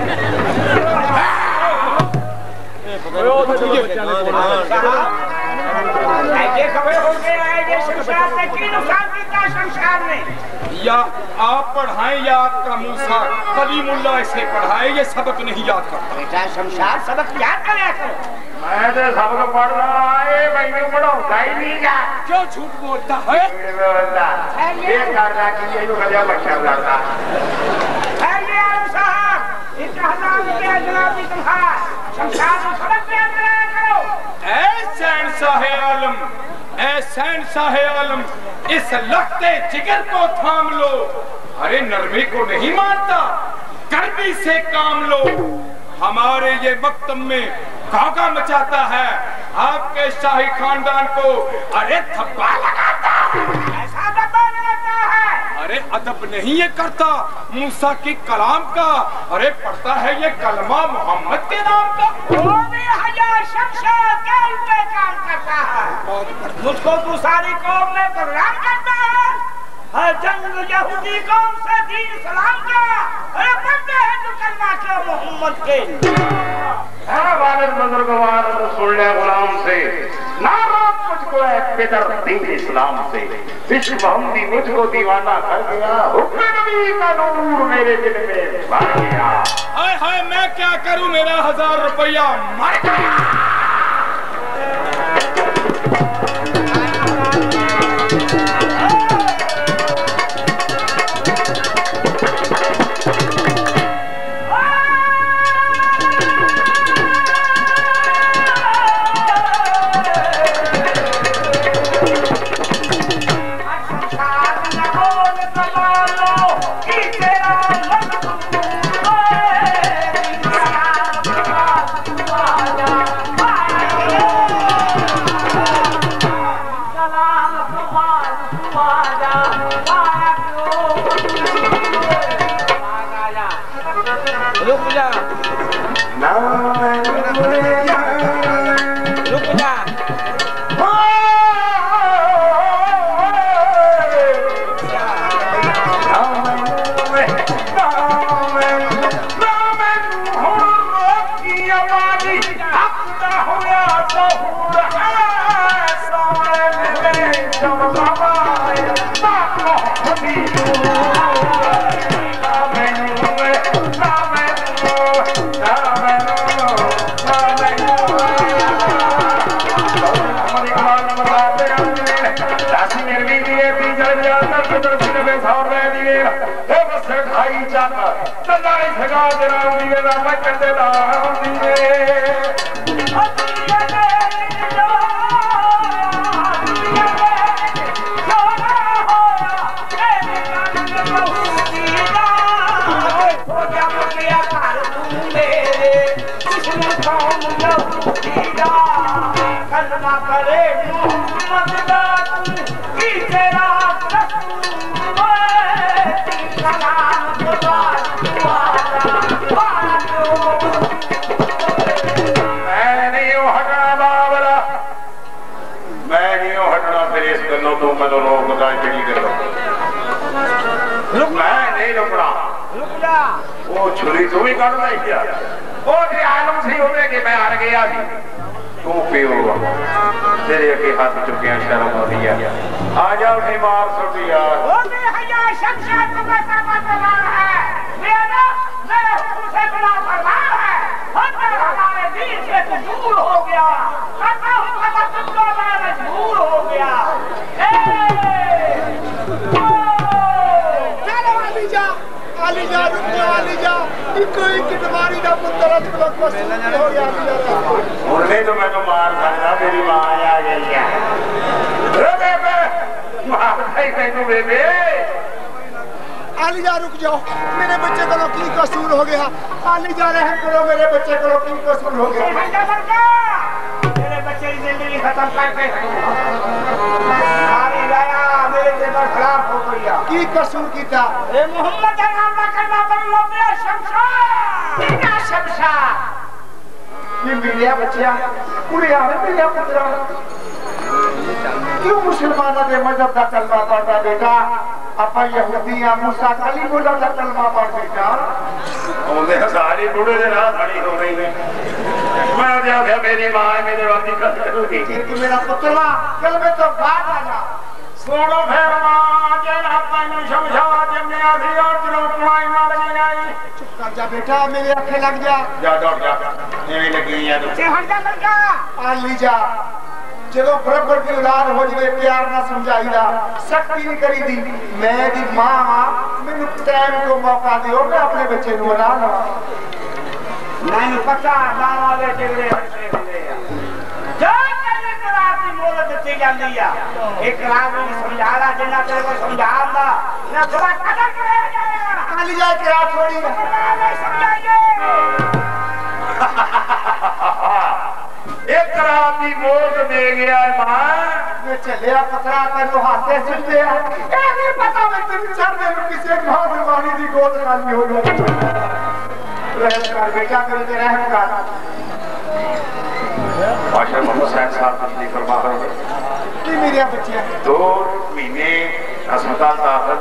ये खबर हो गई है ये शमशाद ने की नुकसान किया शमशाद ने। या आप पढ़ाएं या आपका मूसा कलीमुल्लाह इसे पढ़ाए, ये सबक नहीं याद करता। बेटा शमशाद सबक याद कर करो। मैं तो सबक पढ़ रहा है, मैंने पढ़ाऊंगा ही नहीं जा। क्यों झूठ बोलता है? ये कर रहा कि ये लोग गया बच्चा लड़ता है ये आलम साहब इस हजाम के जनाब की तुम्हारा शमशाद को सबक याद कराया करो। ऐ शहंशाह आलम, ऐ शहंशाह आलम, इस लखते जिगर को थाम लो। अरे नरमी को नहीं मानता, गर्मी से काम लो। हमारे ये मकतब में गागा मचाता है, आपके शाही खानदान को अरे थप्पा लगाता है। ऐसा धब्बा लगाता है। अरे अदब नहीं ये करता मूसा की कलाम का, अरे पढ़ता है ये कलमा मोहम्मद के नाम का। वो भी हजार शमशाद के उल्टे काम करता है। मुझको तू सारी कौम में बदनाम करता है। हर जंग यहूदी कौम से दीन सलाम का, अरे पढ़ते हैं तू कलमा के मोहम्मद के। वालिद बुजुर्गवार सुन ले गुलाम से, नाराज मुझको है पितर दीन इस्लाम से। विश्व मोहम्मदी मुझको दीवाना कर गया, हुक्म नबी का नूर मेरे दिल में भर गया। हाय हाय मैं क्या करूं, मेरा हजार रुपया मर गया। रुक जा, रुक जा। वो छुरी तू भी कर नहीं किया, वो तेरे आलम से होवे कि मैं हार गया थी। तू पियो तेरे के हाथ चुके हैं, शर्म हो रही है। आ जाओ नहीं मार सुट यार। वो भी हजार शमशाद को कैसा बदला है मेरा, मेरे हुक्म से बिना परवाह है। हर हमारे दीन से तो दूर हो गया, करता हूँ खबर तुझको मैं मजबूर हो गया। चलो अभी जा कोई कितवारी का पुत्र आज को कसूर हो गया उन्हें तो मैं तो मार सकता मेरी माँ आ गई है बेबे मार नहीं तैनू बेबे आलिया रुक जाओ मेरे बच्चे को की कसूर हो गया आली जा रहे हैं करो मेरे बच्चे को की कसूर हो गया मेरे बच्चे की जिंदगी खत्म करके सारी लाया मेरे जेवर खराब हो गया की कसूर की था ए मोहम्मद का नाम ना करना बल्लो मेरा शमशाद ना शमशाद ये मेरे बच्चा पूरे आवे मेरे पुत्र क्यों मुसलमानों के मजहब का कलमा पढ़ता बेटा अपा यहूदी या मूसा कलीमुल्लाह का कलमा पढ़ बेटा उन्हें सारी बूढ़े दे राह खड़ी हो गई है मैं क्या क्या मेरी मां है मेरे वाली कर करूंगी कि मेरा पुत्रवा कल में तो बात आ जा सोनो फिर मां जेड़ा पानी शमशाद में आधी और रोटवाई मार गई आई चुप कर जा बेटा मेरे आंखें लग जा जा दौड़ जा ये लगी है तो हट जा लड़का आली जा चलो बराबर की औलाद हो जाए प्यार ना समझाईदा सख्ती नहीं करी दी मैं दी मां मैंने टाइम को मौका दियो मैं अपने बच्चे को बना लवा नहीं पता ना वाले टिगड़े हटते हुए जो तेरे करार की मोहलत दी जाती है एक करार को समझाला जिन्ना तेरे को समझाऊंगा ना थोड़ा कदर करेगा आली जा करार छोड़ी समझाइए एक रात की मोट दे गया मां ये चलिया पतरा तेरे हाथे सुनते हैं ए नहीं पता मैं तेरे चढ़ दे किसी एक मां जवानी दी गोद खाली हो गई रहम कर बेटा कर दे रहम कर माशा मोहम्मद साहब अपनी फरमा रहे हैं कि मेरे बच्चे दो महीने अस्पताल दाखिल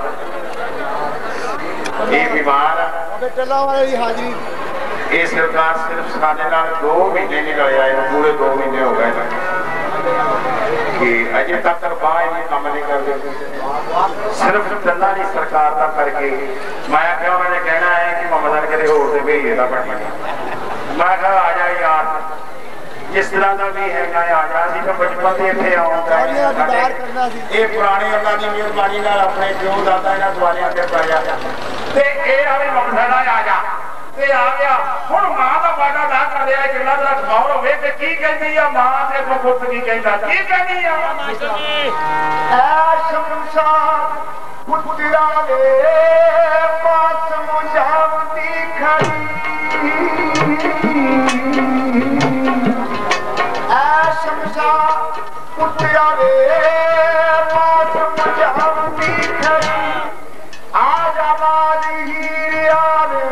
ये बीमार अबे टला वाली हाजिरी ये सरकार सिर्फ साढ़े नाल दो महीने नहीं लड़े आए पूरे दो महीने हो गए कि अजे तक बाहर नहीं काम नहीं कर रहे सिर्फ चंदा नहीं सरकार का करके मैं क्या मैंने कहना है कि मोहम्मद करे होर दे भेजे दा बन मैं कहा आ जा यार जिस तरह का भी है मैं आ जा सी तो बचपन से इत्थे आउंदा है ये पुरानी अल्लाह की मेहरबानी नाल अपने प्यो दादा इन्हां दुआरियां ते पाया ते ए आवे मोहम्मद आ जा ते आ गया हुन मां दा वादा अदा कर दिया कि अल्लाह दा खबर होवे ते की कहंदी आ मां ते को पुੱਤ की कहंदा की कहंदी आ ऐ शमशाद पुत्रा वे पास मुझावती खड़ी ऐ शमशाद पुत्रा वे पास मुझावती खड़ी आज आबादी हीरिया रे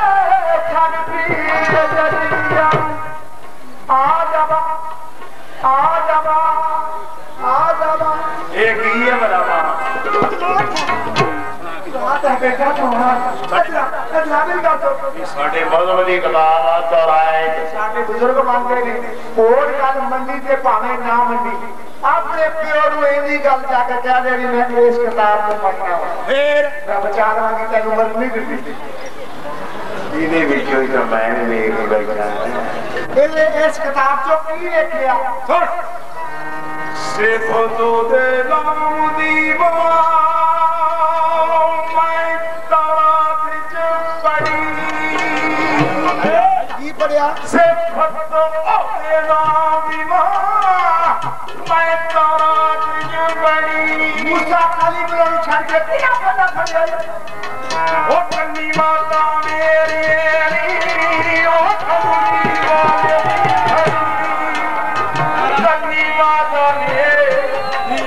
साडे मजहब दी कलाम दोहराए साडे बुजुर्ग मंगदे ने और गल मंनी ते भावे ना मंनी अपने प्यो नूं इहदी गल जाके कह दे भी मैं इस किताब को पढ़ना फिर रब चाहांगी तैनूं मर नहीं दित्ती इहदे विचों ही तो मैं वेख बैठा इहदे इस किताब चों की लिखिआ सुन सिर्फ तो दे नाम दी पढ़िया सिर्फ तो ओदे नाम दी मां मैं तारा तुझ बड़ी मूसा खाली बोल छड़ के किया पता पड़िया ओ कन्नी माता मेरी ओ कन्नी वाले कन्नी माता मेरी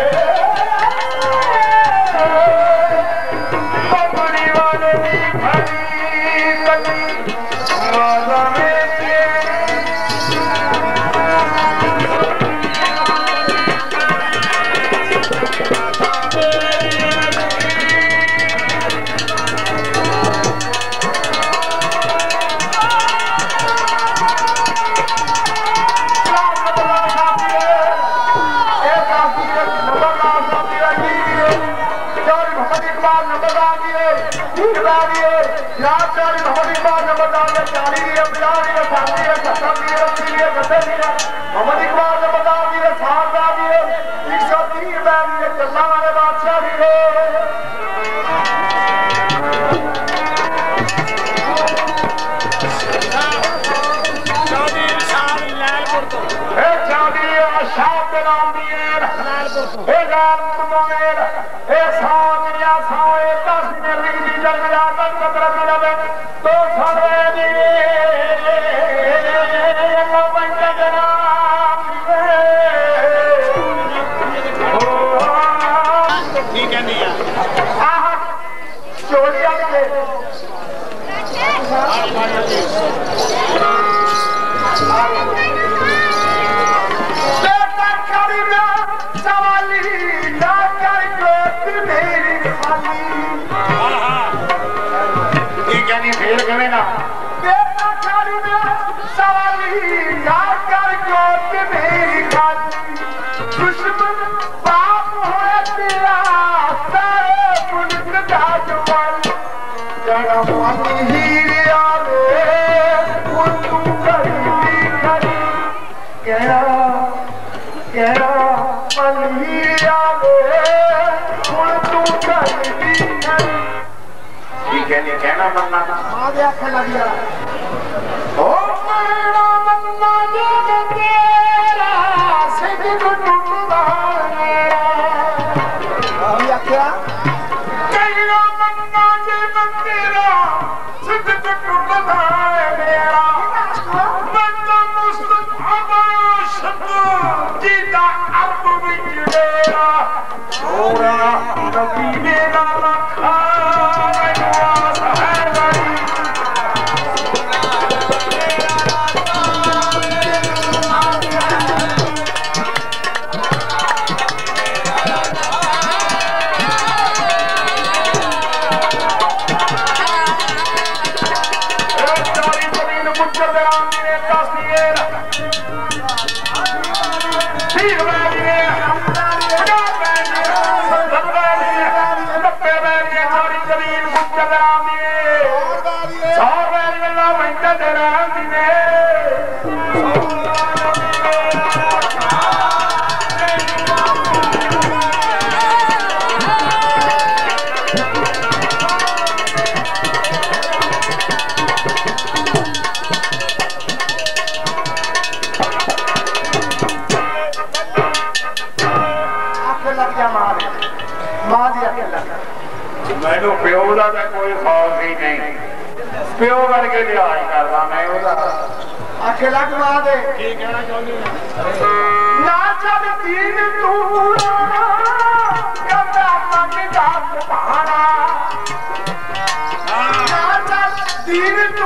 कन्नी वाले भरी कन्नी माता मोहम्मद इकबाल ने बता दिए साहब दिए एक सौ तीन बैरिए चलना वाले बादशाह दिए ए राम तुम्हें ए सामिया साए दस मेरी दी जग जागत कदर दिलवे तो सरे दी लो बंजना ठीक है नहीं आहा चोरिया के कहना बनना आगे आखे लगिया ओ मेरा बनना ये तेरा सिद्ध टूटदा मेरा क्या कहना बनना ये तेरा सिद्ध टूटदा मेरा मैं तो मुस्तफा शब्द जीता अब विच मेरा छोरा नबी मेरा रखा मैनू प्यो का कोई खौफ ही नहीं प्यो करके लिहाज करता मैं आखे लग मां दे की कहना चाहती ना चल दीन तू कदा मन का भाना ना चल दीन तू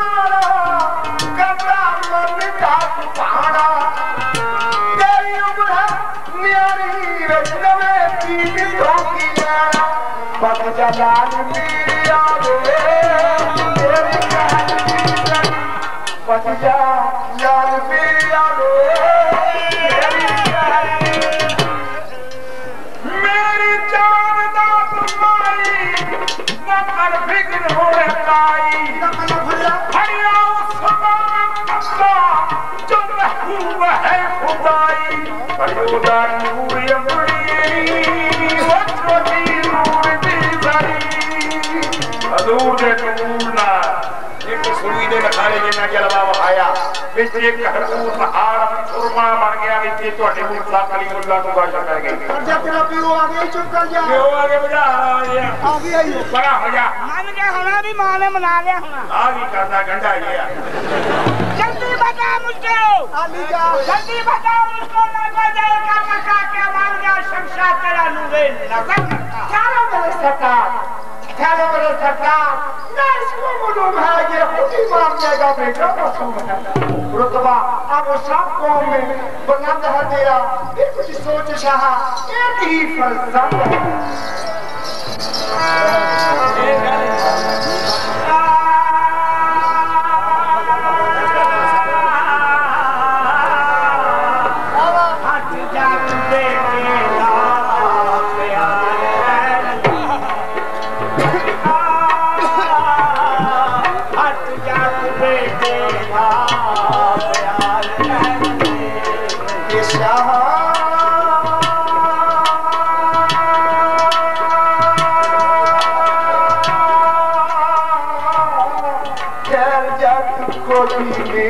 कदा मन का भाना तेरी उम्र मेरी रजवे दीन तो की जाना पग जलाल पिया रे तेरी जान पग जलाल पिया रे तेरी जान मेरी जान दा तुम्हारी न कर फिक्र हो रही हरिया उस्मान अल्लाह जो महबूब है खुदाई खुदा नूर अमरी हजूर दे नूर ना एक सुई दे नखारे जिन्ना जलवा वहाया विच एक हरकूर पहाड़ सुरमा बन गया विच ਤੁਹਾਡੇ ਮੁल्ला कलीमुल्ला ਨੂੰ गाशा कर गई जा तेरा पियो आ गया चुप कर जा पियो आ गया बजा आ गया आ गया ही बड़ा हो जा मान के होना भी मां ने मना लिया होना आ भी करना गंडा ये जल्दी बता मुझको आली जा जल्दी बता मुझको ना बजा का का के मान गया शमशाद तेरा नूरे नजर चलो मेरे सरकार चलो मेरे सरकार ना इसको मालूम है ये खुद ही मान जाएगा बेटा मासूम है रुतबा अब सब कौम में बुलंद है तेरा फिर कुछ सोच शाह एक ही फर्जंद है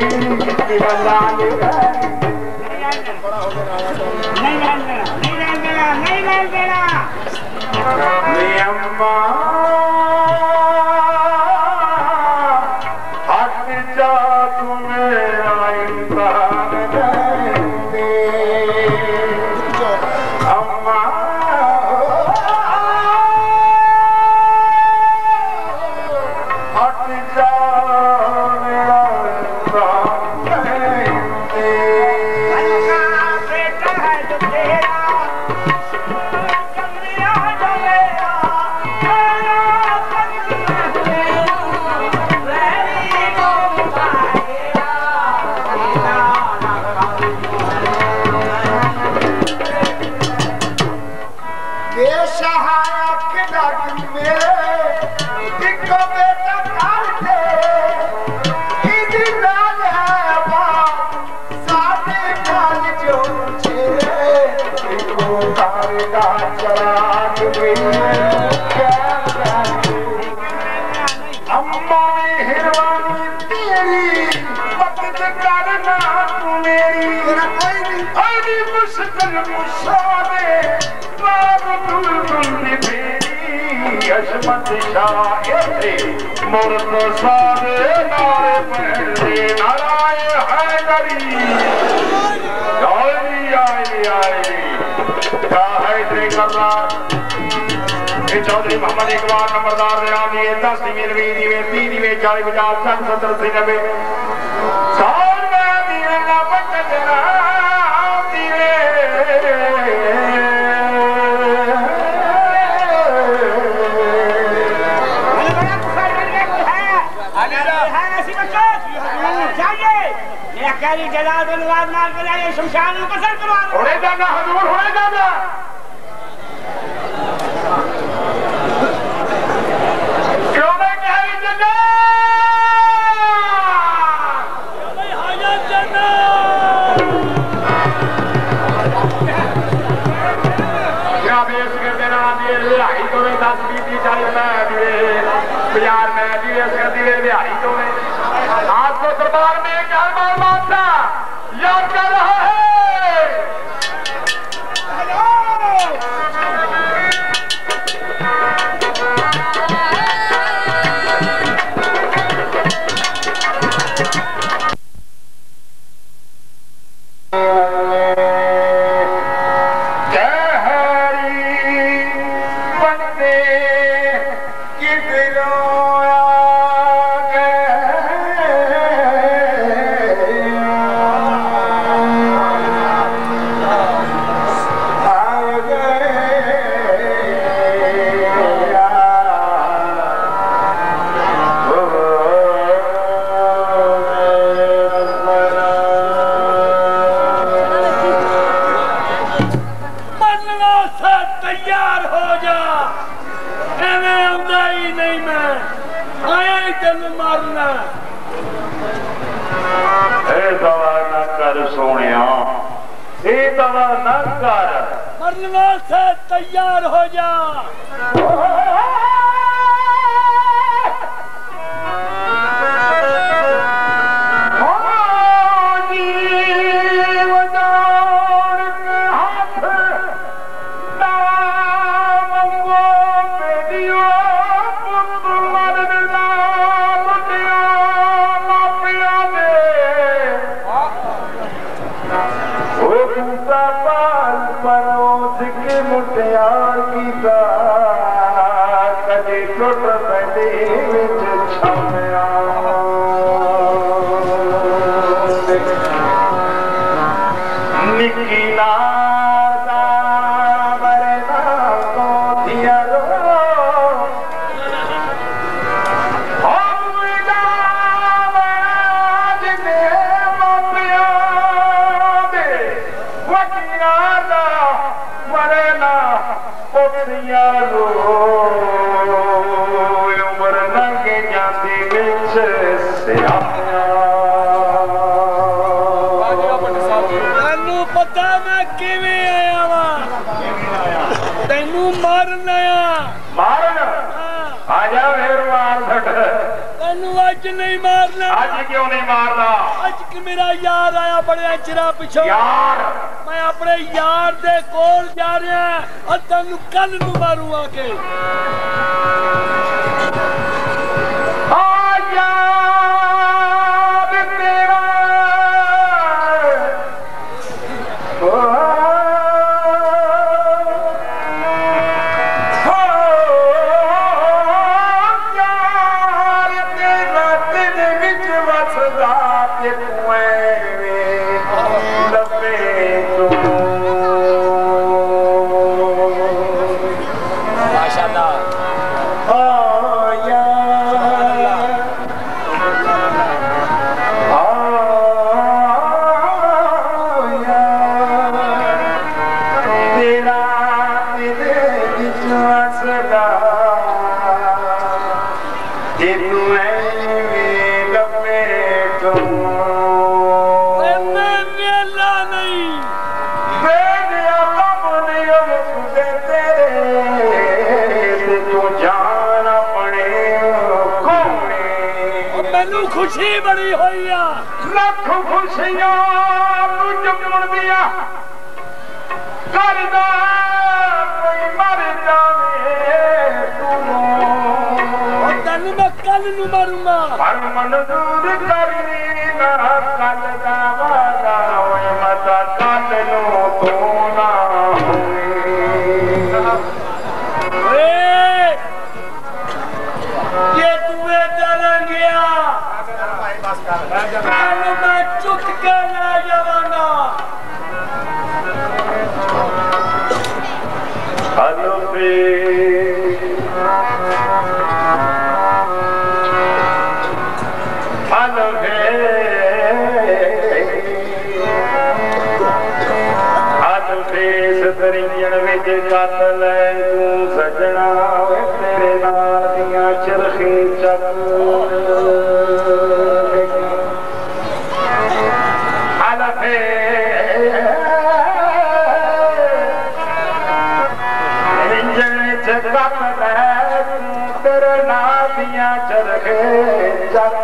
नहीं अम्मा हट जा तुम्हें आइंदा अम्मा हट जा मुर्द सारे नारे पहले नाराय हैदरी आई आई आई क्या हैदरी करना चौधरी मोहम्मद इकबाल नंबरदार रियाद दिए दस दिवे नवे दिवे तीन दिवे चालीस पचास साठ सत्तर अस्सी नब्बे साल में दिए ना बचना दिए जलाल बनवाद मार कर आए शमशान में कसर करवा दो होने जाना हजूर होने जाना क्यों मैं कह रही जन्नत भाई हाजत जन्नत क्या बेस कर देना दिए रिहाई तो में दस बीस चालीस में दिए बाजार में दिए कर दिए रिहाई तो में आज तो दरबार में एक हरमाल बादशाह याद कर रहा है मरने से तैयार हो जा नहीं मारना आज क्यों नहीं मारना आज कि मेरा यार आया बड़े चिरा पिछो यार मैं मैं अपने यार दे कोल जा रहा और तेन कल नू मारू आके खुशी बड़ी हुई लख खुशियां चुमन दिया करदा कोई मर जावे तेन मैं कल नू मारूंगा पर मंजूर करी ना कल दा वादा होए मता कल नू तू ना ये तुए चला गया मैं चुक के ले जावांगा हेलो बे हेलो बे हेलो बे सतरियन विच कातल तू सजना तेरे नाल दियां चरखे चक तेरे नाल दियां चरखे चक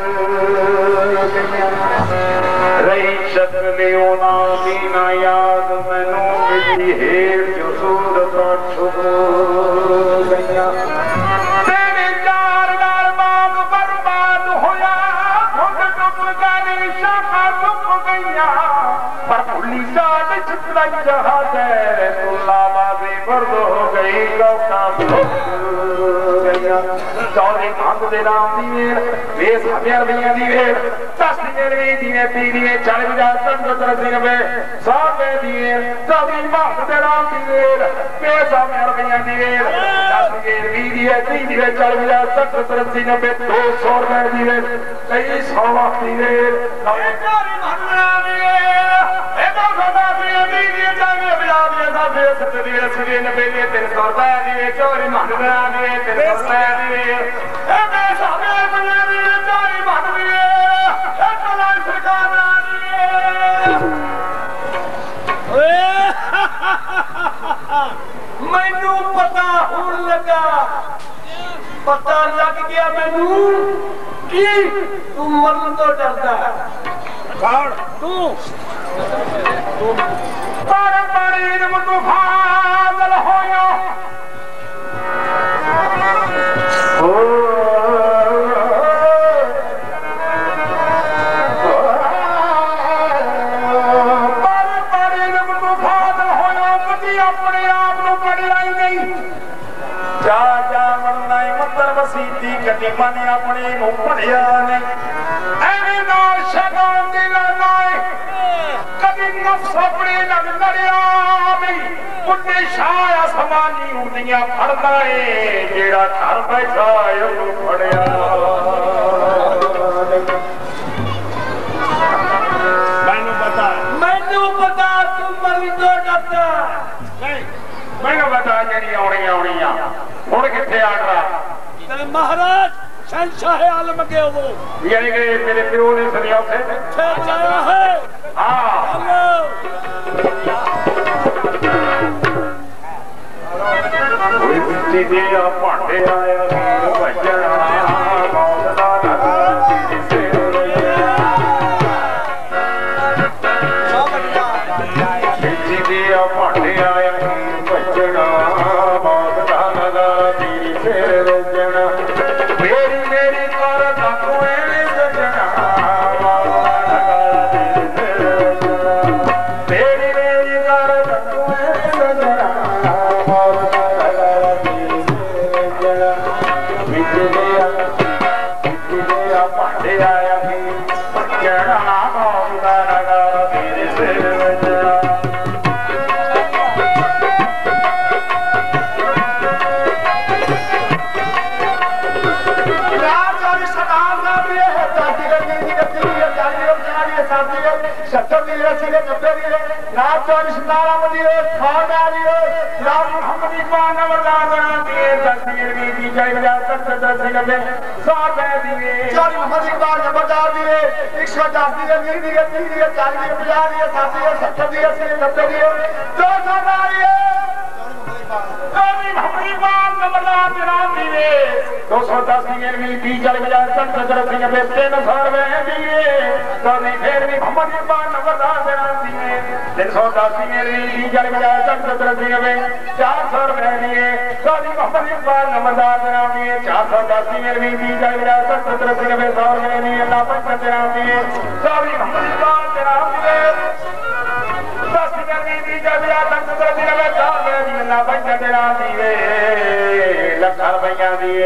रही शक्ल ओना दी ना याद मैनू मिली हेर जो सूरत छुप गईयां तेरे यार नाल बाग बर्बाद होया खुद डुब गई शाखा डुब गईयां पर भुली जात छितरा जहाज तुला बाजी बर्द हो गई गौका चौधरी मंद दे नाम दी वेर बेस हमें रबियां दी वेर दस दिने दी ने ती दी ने चालीस हजार संगत दिन में सौ पे दी चौधरी मंद दे नाम दी वेर बेस हमें रबियां दी वेर दस वेर वी दी है ती दी ने चालीस हजार संगत दिन में दो सौ रुपए दी वेर कई सौ दी वेर चौधरी मंद दी वेर ए दो सौ दी दी दी जाने बजा दिया सब बेस दी वेर सगे ने पहले तीन सौ रुपए दी वेर चौधरी मंद दी वेर तीन सौ रुपए दी वेर ए बेस हमें बजा दी चौधरी मंद दी वेर ए कलां सरकार दी वेर मैनू पता हुण लगा पता लग गया मैनू कि तू मरन तो डरदा है कौन तू पर बड़ी इल्म तू फाज़ल होया ओ पर बड़ी इल्म तू फाज़ल होया मुझे अपने आप नू पढ़ लाई गई जा जा मरना मतलब सीधी कटी मन अपने नू पढ़िया नहीं एवें नाल शैतान दी लड़ाई कभी नफ्स अपने लग लड़िया नहीं उन्ने शाह आसमानी उड़ियां फड़दा है जेड़ा घर बैठा है ओनू फड़िया मैनू पता मैनू पता तू मरी तो डरदा नहीं मैनू पता जेड़ी आउणी आउणियां हुण किथे आड़ा ते महाराज शहंशाह आलम के वो यानी कि मेरे प्यो ने सुनिया थे आया है हां कोई बिस्ती दे भांडे आया भजन मौला दी से सतारा दिए खाना दिए जनाब मोहम्मद इकबाल नंबरदार बना दिए दस गिरवी दी जय बजा सत्तर दस नब्बे सौ रुपए दिए चौधरी मोहम्मद इकबाल नंबरदार दिए एक सौ दस दिए बीस दिए तीस दिए चालीस दिए पचास दिए साठ दिए सत्तर दिए अस्सी नब्बे दिए दो सौ दिए चौधरी मोहम्मद इकबाल नंबरदार जनाब दिए दो सौ दस दिए बीस चालीस पचास सत्तर दस नब्बे तीन सौ रुपए दिए चौधरी फिर भी मोहम्मद इकबाल नंबरदार जनाब दिए तीन सौ दस दिए बीस चालीस पचास सत्तर दस नब्बे चार सौ रुपए दिए चौधरी मोहम्मद इकबाल नंबरदार जनाब दिए चार सौ दस दिए बीस चालीस पचास सत्तर दस नब्बे सौ रुपए दिए नापन जनाब दिए चौधरी मोहम्मद इकबाल जनाब दिए दस दिए बीस चालीस पचास सत्तर दस नब्बे सौ रुपए दिए नापन जनाब दिए लखा रुपया दिए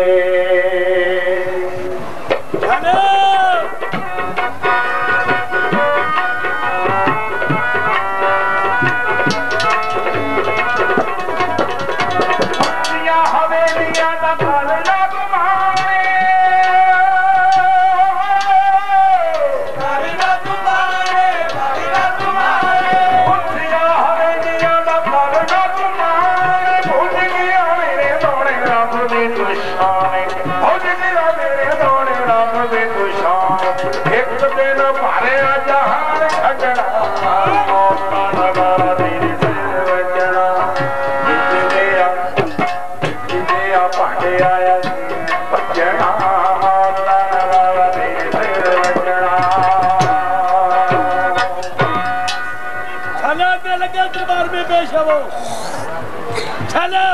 दरबार में पेश हो चलो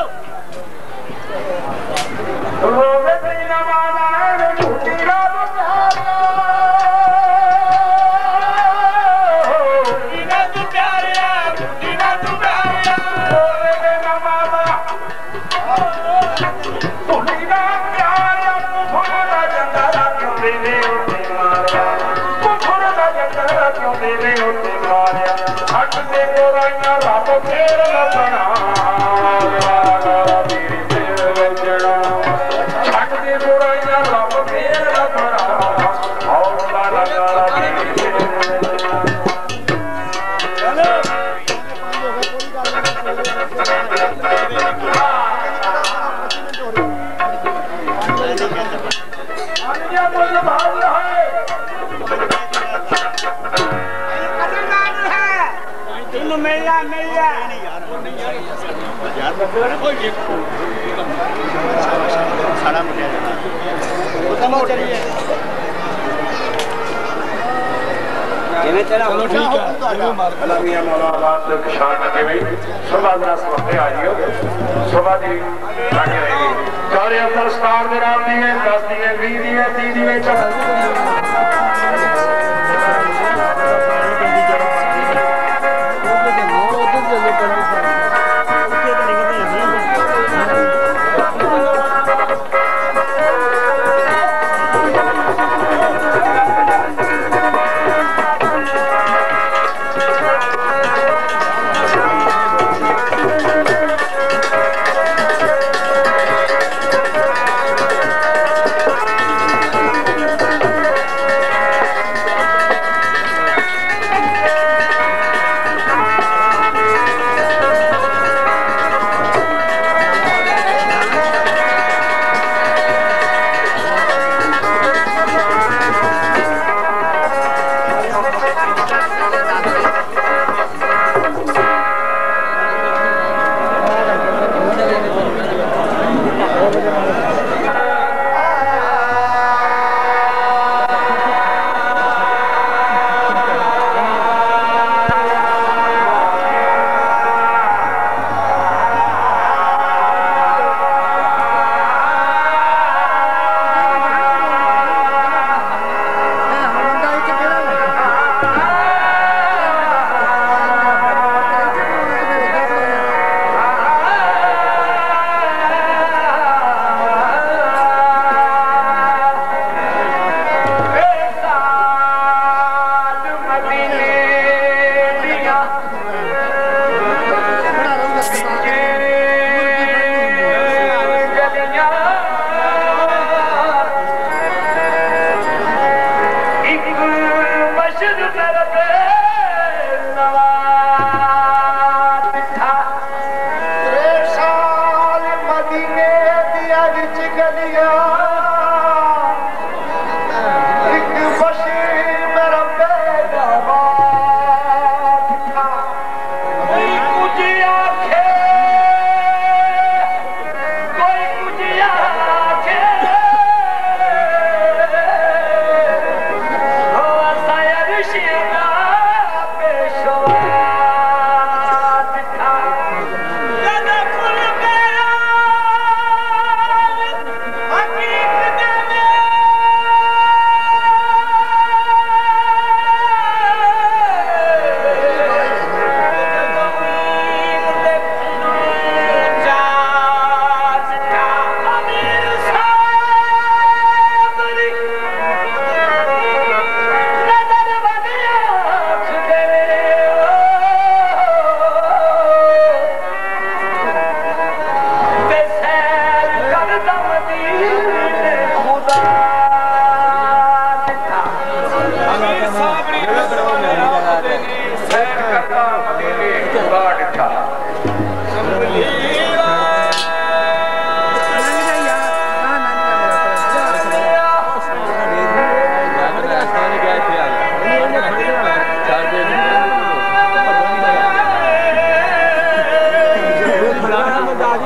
मैया मैया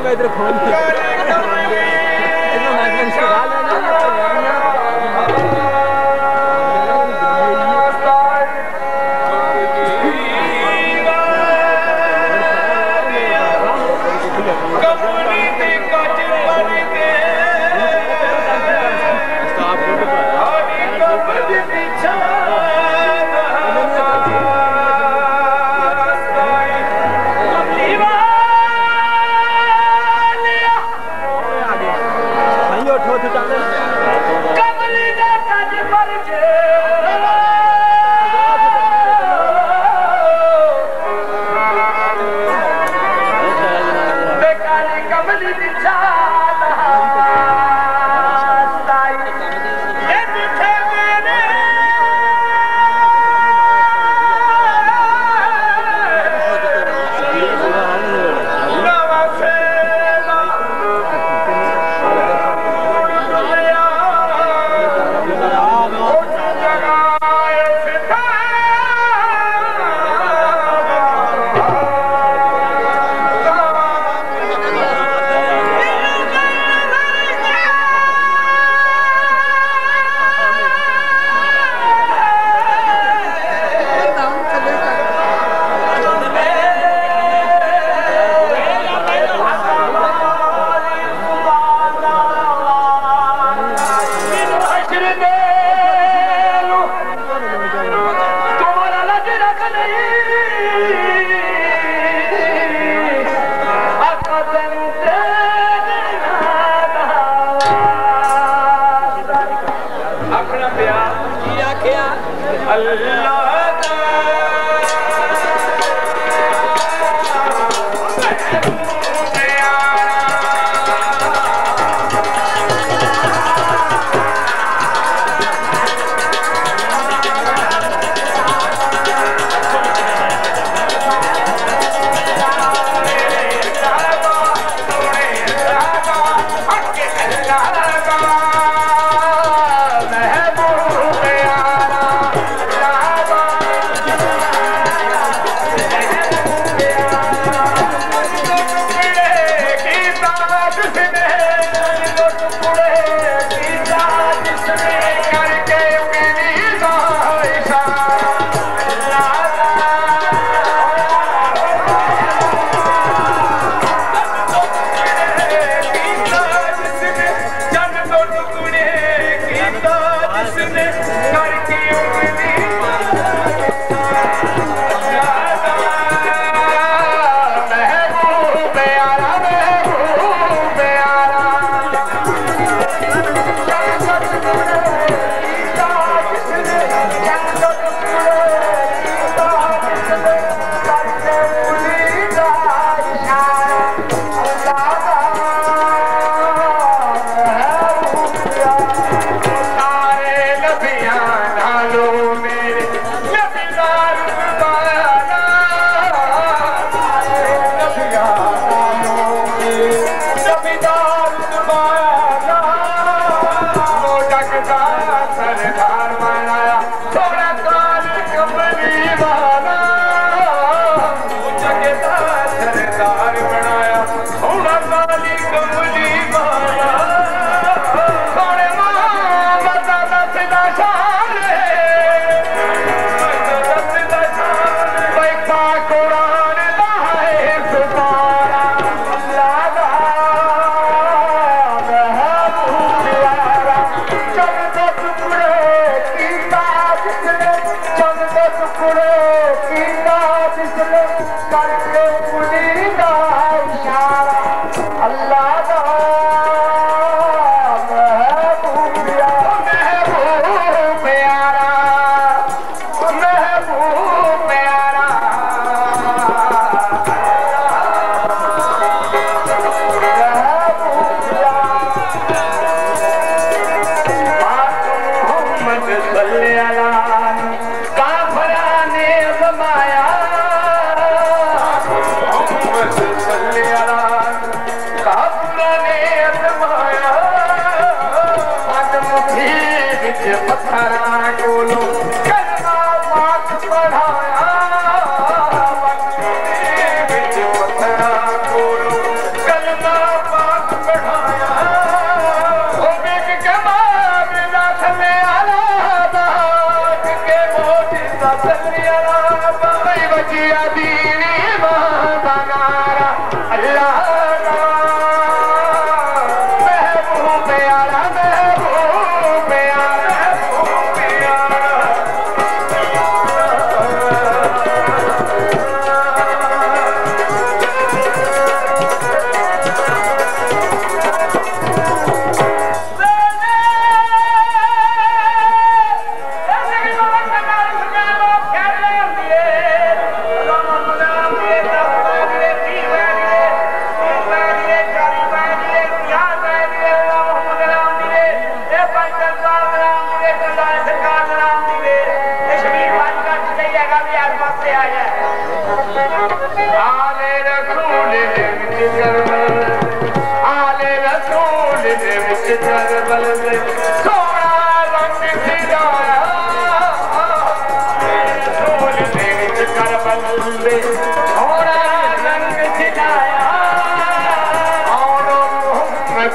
का इधर खोल Come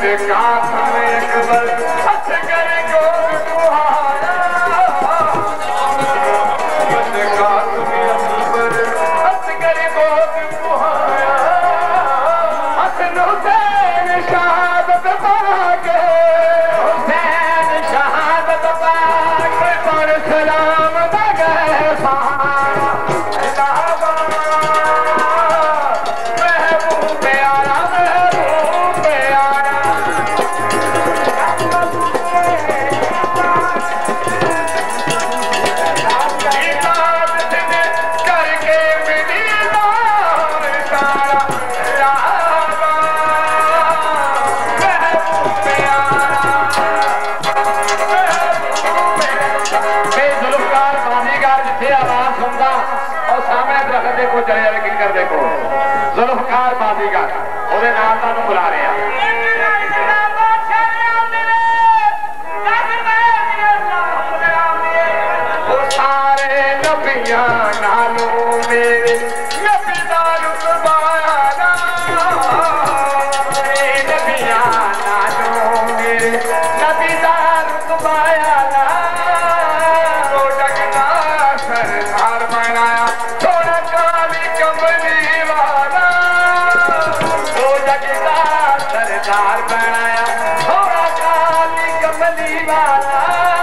जुल्फकार बाजीगर ਉਹਦੇ ਨਾਲ ਤੁਹਾਨੂੰ ਬੁਲਾ ਰਿਹਾ ਉਹ ਸਾਰੇ ਨਬੀਆਂ ਨਾਲੋਂ ਮੇਰੇ ਨਬੀ ਦਾ ਰੁਤਬਾ ਨਾ ਨਬੀਆਂ ਨਾਲੋਂ ਮੇਰੇ ਨਬੀ ਦਾ ਰੁਤਬਾ ਨਾ ਉਹ ਜਗਦਾ ਸਰਦਾਰ ਬਣਾਇਆ ਥੋੜਾ ਕਾਲੀ ਕਮਲੀ ਵਾਲਾ सरदार बनाया थोड़ा काली कमली वाला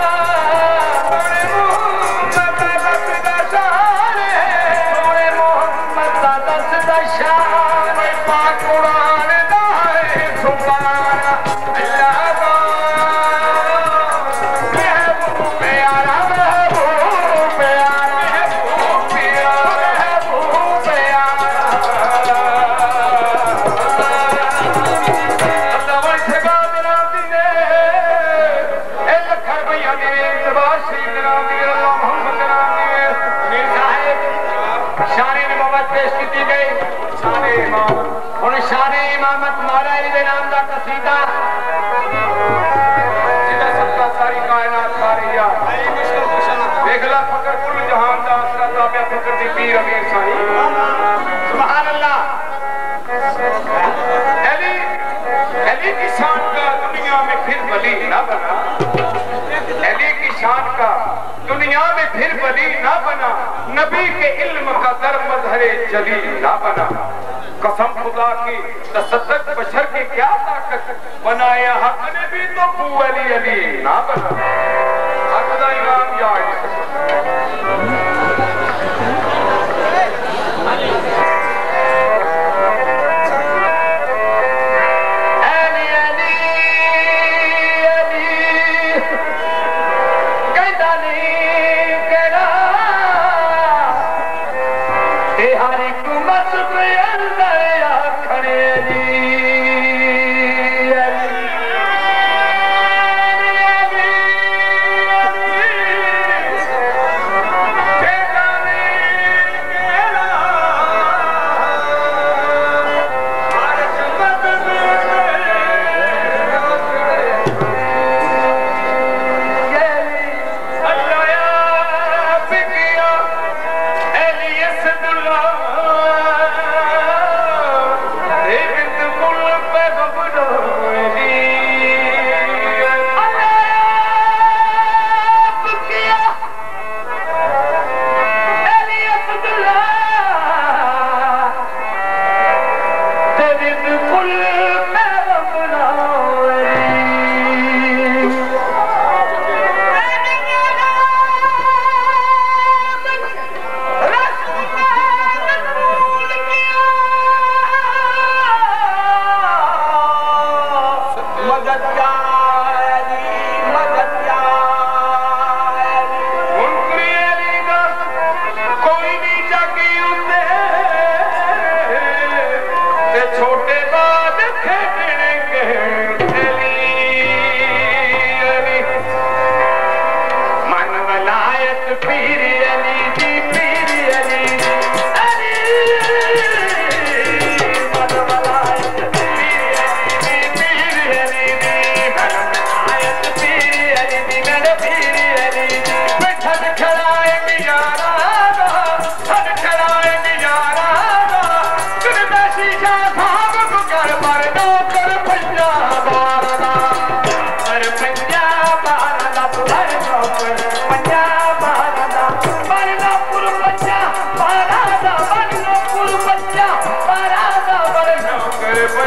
मोहम्मद दस दशान मोहम्मद दस दशान पाक कुरान दाए सुभान अल्लाह का महबूब प्यारा महबूब प्यारा महबूब प्यारा महबूब प्यारा शाने इमामत मारा इनके नाम का कसीदा जिदा सबका सारी कायनात सारिया देखला फकर कुल जहान दा असरा ताबिया फकर दी पीर अमीर साईं सुभान अल्लाह अली अली की शान का दुनिया में फिर वली ना बना अली की शान का दुनिया में फिर वली ना बना नबी के इल्म का दर मजहरे जली ना बना कसम खुदा की तसद्दुक बशर की क्या ताकत बनाया हक ने भी तो बू अली अली ना बना हक दा इमाम याद अली अली अली कहता नहीं केड़ा ते हर एक मत पे छोटे बाद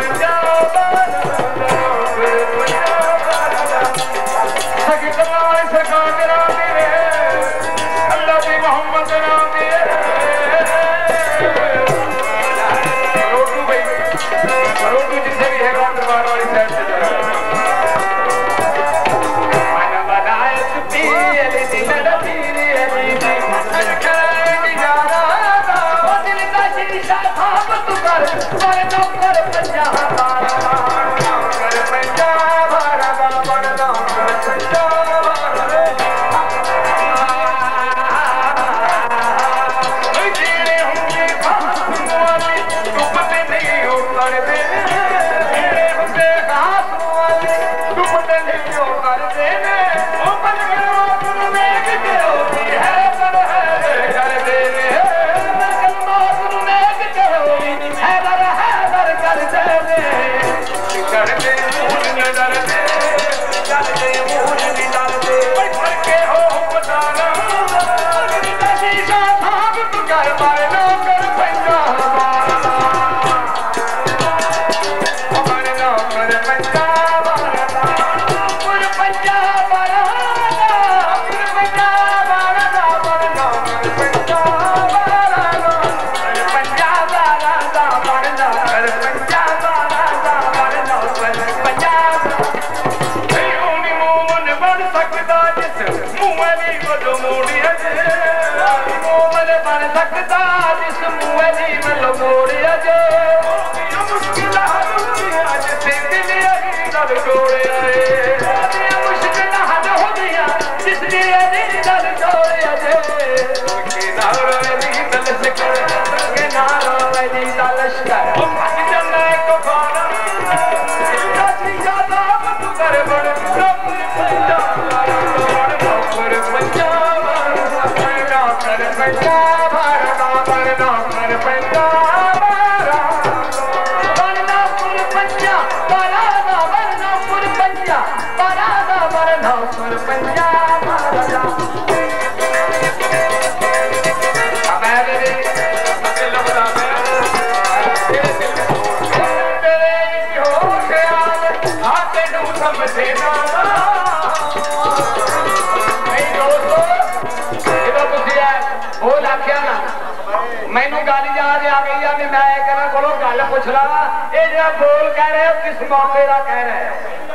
मैनू गल याद आ गई है मैं कहना को गल पूछ ला ये जो बोल कह रहे हो किस मौके का कह रहे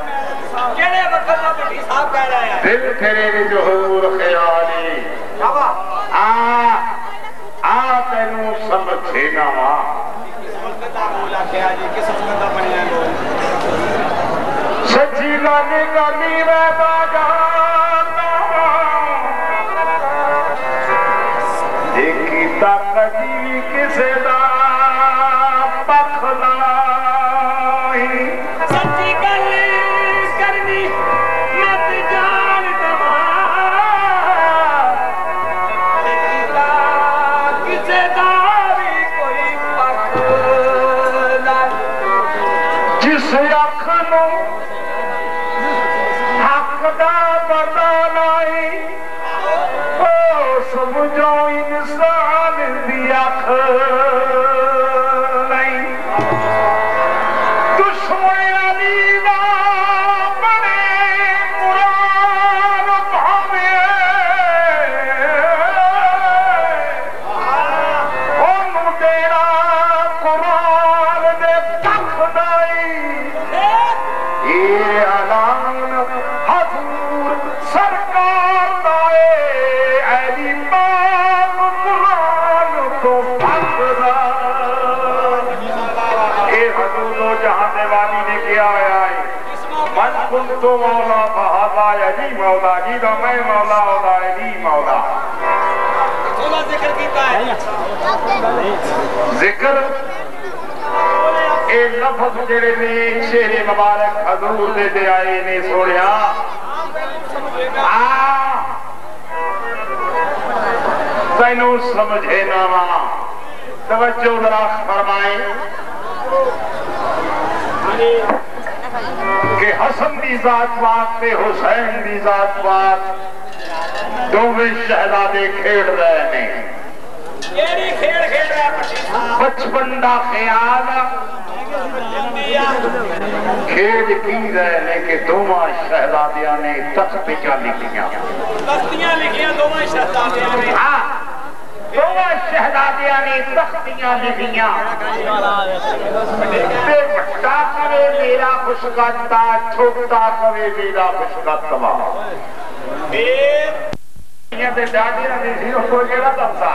हो केड़े वक्त का भट्टी साहब कह रहे हैं दिल तेरे विच हुजूर ख्याली आ आ तेनू समझे ना वा सच्ची गानी गानी मैं बागा कभी किसे दा पख लाई सच्ची गल करनी मत जान दवा किसे दा भी कोई पख लाई जिस अख नू हक दा पता नहीं ओ समझो इंसान अख नहीं दुश्मन अली ना बने कुरान भावे ओनू तेरा कुरान दे कख नहीं ये ऐलान हजूर सरकार दा अली तो मौला बहादा अली मौला जी का मैं मौला होदा अली मौला थोड़ा जिक्र कीता है जिक्र ए लफ्ज जेड़े ने शेरे मुबारक हजूर दे दे आए ने सोनिया आ तैनू समझे ना वा तवज्जो जरा फरमाए कि हसन की जात पात ते हुसैन की जात पात दोवें शहजादे खेड रहे ने केड़ी खेड खेड रहा पट्टी साहब बचपन का ख्याल खेद की रहे कि दोवां शहजादियां ने तख्तियां लिखियां तख्तियां लिखियां दोवां शहजादियां ने हां दोवां शहजादियां ने तख्तियां लिखियां ते बड़ा करे मेरा खुशगत्ता छोटा करे मेरा खुशगत्ता ये ते दादी ने सी को केड़ा दंसा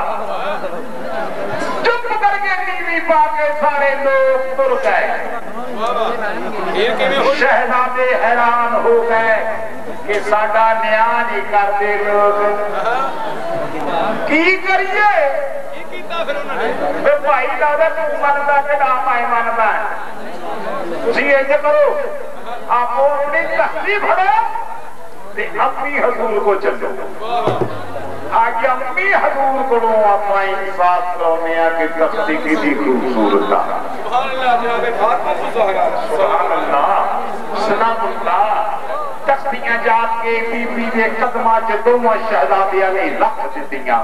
चुप करके टीवी पाके सारे लोग तुर गए शहजादे हैरान हो गए कि साडा न्याय नहीं करते लोग की करिए भाई दादा तू मनता कि ना मैं मनता तुम इंज करो आप अपनी तख्ती फड़ो ते अम्मी हजूर को चलो आज अम्मी हजूर को आप इंसाफ करने कि तख्ती की भी खूबसूरत तख्तियां जाके बीबी के कदमां च दोवां शहजादियां ने रख दित्तियां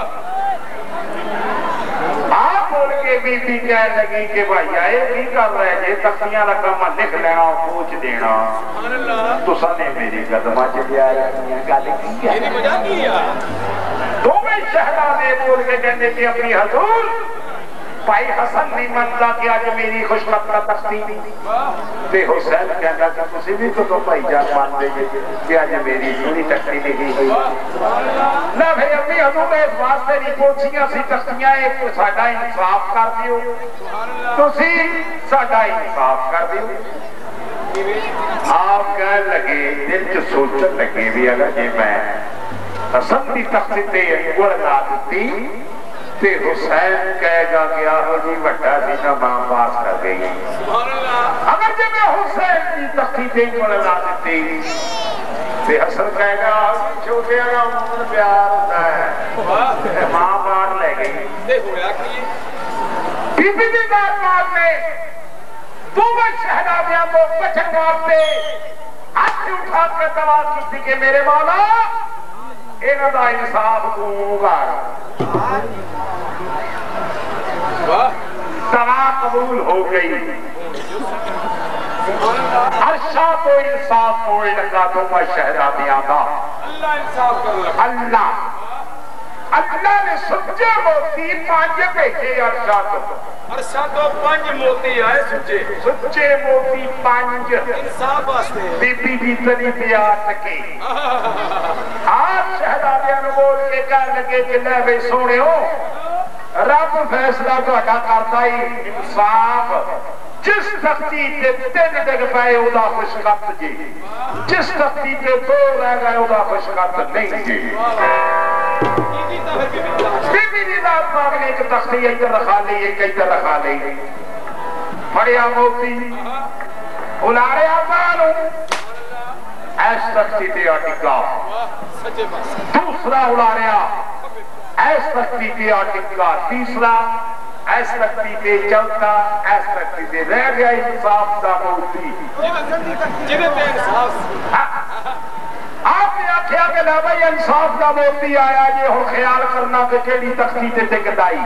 आप बोल के बीबी कह लगी कि भाई आए की कर रहे जे तख्तियां का काम लिख लेना पूछ देना तुसा ने मेरी कदमां च लिया गल की है दोवें शहजादे बोल के कहते कि अपनी हजूर भाई हसन नहीं मनता कि आज मेरी खुशबख्ता तख्ती ते हुसैन कहता कि तुसी भी तो तो भाई जान मानते कि आज मेरी सोनी तख्ती लिखी हुई ना भाई अपनी हजूर ने इस वास्ते नहीं पूछियां सी तख्तियां एक साडा इंसाफ कर दियो तुसी साडा इंसाफ कर दियो आप कह लगे दिल च सोचन लगे भी अगर जे मैं हसन की तख्ती ते अंगुल ला दी ते हुसैन कहेगा कि आहो जी बड़ा सी ना मां पास कर गई अगर जब मैं हुसैन की तख्ती ते अंगुल ला दी ते हसन कहेगा छोटे का उम्र प्यार होता है मां बाहर ले गई बीबी दी बात ने दोवें शहजादियां को बचन वास्ते हाथ उठा के दवा की कि मेरे मौला इन्हां दा इंसाफ तू कर दवा कबूल हो गई अर्शा तो इंसाफ होने लगा दोवां शहजादियां दा अल्लाह इंसाफ कर अल्लाह अल्लाह ने सच्चे मोती पांच भेजे अर्शा तो अर्शा तो पांच मोती आए सच्चे सच्चे मोती पांच इंसाफ वास्ते बीबी दी तनी प्यार टके आप शहजादियां ने बोल के कह लगे कि ले वे सोहणियो रब फैसला तुहाडा करदा ही इंसाफ जिस तख्ती ते तीन डिग पाए उदा खुशखत जी जिस तख्ती ते दो रह गए उदा खुशखत नहीं जी बीबी दी रात पाक ने एक तख्ती इधर रखा ली एक इधर रखा ली फड़िया मोती उलारिया मानो ऐस तख्ती ते अटिका दूसरा उलारिया ऐस तख्ती पे टिका तीसरा ऐस तख्ती पे चौथा ऐस तख्ती पे रह गया इंसाफ का मोती आपने आख्या कि ना भाई इंसाफ का मोती आया ये हम ख्याल करना कि केड़ी तख्ती ते टिकदाई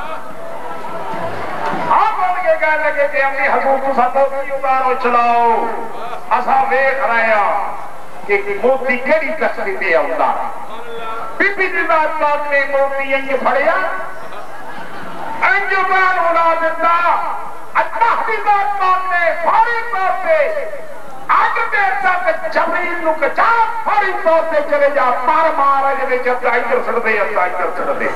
आप बोल के कह लगे कि अपनी हजूर तुसा मोती उतारो चलाओ असा वेख रहे हैं कि मोती केड़ी तख्ती पे आउंदा बीबी दी बात बात ने मोती इंज फड़िया इंज बाण उड़ा दिता अल्लाह दी बात बात ने फारी तौर पे अग देर तक जमीन नु कचा फारी तौर पे चले जा पार मार जे विच इधर सड़दे अल्लाह इधर सड़दे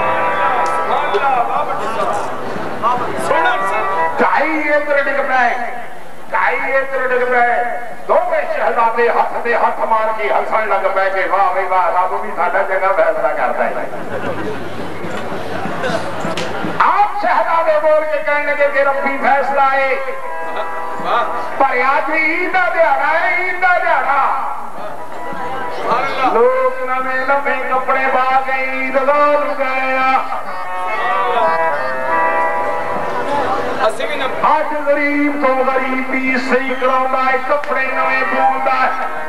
ढाई इधर डिग पए ढाई इधर डिग पए दोवें शहजादे हाथ से हाथ मार के हसन लग पै के वाह भाई वाह रब भी साडा जगह फैसला करता है आप शहजादे बोल के कहने लगे कि रब्बी फैसला है पर आज भी ईद का दिहाड़ा है ईद का दिहाड़ा लोग नवे नवे कपड़े पा के ईद गाल गए आज गरीब तो गरीबी सही करा कपड़े नवे पाउंदा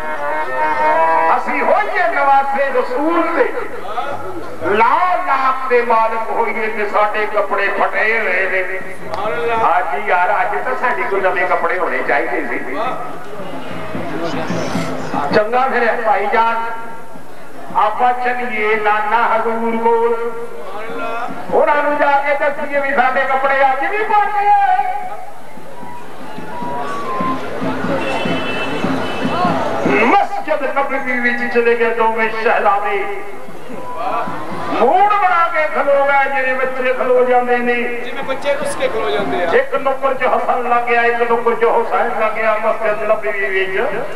असी होइए नवासे रसूल दे ला लाख के मालिक होइए ते साडे कपड़े फटे हुए ने। हाँ जी यार, अज तो साडी कोई नवे कपड़े होने चाहिए सी। चंगा फिर भाईजान आप चलिए नाना हजूर कोल, उन्होंने जाके दसीए भी साडे कपड़े अज भी पाने। मस्जिद नबवी विच चले गए दोवें शहजादे, मूड बना के खलो गए जिवें बच्चे खलो जाते ने, जिवें बच्चे उसके खलो जाते हैं। एक नुक्कर च हसन लग गया, एक नुक्कर च हुसैन लग गया मस्जिद नबवी विच।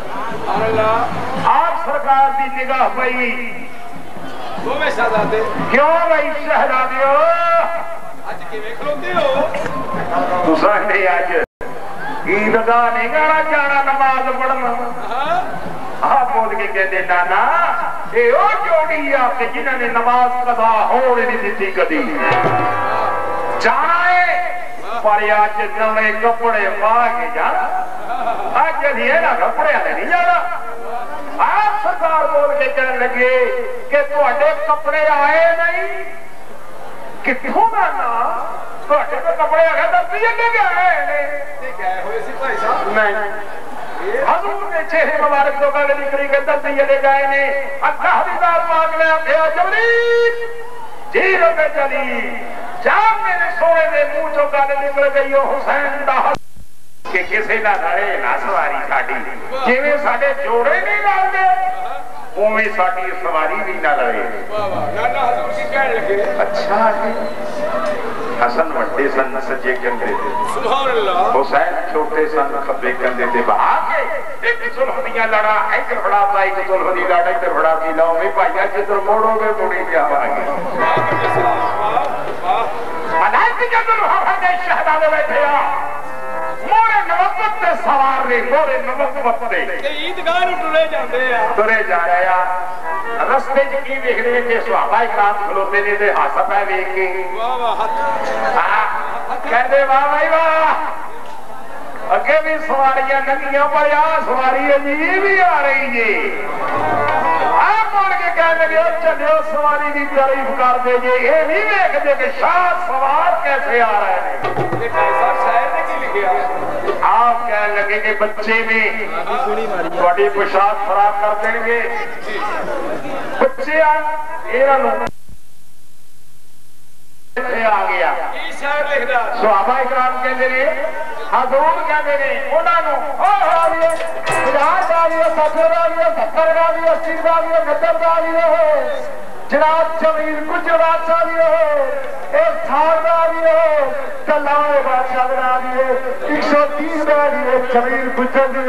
आप सरकार की निगाह पई दोवें शहजादे, क्यों भाई शहजादियो अज किवें खलोते हो? तुसां ने अज ईदगाह नहीं गाना जाना नमाज पढ़ना। आप बोल के कहते नाना ये ओ जोड़ी आके जिन्होंने नमाज कदा होने नहीं दी कदी जाना है, पर अज नवे कपड़े पा के जाना। अज है ना कपड़े नहीं जाना। आप सरकार बोल के कहने लगे कि तुहाडे कपड़े आए नहीं, कित्थों नाना तुहाडे तो कपड़े आ गए दस जगह गए गए हुए सी भाई साहब। नहीं, हजूर ने चेहरे मुबारक तो गल निकली के दस जगह गए ने। अल्लाह दी दात मांग ले आखिया जबरील जी रबे चली जा मेरे सोने दे मुंह चों गल निकल गई ओ हुसैन दा कि किसी ना लड़े ना सवारी साडी, जिवें साडे जोड़े नहीं लड़दे उवें साडी सवारी भी ना लड़े। नाना हजूर की कहने लगे अच्छा जी हसन वड्डे सन सजे कंधे ते, सुभान अल्लाह, हुसैन छोटे सन खब्बे कंधे ते। भागे एक सुलह दियां लड़ा इधर फड़ाता, एक सुलह दी लड़ा इधर फड़ाती। लो मैं भाईया जिधर मोड़ोगे मुड़ी जावांगे। मलाइका जदों हफते शहजादे बैठे आ मोरे नवबत ते सवार ने, मोरे नवबत ते ईदगाह नु टुरे जांदे आ, टुरे जा रहे आ। रस्ते च की वेख रहे कि सहाबा इकराम खलोते ने ते हासा पै वेख के वाह वाह कहते वाह भाई वाह, अगे भी सवारियां नंगियां पर आ सवारी अजीब ही आ रही जी। आप बोल के कहने लगे चलो सवारी की तारीफ कर दे जी, ये नहीं देखते कि शाह सवार कैसे आ रहे हैं। आप कहने लगे कि बच्चे ने थोड़ी पोशाक खराब कर देंगे। बच्चे आ आ गया सहाबा इकराम कहते ने हजूर कहते ने उन्होंने जनाब जमीर गुजरात सालियो एक थाल बालियो कलाओ बादशाह बनालियो एक सौ तीस बालियो जमीर गुजर